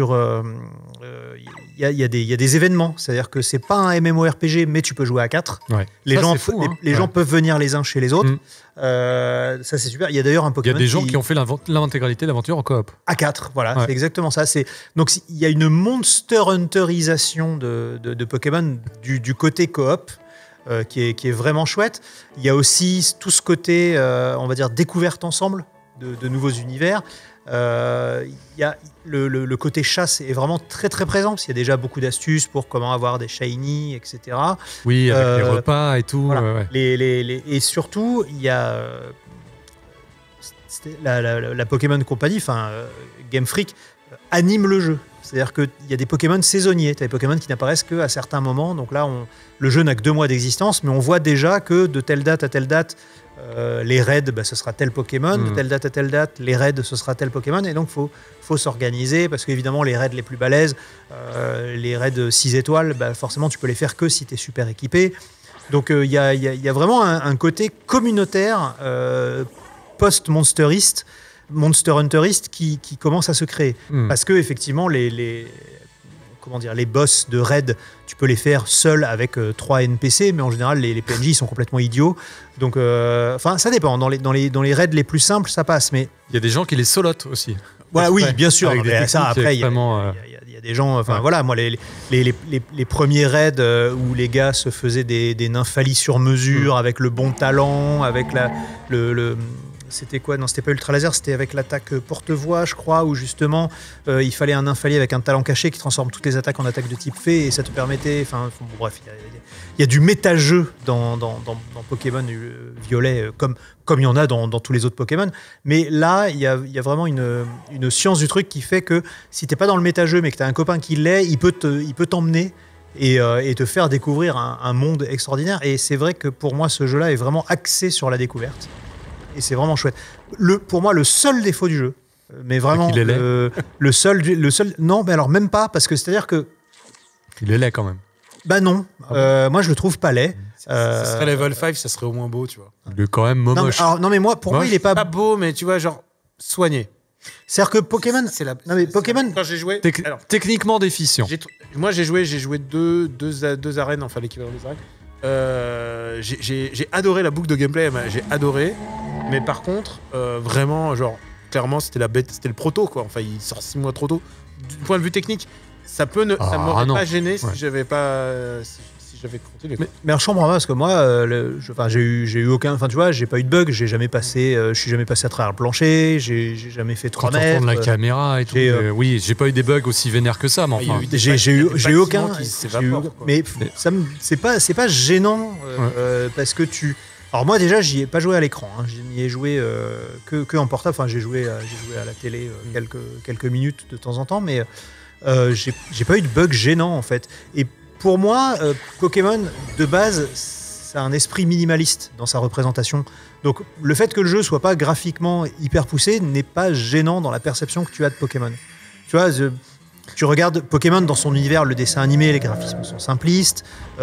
B: il y a des événements. C'est-à-dire que c'est pas un MMORPG, mais tu peux jouer à 4.
A: Ouais.
B: Les gens peuvent venir les uns chez les autres. Ça, c'est super. Il y a d'ailleurs un Pokémon.
A: Il y a des gens qui ont fait l'intégralité de l'aventure en coop.
B: À 4, voilà. Ouais. C'est exactement ça. Donc, il y a une Monster Hunterisation de Pokémon du côté coop. Qui est vraiment chouette. Il y a aussi tout ce côté, on va dire, découverte ensemble de nouveaux univers. Il y a le côté chasse est vraiment très très présent parce qu'il y a déjà beaucoup d'astuces pour comment avoir des shiny, etc.
A: Oui, avec les repas et tout.
B: Voilà. Et surtout, il y a la Pokémon Company, Game Freak, anime le jeu. C'est-à-dire qu'il y a des Pokémon saisonniers. Tu as des Pokémon qui n'apparaissent qu'à certains moments. Donc là, le jeu n'a que 2 mois d'existence, mais on voit déjà que de telle date à telle date, les raids, ce sera tel Pokémon. De telle date à telle date, les raids, ce sera tel Pokémon. Et donc, il faut s'organiser parce qu'évidemment, les raids les plus balèzes, les raids 6 étoiles, forcément, tu peux les faire que si tu es super équipé. Donc, il y a vraiment un côté communautaire post-monsteriste, Monster Hunteriste qui commence à se créer. Parce que effectivement, les boss de raid, tu peux les faire seuls avec 3 NPC, mais en général, les PNJ ils sont complètement idiots. Donc, ça dépend. Dans les raids les plus simples, ça passe. Mais
A: il y a des gens qui les solotent aussi.
B: Voilà, oui, bien sûr.
A: Mais
B: ça, après, il y a des gens. Voilà, moi, les premiers raids où les gars se faisaient des nymphalis sur mesure avec le bon talent, avec c'était quoi? Non, c'était pas Ultra Laser, c'était avec l'attaque porte-voix, je crois, où justement il fallait un nymphalie avec un talent caché qui transforme toutes les attaques en attaques de type fée et ça te permettait. Bref, il y a du méta-jeu dans Pokémon Violet, comme il y en a dans tous les autres Pokémon. Mais là, il y a vraiment une science du truc qui fait que si t'es pas dans le méta-jeu mais que t'as un copain qui l'est, il peut t'emmener et te faire découvrir un monde extraordinaire. Et c'est vrai que pour moi, ce jeu-là est vraiment axé sur la découverte. Et c'est vraiment chouette. Pour moi, le seul défaut du jeu, mais vraiment le seul. Non, mais alors même pas, parce que c'est-à-dire que.
A: Il est laid quand même.
B: Bah non, moi je le trouve pas laid.
C: Ça serait level 5, ça serait au moins beau, tu vois.
A: Il est quand même moche.
B: Non, mais pour moi, il est pas
C: beau, mais tu vois, genre soigné.
B: C'est-à-dire que Pokémon. Non, mais Pokémon.
C: Quand j'ai joué.
A: Techniquement déficient.
C: Moi, j'ai joué deux arènes, enfin l'équivalent des arènes. J'ai adoré la boucle de gameplay, j'ai adoré. Mais par contre, vraiment, genre, clairement, c'était le proto, quoi. Enfin, il sort 6 mois trop tôt. Du point de vue technique, ça m'aurait pas gêné si j'avais pas. Si j'avais continué.
B: Mais je comprends pas parce que moi, j'ai eu aucun. Enfin, tu vois, j'ai pas eu de bug. Je suis jamais passé à travers le plancher. J'ai jamais fait 3 mètres.
A: Quand on tourne la caméra et tout. Oui, j'ai pas eu des bugs aussi vénères que ça, mais enfin.
B: J'ai eu aucun. Mais c'est pas gênant parce que tu. Alors moi déjà j'y ai pas joué à l'écran, je n'y ai joué que en portable. Enfin j'ai joué à la télé quelques minutes de temps en temps, mais j'ai pas eu de bug gênant en fait. Et pour moi, Pokémon de base, c'est un esprit minimaliste dans sa représentation. Donc le fait que le jeu soit pas graphiquement hyper poussé n'est pas gênant dans la perception que tu as de Pokémon. Tu vois. Tu regardes Pokémon dans son univers, le dessin animé, les graphismes sont simplistes.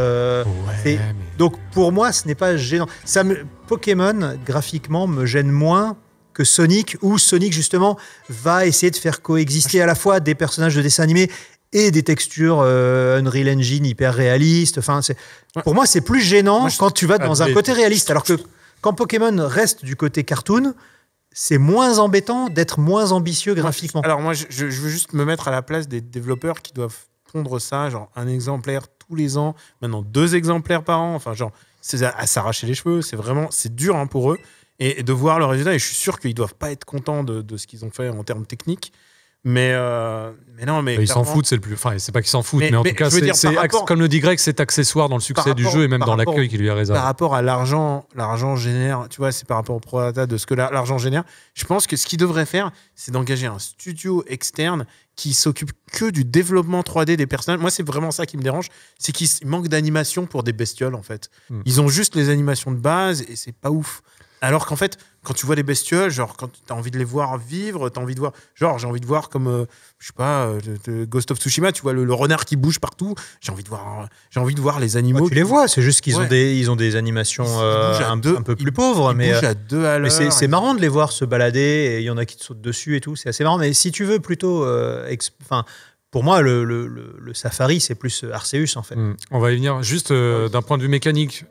B: Donc pour moi, ce n'est pas gênant. Pokémon, graphiquement, me gêne moins que Sonic, où Sonic, justement, va essayer de faire coexister à la fois des personnages de dessin animé et des textures Unreal Engine hyper réalistes. Enfin, pour moi, c'est plus gênant quand tu vas dans un côté réaliste. Alors que quand Pokémon reste du côté cartoon, c'est moins embêtant d'être moins ambitieux graphiquement.
C: Alors moi, je veux juste me mettre à la place des développeurs qui doivent pondre ça, genre un exemplaire tous les ans, maintenant 2 exemplaires par an, enfin genre c'est à s'arracher les cheveux, c'est dur hein, pour eux, et de voir le résultat, et je suis sûr qu'ils doivent pas être contents de ce qu'ils ont fait en termes techniques, mais non, mais
A: ils s'en foutent, c'est le plus. Enfin, c'est pas qu'ils s'en foutent, mais en tout cas,
C: rapport...
A: comme le dit Greg, c'est accessoire dans le succès du jeu et même dans l'accueil qu'il lui a réservé.
C: Par rapport à l'argent génère, tu vois, c'est par rapport au prorata de ce que l'argent génère. Je pense que ce qu'ils devraient faire, c'est d'engager un studio externe qui s'occupe que du développement 3D des personnages. Moi, c'est vraiment ça qui me dérange, c'est qu'il manque d'animation pour des bestioles, en fait. Ils ont juste les animations de base et c'est pas ouf. Alors qu'en fait, quand tu vois les bestioles, genre quand tu as envie de les voir vivre, tu as envie de voir, genre j'ai envie de voir comme je sais pas, Ghost of Tsushima, tu vois le renard qui bouge partout, j'ai envie de voir les animaux.
B: Tu les vois, c'est juste qu'ils ont des animations un peu plus pauvres, mais
C: bougent à 2 à l'heure.
B: C'est marrant de les voir se balader, et il y en a qui te sautent dessus et tout, c'est assez marrant. Mais si tu veux plutôt, pour moi, le Safari, c'est plus Arceus en fait.
A: On va y venir juste d'un point de vue mécanique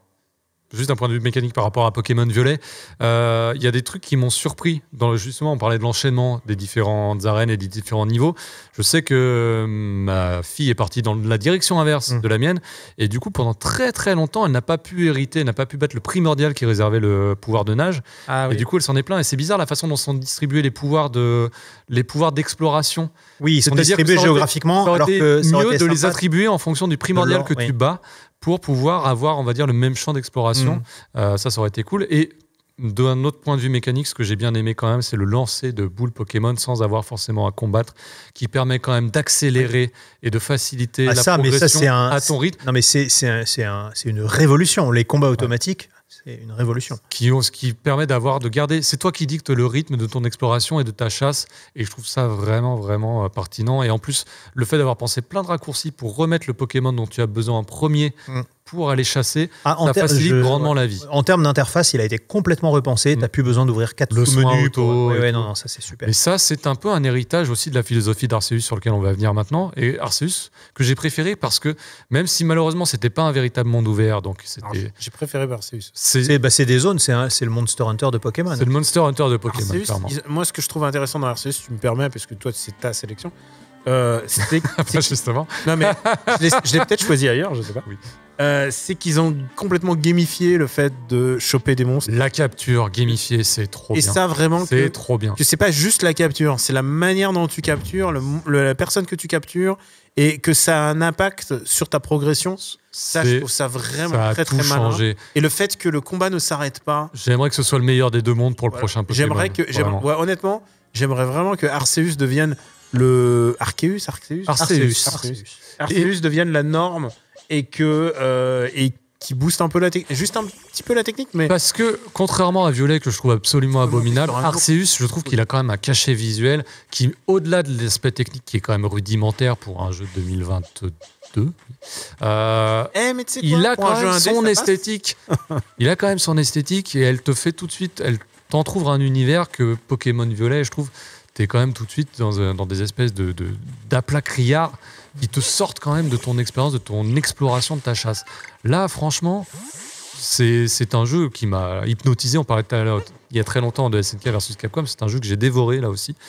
A: par rapport à Pokémon Violet. Il y a des trucs qui m'ont surpris. Justement, on parlait de l'enchaînement des différentes arènes et des différents niveaux. Je sais que ma fille est partie dans la direction inverse de la mienne. Et du coup, pendant très très longtemps, elle n'a pas pu battre le primordial qui réservait le pouvoir de nage.
B: Ah, oui.
A: Et du coup, elle s'en est plainte. Et c'est bizarre la façon dont sont distribués les pouvoirs d'exploration.
B: Oui, ils sont distribués géographiquement.
A: Ça aurait été mieux de les
B: sympa
A: attribuer en fonction du primordial que tu bats, pour pouvoir avoir, on va dire, le même champ d'exploration. Ça aurait été cool. Et d'un autre point de vue mécanique, ce que j'ai bien aimé quand même, c'est le lancer de boules Pokémon sans avoir forcément à combattre, qui permet quand même d'accélérer et de faciliter la progression à ton rythme.
B: Non, mais c'est une révolution. Les combats automatiques, c'est une révolution.
A: Ce qui permet de garder... C'est toi qui dictes le rythme de ton exploration et de ta chasse. Et je trouve ça vraiment, vraiment pertinent. Et en plus, le fait d'avoir pensé plein de raccourcis pour remettre le Pokémon dont tu as besoin en premier pour aller chasser, ça facilite grandement la vie.
B: En termes d'interface, il a été complètement repensé. Tu n'as plus besoin d'ouvrir 4 menus. Non, ça c'est super.
A: Et ça, c'est un peu un héritage aussi de la philosophie d'Arceus sur lequel on va venir maintenant. Et Arceus, que j'ai préféré parce que même si malheureusement, c'était pas un véritable monde ouvert, donc
C: j'ai préféré Arceus.
B: C'est des zones, c'est le Monster Hunter de Pokémon.
A: C'est le Monster Hunter de Pokémon,
C: Arceus,
A: clairement.
C: Moi, ce que je trouve intéressant dans Arceus, tu me permets, parce que toi, c'est ta sélection.
A: Justement.
C: Non, mais je l'ai peut-être choisi ailleurs, je sais pas.
A: Oui.
C: C'est qu'ils ont complètement gamifié le fait de choper des monstres.
A: La capture gamifiée, c'est trop bien.
C: Et ça, vraiment,
A: c'est trop bien.
C: Que c'est pas juste la capture, c'est la manière dont tu captures, la personne que tu captures, et que ça a un impact sur ta progression. Ça, je trouve ça vraiment très, très malin. Et le fait que le combat ne s'arrête pas.
A: J'aimerais que ce soit le meilleur des deux mondes pour le prochain Pokémon.
C: Honnêtement, j'aimerais vraiment que Arceus devienne Arceus devienne la norme et qui booste un peu juste un petit peu la technique, mais
A: parce que contrairement à Violet que je trouve absolument abominable, Arceus, je trouve qu'il a quand même un cachet visuel qui, au-delà de l'aspect technique qui est quand même rudimentaire pour un jeu de 2022, il a quand même son esthétique. Il a quand même son esthétique et elle te fait tout de suite, elle t'entrouvre un univers que Pokémon Violet, je trouve, t'es quand même tout de suite dans des espèces d'aplats criards qui te sortent quand même de ton expérience, de ton exploration de ta chasse. Là, franchement, c'est un jeu qui m'a hypnotisé. On parlait il y a très longtemps de SNK versus Capcom. C'est un jeu que j'ai dévoré là aussi.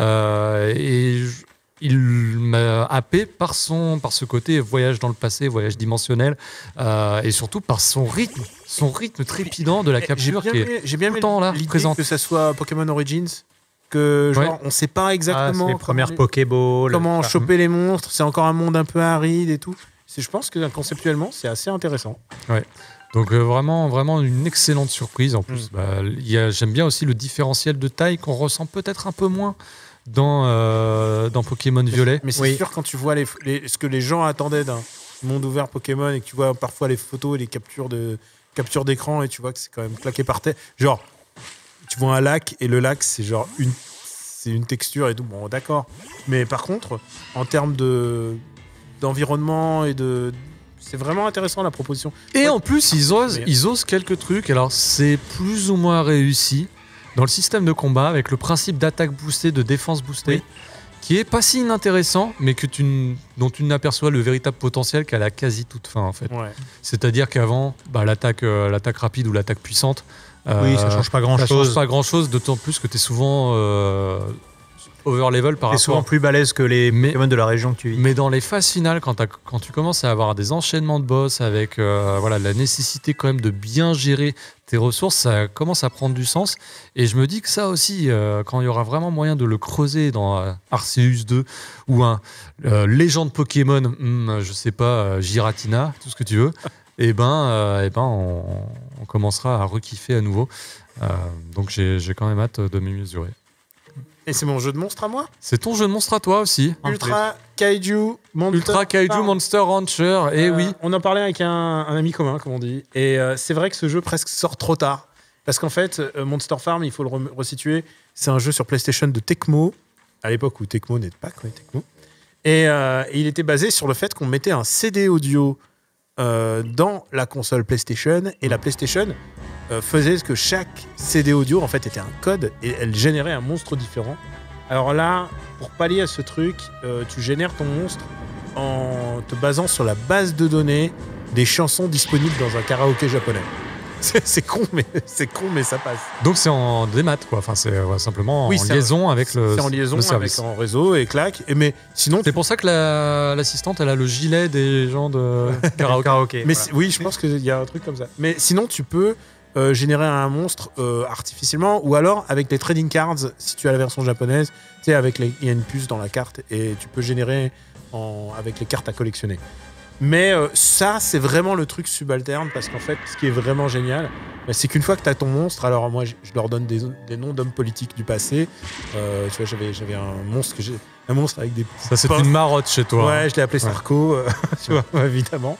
A: Il m'a happé par ce côté voyage dans le passé, voyage dimensionnel, et surtout par son rythme trépidant de la capture
C: j'ai bien aimé l'idée que ça soit Pokémon Origins, que genre on sait pas exactement
B: les premières Pokéballs,
C: comment choper les monstres, c'est encore un monde un peu aride et tout. Je pense que conceptuellement c'est assez intéressant.
A: Ouais. Donc vraiment une excellente surprise en plus. J'aime bien aussi le différentiel de taille qu'on ressent peut-être un peu moins dans Pokémon Violet.
C: Mais c'est sûr, quand tu vois ce que les gens attendaient d'un monde ouvert Pokémon et que tu vois parfois les photos et les captures d'écran et tu vois que c'est quand même claqué par terre. Genre, tu vois un lac et le lac, c'est genre une texture et tout. Bon, d'accord. Mais par contre, en termes d'environnement et c'est vraiment intéressant la proposition.
A: Et en plus, ils osent quelques trucs. Alors, c'est plus ou moins réussi dans le système de combat avec le principe d'attaque boostée, de défense boostée. qui est pas si inintéressant, mais dont tu n'aperçois le véritable potentiel qu'à la quasi toute fin en fait.
C: Ouais.
A: C'est-à-dire qu'avant, l'attaque rapide ou l'attaque puissante,
B: Oui, ça change pas
A: ça change
B: grand-chose.
A: pas grand-chose, d'autant plus que tu es souvent over-level par
B: T'es
A: rapport.
B: souvent plus balèze que les
A: Mais-
B: Pokémon de la région que tu vis.
A: Mais dans les phases finales, quand tu commences à avoir des enchaînements de boss avec la nécessité quand même de bien gérer tes ressources, ça commence à prendre du sens. Et je me dis que ça aussi, quand il y aura vraiment moyen de le creuser dans Arceus 2 ou un légende Pokémon, je sais pas, Giratina, tout ce que tu veux, on commencera à rekiffer à nouveau. Donc j'ai quand même hâte de m'y mesurer.
C: Et c'est mon jeu de monstre à moi.
A: C'est ton jeu de monstre à toi aussi.
C: Ultra Kaiju Monster
A: Ultra Kaiju
C: Farm.
A: Monster Rancher, et oui.
C: On en parlait avec un ami commun, comme on dit. Et c'est vrai que ce jeu presque sort trop tard. Parce qu'en fait, Monster Farm, il faut le resituer, c'est un jeu sur PlayStation de Tecmo, à l'époque où Tecmo n'était pas quoi, Tecmo. Et il était basé sur le fait qu'on mettait un CD audio dans la console PlayStation, et la PlayStation faisait que chaque CD audio en fait était un code et elle générait un monstre différent. Alors là, pour pallier à ce truc, tu génères ton monstre en te basant sur la base de données des chansons disponibles dans un karaoké japonais. C'est con, mais ça passe.
A: Donc c'est en démat, quoi. Enfin, c'est simplement
C: Oui,
A: en
C: c'est
A: liaison avec le
C: C'est en liaison
A: le
C: avec
A: service.
C: en réseau et clac. Mais sinon,
A: C'est pour ça que l'assistante, elle a le gilet des gens de karaoke.
B: Karaoké.
C: Mais
B: voilà.
C: oui, je pense qu'il y a un truc comme ça. Mais sinon, tu peux générer un monstre artificiellement, ou alors avec les trading cards, si tu as la version japonaise, tu sais, il y a une puce dans la carte et tu peux générer avec les cartes à collectionner. Mais ça, c'est vraiment le truc subalterne, parce qu'en fait, ce qui est vraiment génial, c'est qu'une fois que tu as ton monstre, alors moi, je leur donne des noms d'hommes politiques du passé. Tu vois, j'avais un monstre avec des
A: Ça, c'est une marotte chez toi.
C: Ouais, je l'ai appelé Sarko, tu vois, évidemment.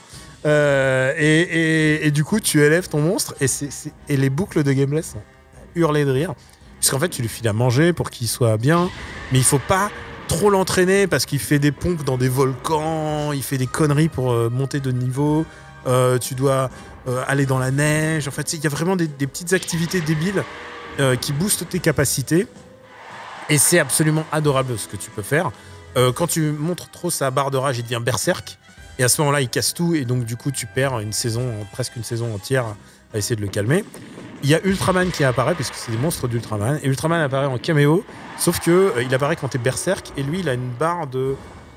C: Et du coup, tu élèves ton monstre et les boucles de gameplay sont hurlées de rire. Puisqu'en fait, tu lui files à manger pour qu'il soit bien, mais il faut pas trop l'entraîner parce qu'il fait des pompes dans des volcans, il fait des conneries pour monter de niveau. Tu dois aller dans la neige. En fait, il y a vraiment des petites activités débiles qui boostent tes capacités. Et c'est absolument adorable ce que tu peux faire. Quand tu montres trop sa barre de rage, il devient berserk. Et à ce moment-là, il casse tout. Et donc, du coup, tu perds presque une saison entière à essayer de le calmer. Il y a Ultraman qui apparaît, puisque c'est des monstres d'Ultraman. Et Ultraman apparaît en caméo. Sauf que il apparaît quand t'es berserk. Et lui, il a une barre de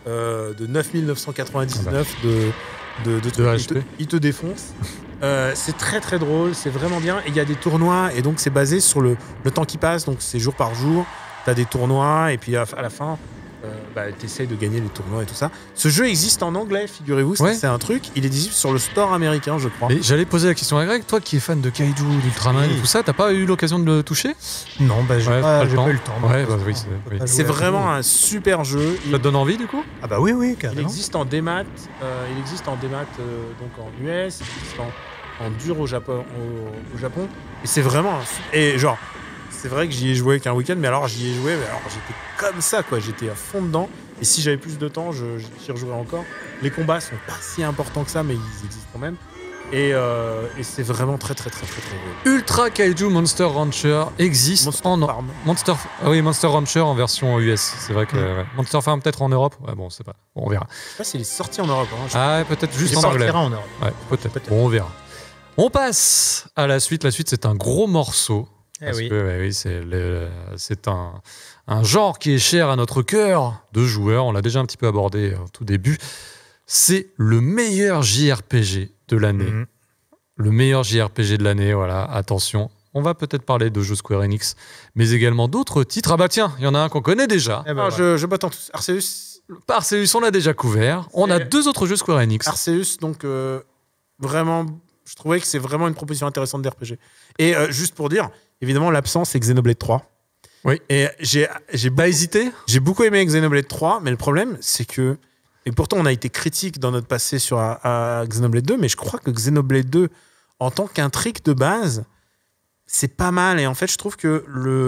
C: 9999 de
A: HP.
C: il te défonce. C'est très très drôle. C'est vraiment bien. Et il y a des tournois. Et donc, c'est basé sur le temps qui passe. Donc, c'est jour par jour. T'as des tournois. Et puis, à la fin... t'essayes de gagner les tournois et tout ça. Ce jeu existe en anglais, figurez-vous.
A: Ouais.
C: C'est un truc. Il est disponible sur le store américain, je crois.
A: Et j'allais poser la question à Greg, toi qui es fan de Kaiju, d'Ultraman
B: Oui.
A: et tout ça, t'as pas eu l'occasion de le toucher?
B: Non, j'ai
A: Ouais,
B: pas,
A: pas le
B: j'ai
A: temps.
B: pas eu le temps.
A: Ouais, bah oui, oui.
B: Pas
C: C'est
B: joué à
C: vraiment
B: tout.
C: un super jeu.
A: Ça te donne envie du coup?
B: Ah bah oui,
C: Il
B: carrément.
C: existe en démat. Il existe en démat donc en US. Il existe en dur au Japon. Au Japon. Et c'est vraiment et genre. C'est vrai que j'y ai joué qu'un week-end, mais alors j'y ai joué, mais alors j'étais comme ça, quoi. J'étais à fond dedans. Et si j'avais plus de temps, j'y rejouerais encore. Les combats sont pas si importants que ça, mais ils existent quand même. Et c'est vraiment très, très, très, très, très drôle.
A: Ultra Kaiju Monster Rancher existe
C: Monster
A: en
C: Farm.
A: Monster Rancher en version US. C'est vrai que ouais. Monster Farm peut-être en Europe. Ouais, bon, c'est pas. Bon, on verra.
C: Je sais pas s'il est sorti en Europe. Hein.
A: Ah, ouais, peut-être juste
B: Il
A: en anglais.
B: sortira en Europe.
A: Ouais, peut-être.
B: Peut-être.
A: Bon, on verra. On passe à la suite. La suite, c'est un gros morceau.
B: Eh
A: Parce
B: oui.
A: que ouais, oui, c'est un genre qui est cher à notre cœur de joueurs. On l'a déjà un petit peu abordé au tout début. C'est le meilleur JRPG de l'année.
B: Mhm.
A: Le meilleur JRPG de l'année, voilà, attention. On va peut-être parler de jeux Square Enix, mais également d'autres titres. Ah bah tiens, il y en a un qu'on connaît déjà.
B: Eh ben
C: Ah,
B: voilà.
C: je botte en tous. Arceus,
A: Arceus, on l'a déjà couvert. On a
C: C'est-
A: deux autres jeux Square Enix.
C: Arceus, donc vraiment, je trouvais que c'est vraiment une proposition intéressante d'RPG. Et juste pour dire, évidemment, l'absence, c'est Xenoblade 3.
A: Oui.
C: Et j'ai
A: Pas hésité.
C: J'ai beaucoup aimé Xenoblade 3, mais le problème, c'est que... Et pourtant, on a été critique dans notre passé sur à Xenoblade 2, mais je crois que Xenoblade 2, en tant qu'intrigue de base, c'est pas mal. Et en fait, je trouve que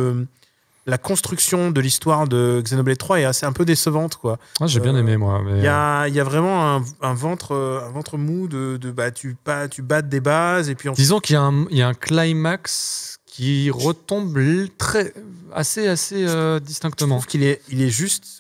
C: la construction de l'histoire de Xenoblade 3 est un peu décevante, quoi.
A: Ah, j'ai bien aimé, moi. Mais...
C: Il y a vraiment un ventre mou tu battes des bases, et puis
A: Disons qu'il y a un climax qui retombe assez
C: je
A: distinctement.
C: trouve qu'il est juste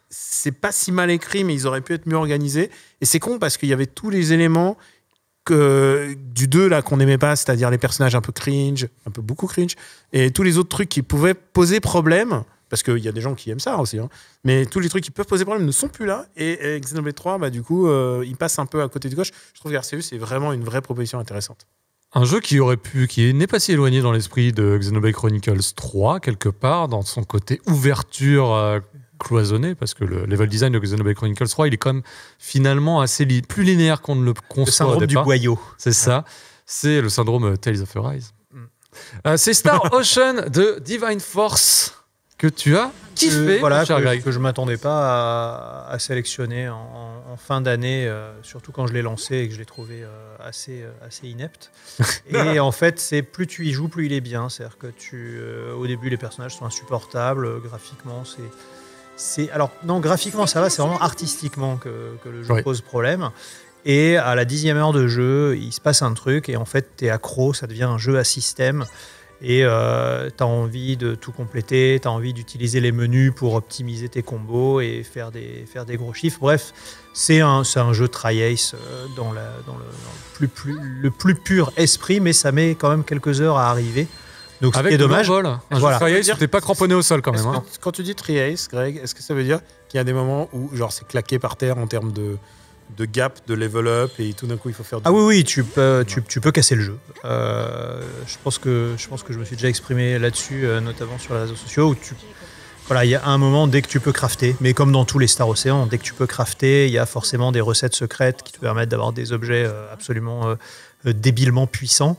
C: c'est pas si mal écrit, mais ils auraient pu être mieux organisés. Et c'est con parce qu'il y avait tous les éléments du 2 là qu'on n'aimait pas, c'est-à-dire les personnages un peu cringe, un peu beaucoup cringe, et tous les autres trucs qui pouvaient poser problème, parce qu'il y a des gens qui aiment ça aussi, hein, mais tous les trucs qui peuvent poser problème ne sont plus là. Et Xenoblade 3, bah, du coup, il passe un peu à côté de gauche. Je trouve qu'Arceus, c'est vraiment une vraie proposition intéressante.
A: Un jeu qui n'est pas si éloigné dans l'esprit de Xenoblade Chronicles 3, quelque part, dans son côté ouverture cloisonnée, parce que le level design de Xenoblade Chronicles 3, il est quand même finalement assez plus linéaire qu'on ne le conçoit
B: Le syndrome
A: au
B: du
A: départ.
B: boyau.
A: C'est ça. C'est le syndrome Tales of Arise. C'est Star Ocean de Divine Force que tu as kiffé,
B: Voilà,
A: mon cher Greg.
B: que je ne m'attendais pas à sélectionner en fin d'année, surtout quand je l'ai lancé et que je l'ai trouvé assez inepte. Et en fait, c'est plus tu y joues, plus il est bien. C'est-à-dire que au début, les personnages sont insupportables. Graphiquement, alors, non, graphiquement, ça va. C'est vraiment artistiquement que le jeu pose problème. Et à la 10e heure de jeu, il se passe un truc. Et en fait, tu es accro. Ça devient un jeu à système. Et tu as envie de tout compléter, tu as envie d'utiliser les menus pour optimiser tes combos et faire des gros chiffres. Bref, c'est un jeu Tri-Ace dans le plus pur esprit, mais ça met quand même quelques heures à arriver. Donc, ce qui est dommage.
A: Un
B: Voilà.
A: jeu Tri-Ace, t'es pas cramponné au sol quand même. Hein.
C: Quand tu dis Tri-Ace, Greg, est-ce que ça veut dire qu'il y a des moments où genre, c'est claqué par terre en termes de gap, de level up, et tout d'un coup il faut faire...
B: Ah oui, tu peux casser le jeu. Je pense que je me suis déjà exprimé là-dessus, notamment sur les réseaux sociaux, où voilà, il y a un moment, dès que tu peux crafter, mais comme dans tous les Star Ocean, dès que tu peux crafter, il y a forcément des recettes secrètes qui te permettent d'avoir des objets absolument débilement puissants.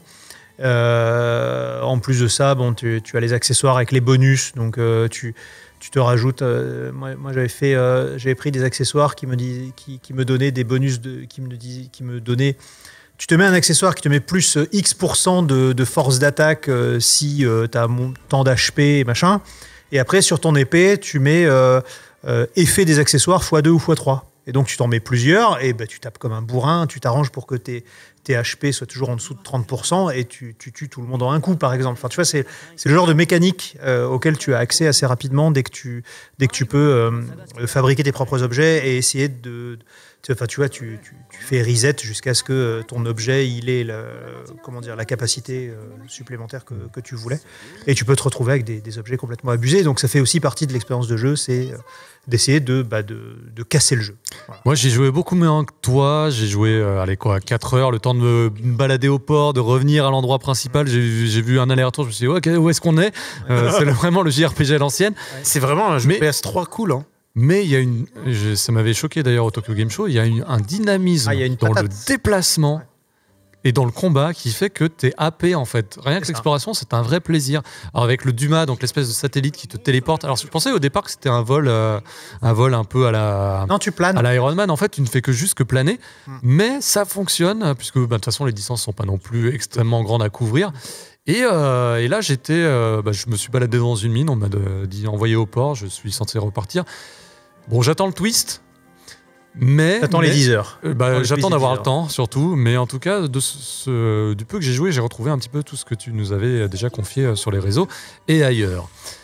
B: En plus de ça, bon, tu as les accessoires avec les bonus, donc tu te rajoutes. Moi j'avais pris des accessoires qui me donnaient des bonus qui me donnaient. Tu te mets un accessoire qui te met plus X% de force d'attaque si tu as tant d'HP et machin. Et après, sur ton épée, tu mets effet des accessoires x2 ou x3. Et donc, tu t'en mets plusieurs et tu tapes comme un bourrin. Tu t'arranges pour que tes HP soient toujours en dessous de 30% et tu tues tout le monde en un coup, par exemple. Enfin, tu vois, c'est le genre de mécanique auquel tu as accès assez rapidement dès que tu peux fabriquer tes propres objets et essayer de... Enfin, tu vois, tu fais reset jusqu'à ce que ton objet il ait la capacité supplémentaire que tu voulais. Et tu peux te retrouver avec des objets complètement abusés. Donc ça fait aussi partie de l'expérience de jeu, c'est d'essayer de casser le jeu. Voilà.
A: Moi, j'ai joué beaucoup moins que toi. J'ai joué 4 heures, le temps de me balader au port, de revenir à l'endroit principal. J'ai vu un aller-retour, je me suis dit, okay, où est-ce qu'on est, c'est vraiment le JRPG à l'ancienne.
C: C'est vraiment un jeu PS3 cool, hein.
A: Mais il y a ça m'avait choqué d'ailleurs au Tokyo Game Show, il y a un dynamisme dans le déplacement et dans le combat qui fait que t'es happé en fait. Rien que l'exploration, c'est un vrai plaisir. Alors avec le Duma, donc l'espèce de satellite qui te téléporte. Alors je pensais au départ que c'était un vol un peu à la...
B: Non, tu planes.
A: À l'Iron Man, en fait, tu ne fais que planer. Mais ça fonctionne, puisque de toute façon, les distances sont pas non plus extrêmement grandes à couvrir. Et là, je me suis baladé dans une mine, on m'a dit envoyer au port, je suis censé repartir. Bon, j'attends le twist, mais...
B: J'attends les 10 heures.
A: J'attends d'avoir le temps, surtout. Mais en tout cas, du peu que j'ai joué, j'ai retrouvé un petit peu tout ce que tu nous avais déjà confié sur les réseaux et ailleurs.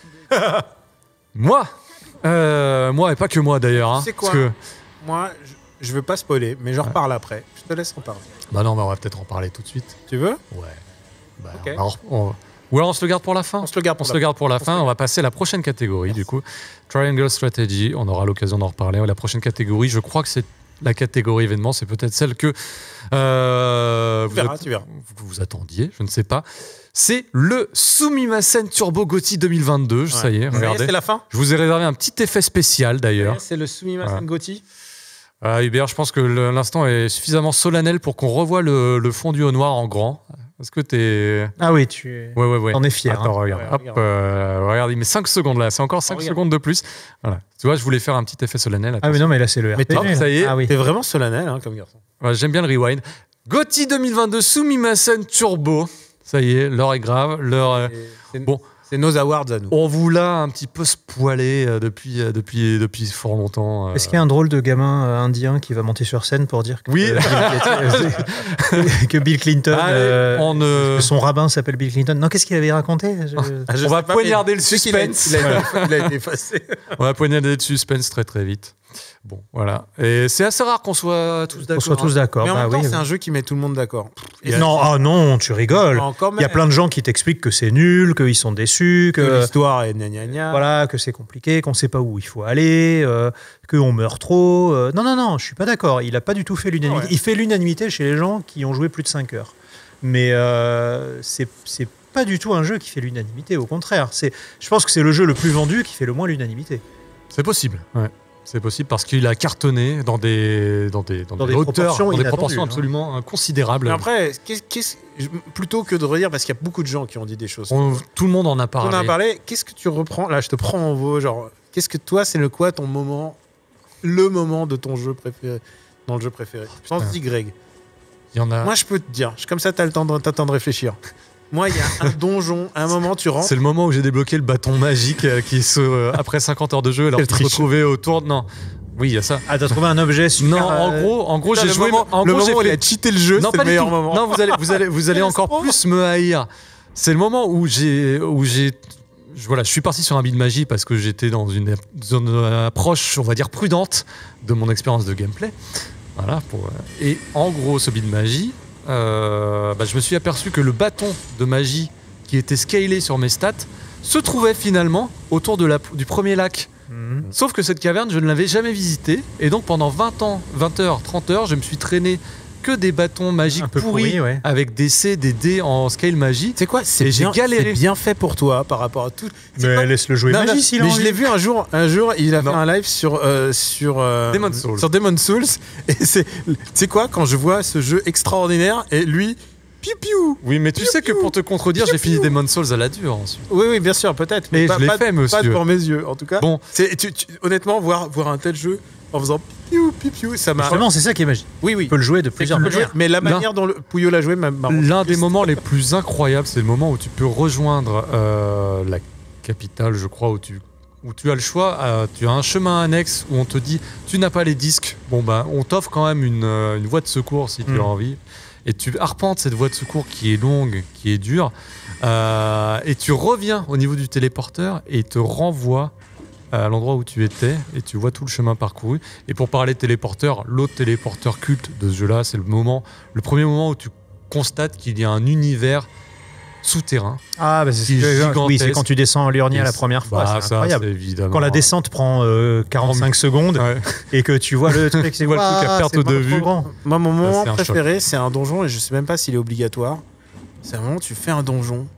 A: Moi, et pas que moi d'ailleurs. Hein,
C: c'est quoi Moi, je veux pas spoiler, mais j'en reparle après. Je te laisse en parler.
A: Bah non, mais on va peut-être en parler tout de suite.
C: Tu veux ?
A: Ouais.
C: Ok.
A: Ou alors on se le garde pour la fin.
C: On se le garde
A: pour la fin. On va passer à la prochaine catégorie. Du coup, Triangle Strategy. On aura l'occasion d'en reparler. La prochaine catégorie, je crois que c'est la catégorie événement. C'est peut-être celle que
C: tu verras.
A: Vous attendiez. Je ne sais pas. C'est le Sumimasen Turbo GOTY 2022. Ça y est, regardez.
C: C'est la fin.
A: Je vous ai réservé un petit effet spécial d'ailleurs.
C: C'est le Sumimasen GOTY.
A: Hubert, je pense que l'instant est suffisamment solennel pour qu'on revoie le fondu au noir en grand. Est-ce que t'es...
B: Ah oui, tu
A: en
B: es fier.
A: Attends, regarde. Regarde, il met 5 secondes là. C'est encore 5 secondes de plus. Voilà. Tu vois, je voulais faire un petit effet solennel. Attention.
B: Ah mais non, mais là, c'est le RPG.
A: Ça y est.
B: Ah oui.
C: T'es vraiment solennel comme garçon.
A: Ouais, j'aime bien le rewind. GOTY 2022 Sumimasen Turbo. Ça y est, l'heure est grave.
C: C'est nos awards à nous.
A: On vous l'a un petit peu spoilé depuis fort longtemps.
B: Est-ce qu'il y a un drôle de gamin indien qui va monter sur scène pour dire que,
A: Oui.
B: que Bill Clinton,
A: on
B: que son rabbin s'appelle Bill Clinton? Non, qu'est-ce qu'il avait raconté?
A: On va poignarder le suspense.
C: Il a été effacé.
A: On va poignarder le suspense très très vite. Bon, voilà. Et c'est assez rare qu'on soit tous d'accord.
B: On soit tous d'accord.
C: Mais en même temps,
B: oui.
C: c'est un jeu qui met tout le monde d'accord.
B: Non, ah non, tu rigoles.
C: Encore
B: Il y a plein de gens qui t'expliquent que c'est nul, qu'ils sont déçus,
C: que l'histoire est gna gna gna.
B: Voilà, que c'est compliqué, qu'on ne sait pas où il faut aller, qu'on meurt trop. Non, je suis pas d'accord. Il n'a pas du tout fait l'unanimité.
C: Ouais.
B: Il fait l'unanimité chez les gens qui ont joué plus de 5 heures. Mais c'est pas du tout un jeu qui fait l'unanimité. Au contraire, je pense que c'est le jeu le plus vendu qui fait le moins l'unanimité.
A: C'est possible. Ouais. C'est possible parce qu'il a cartonné dans des hauteurs, dans des proportions absolument considérables.
C: Mais après, plutôt que de redire, parce qu'il y a beaucoup de gens qui ont dit des choses.
A: Tout le monde en a parlé.
C: On en a parlé. Qu'est-ce que tu reprends? Là, je te prends en veau. Genre, qu'est-ce que toi, c'est ton moment, le moment de ton jeu préféré, dans le jeu préféré? Pense-y, Greg.
A: Il y en a.
C: Moi, je peux te dire. Comme ça, t'as le temps de réfléchir. Moi, il y a un donjon, à un moment, tu rentres.
A: C'est le moment où j'ai débloqué le bâton magique après 50 heures de jeu, alors qu'il se retrouvait autour. Non. Oui, il y a ça.
B: Ah, t'as trouvé un objet super.
A: Non, en gros, j'ai joué.
C: Le moment où il a cheaté le jeu, c'est le meilleur moment.
A: Non, vous allez encore plus me haïr. C'est le moment où voilà, je suis parti sur un build magie parce que j'étais dans une approche, on va dire, prudente de mon expérience de gameplay. Voilà. Et en gros, ce build magie. Je me suis aperçu que le bâton de magie qui était scalé sur mes stats se trouvait finalement autour du premier lac. Sauf que cette caverne, je ne l'avais jamais visitée. Et donc pendant 20 heures, 30 heures, je me suis traîné que des bâtons magiques pourris
B: ouais.
A: avec des C, des D en scale magie.
C: C'est quoi?
A: J'ai galéré.
C: C'est bien fait pour toi par rapport à tout.
B: Mais laisse-le jouer magie s'il a
C: Mais
B: envie.
C: je l'ai vu un jour, il a fait un live sur
A: Demon's Souls.
C: Sur Demon's Souls. Et c'est quoi quand je vois ce jeu extraordinaire et lui. Piou-piou.
A: Oui, mais tu sais que pour te contredire, j'ai fini Demon's Souls à la dure ensuite.
C: Oui, bien sûr, peut-être.
A: Mais je l'ai fait, monsieur.
C: Pas devant mes yeux, en tout cas.
A: Bon.
C: Honnêtement, voir un tel jeu en faisant piou, ça m'a.
B: Vraiment, c'est ça qui est magique.
C: Oui.
B: Tu peux le jouer de plusieurs manières.
C: Mais la manière dont Pouillot l'a joué m'a
A: L'un des moments les plus incroyables, c'est le moment où tu peux rejoindre la capitale, je crois, où tu as le choix. Tu as un chemin annexe où on te dit tu n'as pas les disques. Bon, on t'offre quand même une voie de secours si tu as envie. Et tu arpentes cette voie de secours qui est longue, qui est dure. Et tu reviens au niveau du téléporteur et il te renvoie à l'endroit où tu étais et tu vois tout le chemin parcouru. Et pour parler de téléporteur, l'autre téléporteur culte de ce jeu-là, c'est le premier moment où tu constates qu'il y a un univers souterrain.
B: Ah, c'est quand tu descends en Lurnia la première fois. C'est incroyable.
A: Évidemment.
B: Quand la descente prend 45 secondes et que tu vois le truc,
A: tu vois le truc à perte de vue.
C: Moi, mon moment préféré, c'est un donjon et je sais même pas s'il est obligatoire. C'est un moment où tu fais un donjon.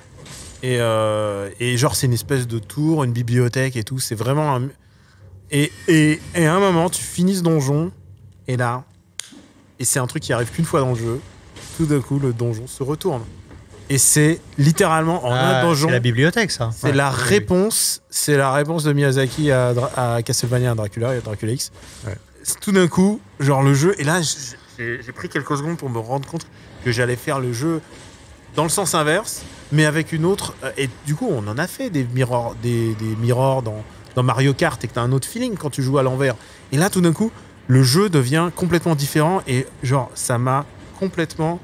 C: Et genre, c'est une espèce de tour, une bibliothèque et tout. C'est vraiment un. Et à un moment, tu finis ce donjon. Et là. Et c'est un truc qui arrive qu'une fois dans le jeu. Tout d'un coup, le donjon se retourne. Et c'est littéralement en un donjon.
B: C'est la bibliothèque, ça.
C: C'est la réponse. C'est la réponse de Miyazaki à Castlevania, à Dracula et à Dracula X. Ouais. Tout d'un coup, genre le jeu. Et là, j'ai pris quelques secondes pour me rendre compte que j'allais faire le jeu dans le sens inverse, mais avec une autre. Et du coup, on en a fait des mirrors, des mirrors dans Mario Kart et que t'as un autre feeling quand tu joues à l'envers. Et là, tout d'un coup, le jeu devient complètement différent et genre, ça m'a complètement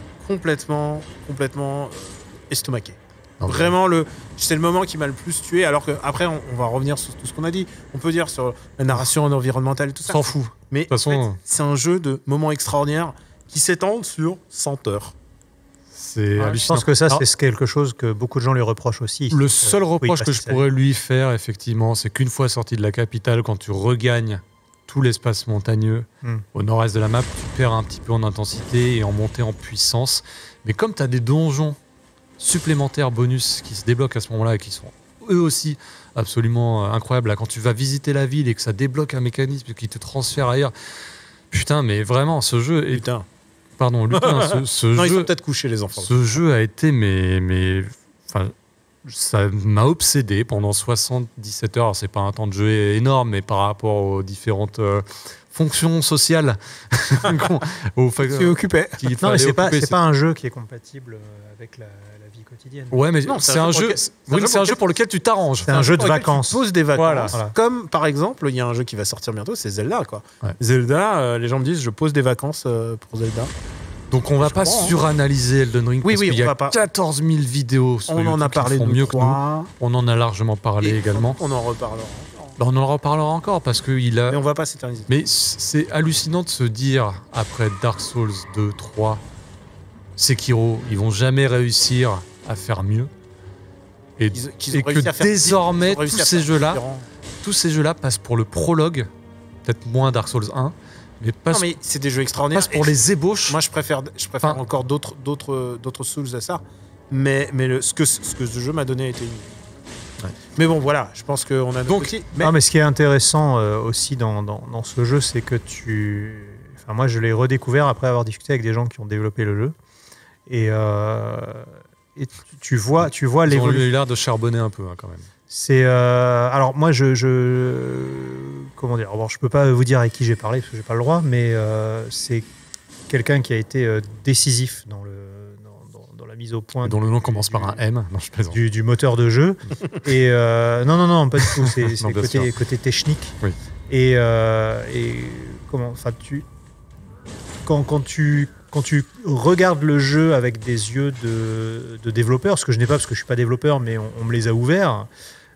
C: estomaqué. Okay. Vraiment, c'est le moment qui m'a le plus tué. Alors qu'après, on va revenir sur tout ce qu'on a dit. On peut dire sur la narration environnementale et tout ça.
A: S'en fout.
C: Mais de toute façon, c'est un jeu de moments extraordinaires qui s'étendent sur 100 heures.
A: C'est hallucinant.
B: Je pense que ça, c'est quelque chose que beaucoup de gens lui reprochent aussi.
A: Le seul reproche que je pourrais lui faire, effectivement, c'est qu'une fois sorti de la capitale, quand tu regagnes tout l'espace montagneux au nord-est de la map, tu perds un petit peu en intensité et en montée en puissance. Mais comme tu as des donjons supplémentaires bonus qui se débloquent à ce moment-là et qui sont eux aussi absolument incroyables, là, quand tu vas visiter la ville et que ça débloque un mécanisme qui te transfère ailleurs, putain, mais vraiment, ce jeu est... Pardon, Lupin, ce
C: non,
A: jeu...
C: ils sont peut-être couchés, les enfants.
A: Ce jeu a été, enfin, ça m'a obsédé pendant 77 heures. Alors, c'est pas un temps de jeu énorme, mais par rapport aux différentes fonction sociale
C: Tu occupé.
A: qu'il
B: Non, mais
A: fallait
B: c'est
A: occuper,
B: pas un jeu qui est compatible avec la vie quotidienne.
A: Ouais, mais
C: Non,
A: c'est un jeu. C'est un jeu pour lequel tu t'arranges.
B: C'est un jeu de
C: Pour lequel
B: vacances.
C: Tu poses des vacances.
B: Voilà.
C: Comme par exemple, il y a un jeu qui va sortir bientôt, c'est Zelda, quoi.
A: Ouais.
C: Zelda, les gens me disent, je pose des vacances pour Zelda.
A: Donc on va pas
C: comprends, hein.
A: suranalyser Elden Ring
C: Oui,
A: parce
C: oui,
A: qu'il y
C: on
A: a
C: va pas.
A: 14 000 vidéos sur
C: On en
A: YouTube
C: a
A: qui
C: parlé
A: font
C: de
A: mieux que nous.
C: 3.
A: On en a largement parlé
C: Et
A: également.
C: On en reparlera.
A: Bah, on en reparlera encore parce qu'il a.
C: Mais on va pas s'éterniser.
A: Mais c'est hallucinant de se dire, après Dark Souls 2, 3, Sekiro, ils vont jamais réussir à faire mieux. Et,
C: Qu'ils ont
A: et que
C: réussi à faire
A: désormais,
C: ils ont réussi
A: tous
C: à
A: ces
C: faire
A: jeux-là,
C: différent.
A: passent pour le prologue, peut-être moins Dark Souls 1, mais passent,
C: Non, mais c'est des jeux extraordinaires.
A: passent pour les ébauches.
C: Moi, je préfère
A: Enfin-
C: encore d'autres Souls à ça. Mais ce que ce jeu m'a donné a été unique.
A: Ouais.
C: Mais bon, voilà, je pense qu'on a nos
A: Donc,
C: petits- mais-
B: Ah, mais ce qui est intéressant aussi dans ce jeu, c'est que Enfin, moi, je l'ai redécouvert après avoir discuté avec des gens qui ont développé le jeu. Et tu vois
A: Ils ont
B: l'évolution.
A: eu l'air de charbonner un peu hein, quand même.
B: C'est alors moi comment dire, bon, je peux pas vous dire avec qui j'ai parlé parce que j'ai pas le droit, mais c'est quelqu'un qui a été décisif dans la mise au point
A: Dont le nom commence par un M. Non, je plaisante.
B: du moteur de jeu. Et non, pas du tout. C'est
A: Non, bien sûr.
B: côté technique.
A: Oui.
B: Et comment, enfin, quand tu regardes le jeu avec des yeux de développeur, ce que je n'ai pas parce que je suis pas développeur, mais on me les a ouverts.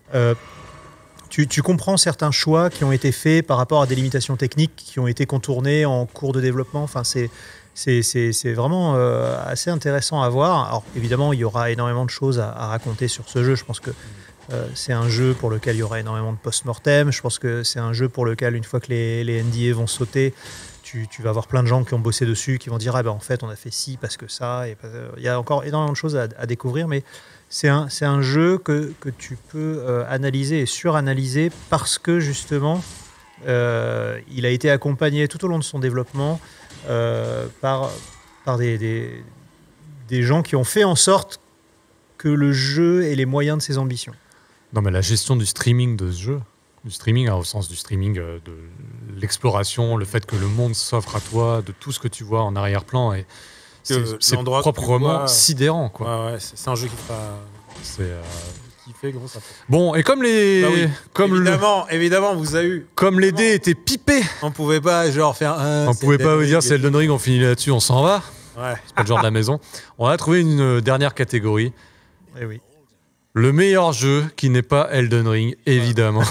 B: Tu comprends certains choix qui ont été faits par rapport à des limitations techniques qui ont été contournées en cours de développement. Enfin, c'est vraiment assez intéressant à voir. Alors évidemment, il y aura énormément de choses à raconter sur ce jeu. Je pense que c'est un jeu pour lequel il y aura énormément de post-mortem. Je pense que c'est un jeu pour lequel, une fois que les NDA vont sauter, tu vas avoir plein de gens qui ont bossé dessus, qui vont dire ah ben en fait on a fait ci parce que ça. Et il y a encore énormément de choses à découvrir, mais c'est un jeu que tu peux analyser et suranalyser parce que justement il a été accompagné tout au long de son développement par des gens qui ont fait en sorte que le jeu ait les moyens de ses ambitions.
A: Non, mais la gestion du streaming de ce jeu, du streaming au sens du streaming de l'exploration, le fait que le monde s'offre à toi, de tout ce que tu vois en arrière-plan, et c'est
C: l'endroit que tu
A: proprement
C: vois,
A: sidérant, quoi.
C: Ouais, c'est un jeu qui fera
A: C'est,
C: kiffer, gros, ça fait.
A: Bon, et comme les,
C: Bah oui.
A: comme
C: Évidemment, vous avez eu.
A: comme les dés étaient pipés,
C: On pouvait pas genre faire.
A: on pouvait pas vous dire c'est Elden Ring, on finit là-dessus, on s'en va.
C: Ouais.
A: C'est pas le genre de la maison. On a trouvé une dernière catégorie.
B: Et oui.
A: Le meilleur jeu qui n'est pas Elden Ring, évidemment.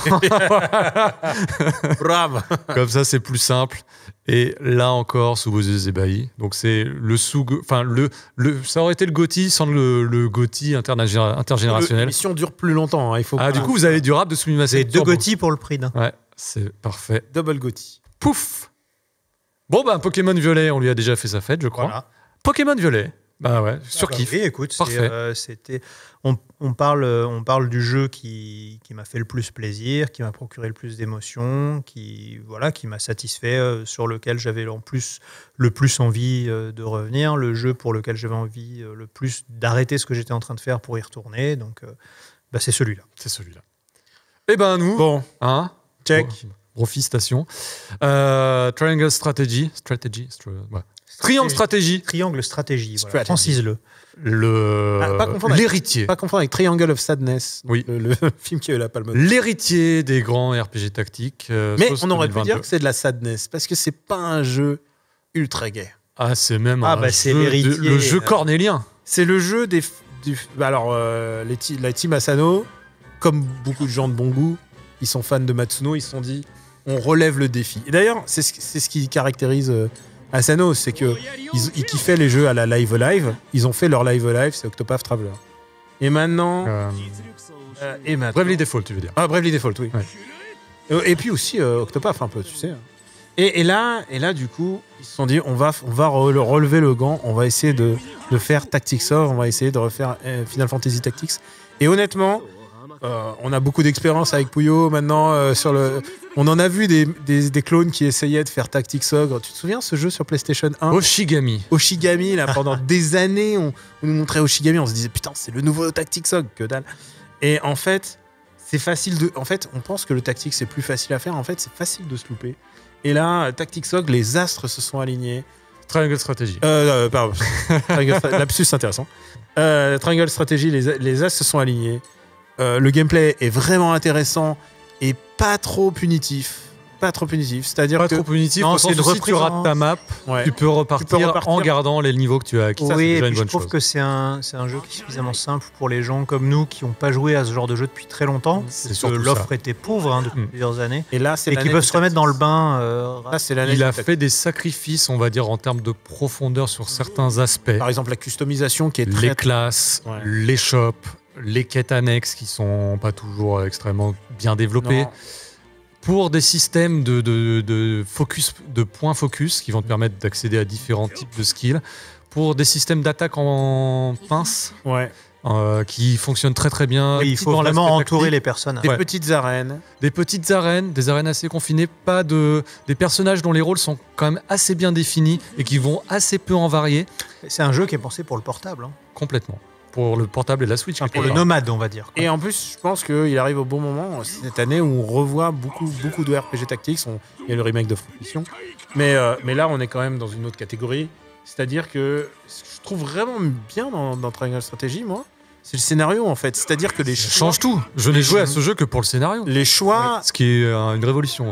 C: Bravo.
A: Comme ça, c'est plus simple. Et là encore, sous vos yeux ébahis. Donc, c'est le enfin, ça aurait été le GOTY sans le GOTY intergénérationnel.
C: L'émission dure plus longtemps. Hein, il faut
A: Ah, du coup, vous avez du rap de Sumimasen.
B: C'est 2 GOTY pour le prix d'un.
A: Ouais, c'est parfait.
C: double Gotti.
A: Pouf. Bon, bah, Pokémon Violet, on lui a déjà fait sa fête, je crois.
B: Voilà.
A: Pokémon Violet. Bah ouais, surkiff.
B: Oui, écoute,
A: Parfait.
B: c'était. On parle du jeu qui m'a fait le plus plaisir, qui m'a procuré le plus d'émotions, qui m'a satisfait, sur lequel j'avais le plus envie de revenir, le jeu pour lequel j'avais envie le plus d'arrêter ce que j'étais en train de faire pour y retourner. Donc, c'est celui-là.
A: C'est celui-là. Et ben nous,
C: Bon,
A: hein,
C: check.
A: Profi Station. Triangle Strategy. Ouais. Triangle Stratégie.
B: Triangle Stratégie. Voilà.
C: Strategy.
B: Francise-le.
C: Pas confondre avec-
A: L'héritier.
C: Pas confondre avec Triangle of Sadness,
A: Oui.
C: le film qui a eu la palme d'or.
A: L'héritier des grands RPG tactiques.
C: Mais
A: sauce
C: on aurait pu
A: 2022.
C: dire que c'est de la sadness parce que c'est pas un jeu ultra gay.
A: Ah, c'est même
B: Ah,
A: un
B: bah, c'est
A: jeu
B: l'héritier,
A: le jeu cornélien.
C: C'est le jeu alors la team Asano, comme beaucoup de gens de bon goût, ils sont fans de Matsuno, ils se sont dit on relève le défi. Et d'ailleurs, c'est ce qui caractérise Asano, c'est que ils kiffaient les jeux à la Live Alive. Ils ont fait leur Live Alive, c'est Octopath Traveler. Et maintenant,
A: Bravely Default, tu veux dire.
C: Ah, Bravely Default, oui.
A: Ouais.
C: Et puis aussi Octopath un peu, tu sais. Et là, du coup, ils se sont dit, on va relever le gant, on va essayer de faire Tactics Ogre, on va essayer de refaire Final Fantasy Tactics. Et honnêtement, on a beaucoup d'expérience avec Puyo maintenant. On en a vu des clones qui essayaient de faire Tactics Ogre. Tu te souviens ce jeu sur PlayStation 1
A: Oshigami.
C: Oshigami, là, pendant des années, on nous montrait Oshigami, on se disait putain, c'est le nouveau Tactics Ogre, que dalle. Et en fait, c'est facile de. En fait, on pense que le tactique c'est plus facile à faire. En fait, c'est facile de se louper. Et là, Tactics Ogre, les astres se sont alignés.
A: Triangle Strategy.
C: Pardon. Lapsus intéressant. Triangle Strategy, les astres se sont alignés. Le gameplay est vraiment intéressant et pas trop punitif. C'est-à-dire
A: Pas
C: que
A: trop punitif,
B: Non,
A: au
B: c'est
A: sens
B: une
A: où si tu
B: reprise
A: rates ta map,
C: ouais.
A: tu peux repartir en gardant les niveaux que tu as acquis. Ça,
B: Oui,
A: c'est
B: et
A: déjà
B: puis
A: une
B: je
A: bonne
B: trouve
A: chose.
B: que c'est un jeu qui est suffisamment simple pour les gens comme nous qui n'ont pas joué à ce genre de jeu depuis très longtemps.
A: C'est
B: Parce que
A: surtout
B: l'offre
A: ça.
B: était pauvre depuis plusieurs années.
C: Et là, c'est
B: Et qui peuvent se remettre dans le bain.
C: Là, c'est l'année
A: Il a
C: du
A: fait des sacrifices, on va dire, en termes de profondeur sur certains aspects.
C: Par exemple, la customisation qui est
A: Les
C: très...
A: classes,
C: Ouais.
A: les shops, les quêtes annexes qui sont pas toujours extrêmement bien développées.
C: Non.
A: Pour des systèmes de focus, de points focus qui vont te permettre d'accéder à différents types de skills. Pour des systèmes d'attaque en pince
C: Ouais.
A: qui fonctionnent très très bien.
B: Oui, il faut
A: dans
B: vraiment
A: l'aspect
B: entourer
A: tactique.
B: les personnes.
C: Des
A: Ouais.
C: petites arènes.
A: Des petites arènes, des arènes assez confinées, des personnages dont les rôles sont quand même assez bien définis et qui vont assez peu en varier
B: C'est un jeu qui est pensé pour le portable. Hein.
A: complètement. Pour le portable et la Switch.
B: Enfin, pour
A: quelque
B: le
A: part.
B: nomade, on va dire. quoi.
C: Et en plus, je pense qu'il arrive au bon moment cette année où on revoit beaucoup de RPG Tactics. Il y a le remake de Front Mission. Mais là, on est quand même dans une autre catégorie. C'est-à-dire que ce que je trouve vraiment bien dans Triangle Strategy, moi, c'est le scénario en fait. C'est-à-dire que les
A: Ça
C: choix,
A: change tout. Je n'ai joué à ce jeu que pour le scénario.
C: les choix,
A: Ce qui est une révolution.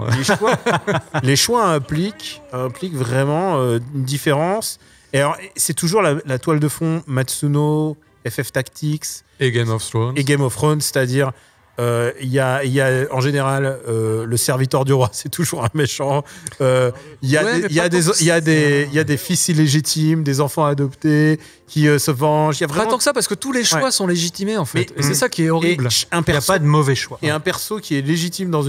C: les choix impliquent vraiment une différence. Et alors, c'est toujours la toile de fond Matsuno, FF Tactics
A: Et Game of Thrones.
C: et Game of Thrones, c'est-à-dire il y a en général le serviteur du roi, c'est toujours un méchant. Il y a des fils illégitimes, des enfants adoptés qui se vengent. Il y a
A: Pas
C: vraiment
A: tant que ça, parce que tous les choix
C: Ouais.
A: sont légitimés en fait.
C: Mais-
A: et c'est ça qui est horrible.
C: un
B: Il n'y a
C: perso,
B: pas de mauvais choix.
C: et un perso qui est légitime dans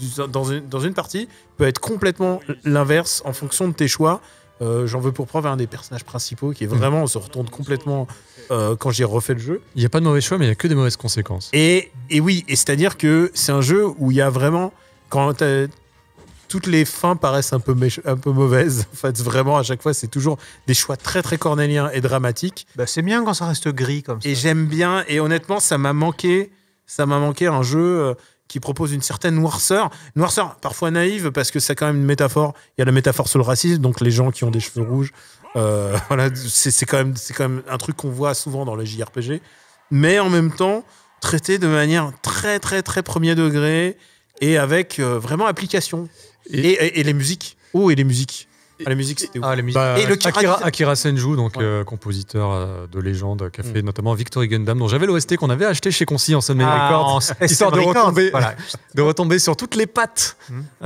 C: une partie peut être complètement l'inverse en fonction de tes choix. J'en veux pour preuve un des personnages principaux qui est vraiment se retourne complètement quand j'ai refait le jeu.
A: Il n'y a pas de mauvais choix, mais il n'y a que des mauvaises conséquences.
C: Et oui, et c'est-à-dire que c'est un jeu où il y a vraiment quand toutes les fins paraissent un peu mauvaises. En fait, vraiment à chaque fois, c'est toujours des choix très très cornéliens et dramatiques.
B: Bah, c'est bien quand ça reste gris comme ça.
C: Et j'aime bien. Et honnêtement, ça m'a manqué un jeu qui propose une certaine noirceur parfois naïve parce que c'est quand même une métaphore. Il y a la métaphore sur le racisme, donc les gens qui ont des cheveux rouges. Voilà, c'est quand même un truc qu'on voit souvent dans le JRPG, mais en même temps traité de manière très très très premier degré et avec vraiment application. Et les musiques. Oh, et les musiques. Les musiques, c'était ouf.
B: Ah, les musiques.
A: Bah,
C: Et le
A: Akira Senju, donc
C: Ouais.
A: compositeur de légende, qui a fait notamment Victory Gundam, dont j'avais l'OST qu'on avait acheté chez Consi en Sunday
B: Ah,
A: Records,
B: en
A: histoire de
B: SM Records,
A: retomber,
B: voilà.
A: de retomber sur toutes les pattes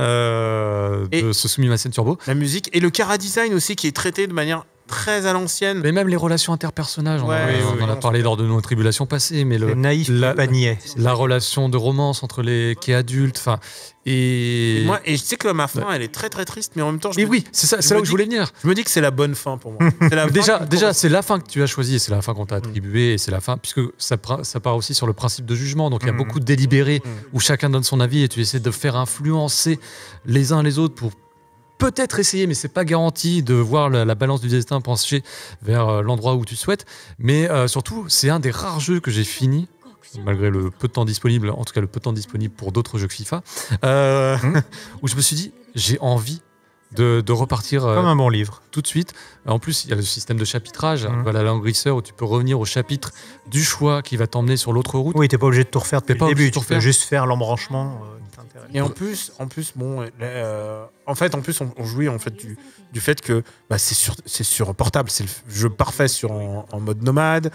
C: Et-
A: de ce Sumimasen Turbo.
C: La musique et le chara design aussi qui est traité de manière très à l'ancienne.
A: Mais même les relations interpersonnages, on,
C: Ouais,
A: on en a
C: oui,
A: parlé lors de nos tribulations passées, mais
B: C'est naïf,
A: la-
B: pas niais.
A: la relation de romance entre les qui est adulte, enfin,
C: Et je sais que ma fin, elle est très très triste, mais en même temps,
A: Et oui, c'est ça, c'est là où je voulais venir.
C: je me dis que c'est la bonne fin pour moi. C'est la fin
A: Déjà,
C: qui
A: déjà c'est la fin que tu as choisie et c'est la fin qu'on t'a attribuée et c'est la fin, puisque ça part aussi sur le principe de jugement. Donc il y a beaucoup de délibérés où chacun donne son avis et tu essaies de faire influencer les uns les autres pour peut-être essayer, mais c'est pas garanti de voir la balance du destin pencher vers l'endroit où tu souhaites. Mais surtout, c'est un des rares jeux que j'ai fini, malgré le peu de temps disponible, en tout cas le peu de temps disponible pour d'autres jeux que FIFA, où je me suis dit, j'ai envie de repartir
B: Comme un bon livre.
A: tout de suite. En plus, il y a le système de chapitrage, la languisseur, où tu peux revenir au chapitre du choix qui va t'emmener sur l'autre route.
B: Oui, t'es pas obligé de tout refaire depuis
A: T'es pas
B: le
A: obligé
B: début.
A: de tout
B: Tu peux
A: refaire.
B: juste faire l'embranchement qui t'intéresse.
C: Et en plus, bon, on jouit en fait du fait que bah, c'est sur portable, c'est le jeu parfait en mode nomade.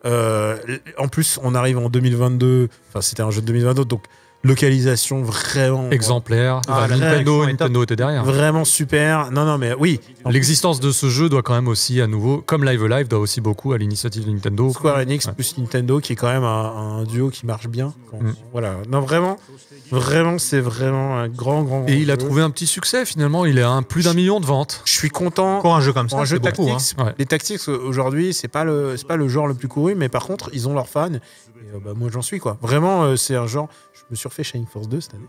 C: En plus, on arrive en 2022. Enfin, c'était un jeu de 2022, donc localisation vraiment
A: Exemplaire.
B: Ah, la
A: Nintendo,
B: direction est
A: Nintendo était derrière.
C: vraiment super. Non, mais oui.
A: L'existence de ce jeu doit quand même aussi, à nouveau, comme Live Alive, doit aussi beaucoup à l'initiative de Nintendo.
C: Square Enix
A: Ouais.
C: plus Nintendo, qui est quand même un duo qui marche bien.
A: Mm.
C: Voilà. Non, vraiment, c'est vraiment un grand.
A: Et il a
C: jeu.
A: trouvé un petit succès finalement. Il est à plus d'1 million de ventes.
C: Je suis content.
B: Pour un jeu comme
C: Pour
B: ça,
C: un jeu
B: c'est beaucoup.
C: tactics,
A: hein. Ouais.
C: les tactics aujourd'hui, c'est pas le genre le plus couru, mais par contre, ils ont leurs fans. Et, moi, j'en suis quoi. Vraiment, c'est un genre. Je me suis refait Shining Force 2 cette année.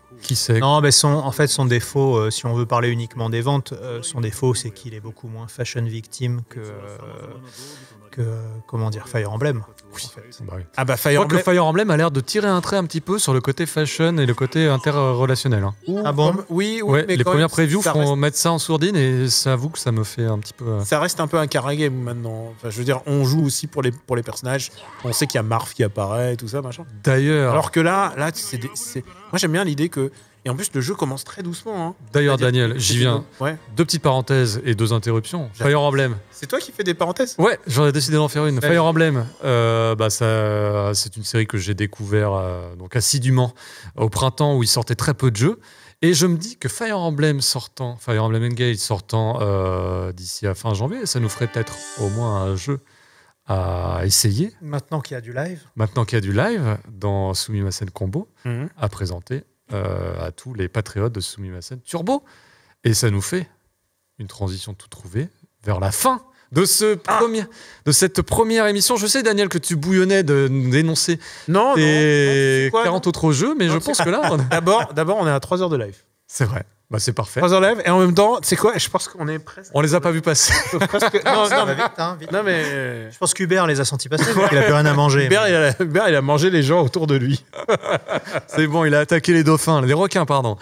A: Qui sait?
B: Non, mais en fait, son défaut, si on veut parler uniquement des ventes, son défaut, c'est qu'il est beaucoup moins fashion victime que comment dire, Fire Emblem. Oui.
A: Bah oui.
C: Ah bah
A: Je
C: Fire
A: crois que
C: Emblem.
A: Fire Emblem a l'air de tirer un trait un petit peu sur le côté fashion et le côté interrelationnel. Hein.
B: Ah bon?
C: Oui,
A: Ouais,
C: mais
A: les
C: quand
A: premières
C: même,
A: previews
C: ça
A: font
C: reste-
A: mettre ça en sourdine et j'avoue que ça me fait un petit peu...
C: Ça reste un peu un carré-game maintenant. Enfin, je veux dire, on joue aussi pour les personnages. On sait qu'il y a Marv qui apparaît et tout ça, machin.
A: D'ailleurs,
C: Alors que là moi j'aime bien l'idée que. Et en plus, le jeu commence très doucement. Hein.
A: d'ailleurs
C: C'est-à-dire-
A: Daniel, j'y viens.
C: Ouais.
A: 2 petites parenthèses et 2 interruptions. Fire Emblem.
C: C'est toi qui fais des parenthèses.
A: Ouais, j'en ai décidé d'en faire une.
C: Ouais.
A: Fire Emblem, c'est une série que j'ai découvert donc assidûment au printemps où il sortait très peu de jeux. Et je me dis que Fire Emblem Engage sortant d'ici à fin janvier, ça nous ferait peut-être au moins un jeu à essayer,
B: Maintenant qu'il y a du live.
A: maintenant qu'il y a du live dans Sumimasen Combo, à présenter à tous les patriotes de Sumimasen Turbo. Et ça nous fait une transition tout trouvée vers la fin de cette première émission. Je sais, Daniel, que tu bouillonnais de nous dénoncer
C: Non,
A: tes
C: c'est quoi,
A: 40 autres jeux, mais
C: Non,
A: je
C: c'est-
A: pense que là,
C: D'abord, on est à 3 heures de live.
A: c'est vrai. Bah, c'est parfait.
C: 3 heures de live, et en même temps, c'est quoi? Je pense qu'on est presque.
A: On les a pas vus passer.
C: presque... non,
B: Ça
C: non,
B: va vite, hein, vite.
C: non, mais.
B: Je pense qu'Hubert les a sentis passer, il a plus rien à manger.
C: Hubert, il a mangé les gens autour de lui.
A: C'est bon, il a attaqué les dauphins, les requins, pardon.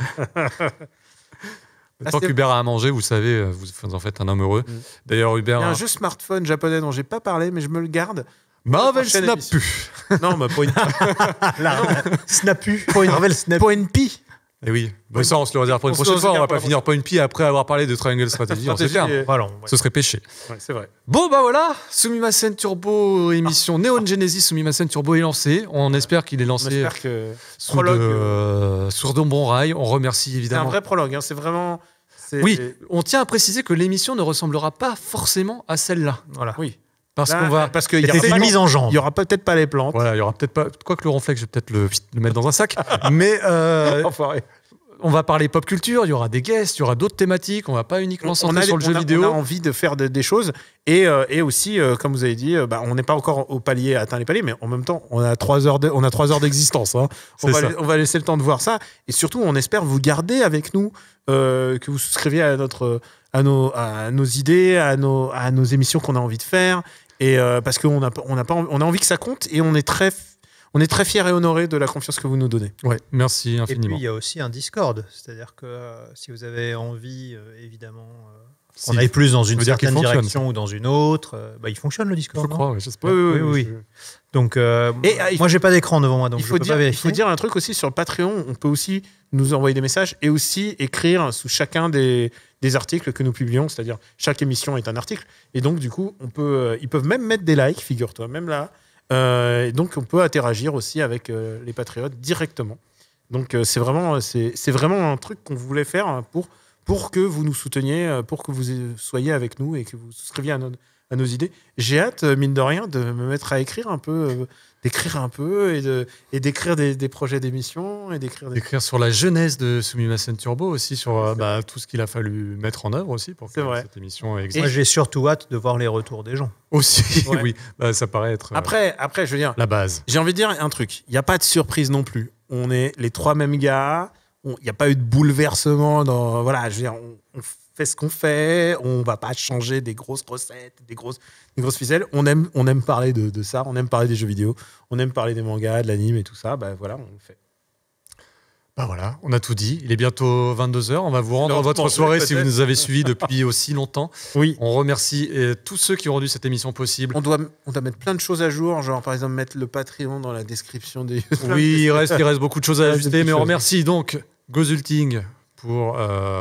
A: Tant
C: c'est-
A: qu'Hubert a à manger, vous savez, vous en faites un homme heureux. D'ailleurs,
C: Il
A: Hubert,
C: y a un jeu smartphone japonais dont j'ai pas parlé, mais je me le garde.
A: Marvel
C: prochaine
A: Snap
C: émission.
A: pu.
C: Non, mais Point
B: Snapu. Marvel Snap.
C: P.
A: Et oui, bah, ça, on se le réserve pour une
C: On se
A: prochaine
C: le
A: fois. On va
C: réserve
A: pas
C: pour
A: finir Point P après avoir parlé de Triangle Strategy. On sait faire.
B: Voilà, ouais.
A: Ce serait péché.
C: Ouais, c'est vrai.
A: Bon, bah voilà, Sumimasen Turbo émission Neon Genesis Sumimasen Turbo est lancé. On espère qu'il est
C: On
A: lancé
C: espère que.
A: sur
C: Prologue.
A: sur de bons rails. On remercie
C: C'est un
A: évidemment.
C: vrai prologue, hein, c'est vraiment.
A: Oui, on tient à préciser que l'émission ne ressemblera pas forcément à celle-là.
B: Voilà.
C: Oui.
A: Parce
C: Là,
A: qu'on va.
C: Parce qu'il y
B: C'est
C: aura
B: une
C: pas-
B: mise en jambe.
C: il y aura peut-être pas les plantes.
A: Voilà, il y aura peut-être pas. Quoique le ronflex, je vais peut-être le mettre dans un sac. Mais
C: Enfoiré.
A: on va parler pop culture, il y aura des guests, il y aura d'autres thématiques. On va pas uniquement se centrer sur le jeu vidéo.
C: On a envie de faire des choses et aussi, comme vous avez dit, on n'est pas encore au palier, atteint les paliers, mais en même temps, on a 3 heures d'existence. Hein.
A: C'est ça.
C: On va laisser le temps de voir ça et surtout, on espère vous garder avec nous, que vous souscriviez à nos idées, à nos émissions qu'on a envie de faire et parce qu'on a envie que ça compte et on est très fiers et honorés de la confiance que vous nous donnez.
A: Ouais, merci
B: Et puis,
A: infiniment.
B: il y a aussi un Discord. C'est-à-dire que si vous avez envie, évidemment,
A: Si-
B: qu'on aille plus dans une
A: veut dire qu'il
B: certaine
A: fonctionne,
B: direction ou dans une autre, il fonctionne le Discord.
A: Je
B: non
A: crois, ouais, j'espère.
B: oui. Donc, moi, j'ai pas d'écran devant moi, donc
C: Il
B: je
C: faut,
B: peux pas
C: dire, il
B: vérifier.
C: faut dire un truc aussi sur le Patreon. On peut aussi nous envoyer des messages et aussi écrire sous chacun des articles que nous publions. C'est-à-dire, chaque émission est un article. Et donc, du coup, ils peuvent même mettre des likes, figure-toi, même là. Et donc, on peut interagir aussi avec les patriotes directement. Donc, c'est vraiment un truc qu'on voulait faire pour que vous nous souteniez, pour que vous soyez avec nous et que vous souscriviez à nos idées. J'ai hâte, mine de rien, de me mettre à écrire un peu, d'écrire un peu et d'écrire des projets d'émissions et
A: D'écrire sur la jeunesse de Sumimasen Turbo aussi, sur tout ce qu'il a fallu mettre en œuvre aussi pour que
C: C'est vrai.
A: cette émission
B: Et
A: existe.
B: moi, j'ai surtout hâte de voir les retours des gens.
A: Aussi,
C: Ouais.
A: oui, ça paraît être
C: Après, je veux dire,
A: la base.
C: j'ai envie de dire un truc. Il n'y a pas de surprise non plus. On est les 3 mêmes gars. Il n'y a pas eu de bouleversement dans. Voilà, je veux dire, on fait ce qu'on fait. On va pas changer des grosses recettes, des grosses ficelles. On aime parler de ça. On aime parler des jeux vidéo. On aime parler des mangas, de l'anime et tout ça. Bah voilà, on le fait.
A: Bah voilà, on a tout dit. Il est bientôt 22h. On va vous rendre
C: Alors,
A: votre
C: manger,
A: soirée si vous
C: peut-être.
A: nous avez suivis depuis aussi longtemps.
C: Oui.
A: On remercie tous ceux qui ont rendu cette émission possible.
C: On doit mettre plein de choses à jour, genre par exemple mettre le Patreon dans la description des.
A: Oui, il reste beaucoup de choses à
C: Il reste
A: ajuster,
C: beaucoup de
A: mais on
C: choses.
A: remercie donc Gozulting pour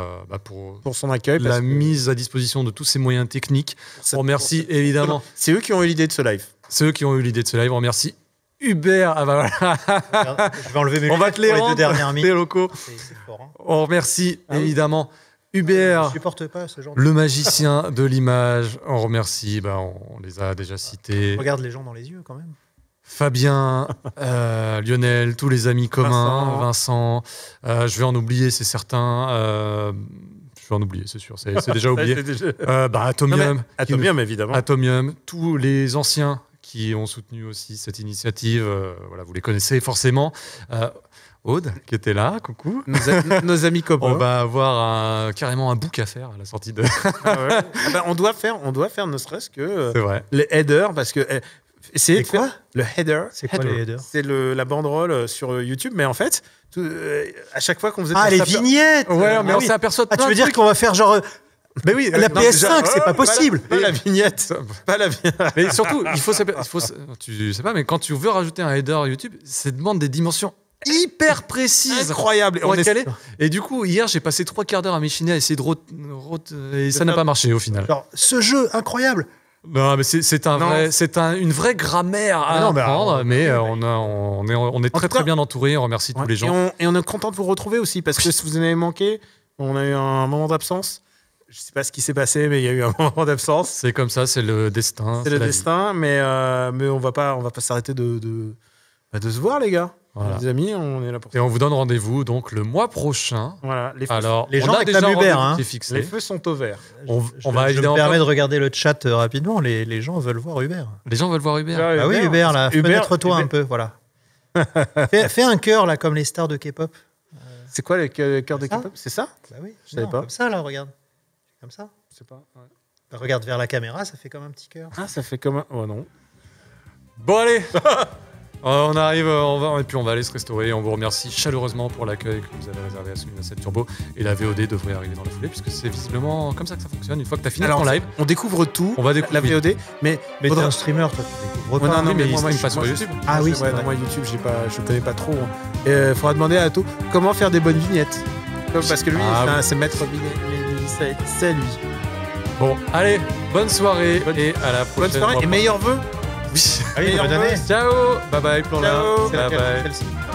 C: Pour son accueil.
A: la
C: parce que
A: mise à disposition de tous ces moyens techniques. On remercie évidemment
C: C'est eux qui ont eu l'idée de ce live.
A: ceux qui ont eu l'idée de ce live. On remercie Hubert. Ah bah voilà,
B: Je vais enlever mes
A: on va
B: lunettes
A: te les
B: pour les
A: rendre,
B: deux dernières
A: les
B: minutes.
A: locaux.
B: C'est fort. Hein.
A: On remercie
B: Ah oui.
A: évidemment
B: Je
A: Hubert,
B: supporte pas ce genre de...
A: le magicien de l'image. On remercie, on les a déjà cités.
B: Regarde les gens dans les yeux quand même.
A: Fabien, Lionel, tous les amis communs, Vincent. Je vais en oublier, c'est certain. Je vais en oublier, c'est sûr. C'est déjà oublié. Atomium.
C: Atomium, évidemment.
A: Atomium, tous les anciens qui ont soutenu aussi cette initiative. Voilà, vous les connaissez forcément. Aude, qui était là, coucou.
C: Nos amis copains.
A: On va avoir carrément un book à faire à la sortie de...
C: On doit faire ne serait-ce que
A: C'est vrai.
C: les headers, parce que essayez
B: C'est
C: de faire
B: quoi
C: le header.
B: C'est quoi les headers?
C: C'est la banderole sur YouTube, mais en fait, à chaque fois qu'on faisait
B: Ah, les vignettes.
A: Ouais, mais
B: Ah
A: on
B: oui.
A: s'aperçoit de
B: Ah, tu
A: plein
B: veux
A: de
B: dire
A: trucs.
B: qu'on va faire genre
A: Mais oui,
B: la
A: non,
B: PS5, c'est pas
C: Oh,
B: possible.
C: Pas la vignette. Pas la vignette.
A: Mais surtout, tu sais pas, mais quand tu veux rajouter un header YouTube, ça demande des dimensions hyper précises.
C: Incroyable.
A: Pour être calé. Et du coup, hier, j'ai passé 3 quarts d'heure à m'échiner à essayer et ça n'a pas marché au final.
B: Genre, ce jeu incroyable.
A: Non, mais c'est une vraie grammaire à
B: Non, mais
A: apprendre, mais
B: ouais.
A: on est
C: En
A: très
C: tout cas,
A: très bien entouré. On remercie tous les gens.
C: Et on est content de vous retrouver aussi, parce que si vous en avez manqué, on a eu un moment d'absence. Je sais pas ce qui s'est passé, mais il y a eu un moment d'absence.
A: C'est comme ça, c'est le destin.
C: C'est le
A: la vie.
C: destin, mais on va pas s'arrêter de se voir, les gars.
A: Voilà.
C: Les amis, on est là pour ça.
A: Et on vous donne rendez-vous donc le mois prochain.
C: Voilà,
A: Alors,
B: les
A: on
B: gens
A: a
B: réclament
A: déjà un
B: Uber,
A: rendez-vous
B: hein.
A: qui est
C: les
A: fixé.
C: feux sont au vert.
A: On va
B: Je me
A: évidemment
B: permets
A: pas-
B: de regarder le chat rapidement. Les gens veulent voir Uber.
A: Les gens veulent voir Uber.
B: Ah oui, Uber, là. Fenêtre-toi un peu, voilà. Fais un cœur, là, comme les stars de K-pop.
C: C'est quoi le cœur de
B: Ça
C: K-pop? C'est ça?
B: Bah oui.
C: Je savais
B: Non,
C: pas.
B: Comme ça, là, regarde. Comme ça.
C: Je sais pas. Ouais.
B: Bah, regarde vers la caméra, ça fait comme un petit cœur.
C: Ah, ça fait comme un... Oh non.
A: Bon allez, on arrive, et puis on va aller se restaurer. On vous remercie chaleureusement pour l'accueil que vous avez réservé à Summit 7 Turbo. Et la VOD devrait arriver dans la foulée, puisque c'est visiblement comme ça que ça fonctionne. Une fois que tu as fini
C: Alors,
A: ton live,
C: on découvre tout,
A: on va découvrir.
C: la VOD, mais...
B: Mais t'es
C: faudra-
B: un streamer, toi, tu découvres
C: Oh,
B: pas.
C: non,
A: mais
C: mais moi,
A: il
C: je
A: passe sur
C: moi,
A: YouTube.
B: Ah oui,
C: ouais,
B: c'est
C: non,
B: vrai.
C: moi, YouTube, je connais pas trop. Il faudra demander à Atto comment faire des bonnes vignettes. Parce que lui,
A: Ah,
C: c'est maître c'est lui.
A: Bon, allez, bonne soirée et à la prochaine.
C: Bonne soirée et meilleurs vœux.
A: Oui.
B: Allez,
C: Meilleurs
B: bonne année.
C: vœux.
A: Ciao, bye bye, plan là.
C: Ciao.
A: Bye bye.
B: Celle-ci.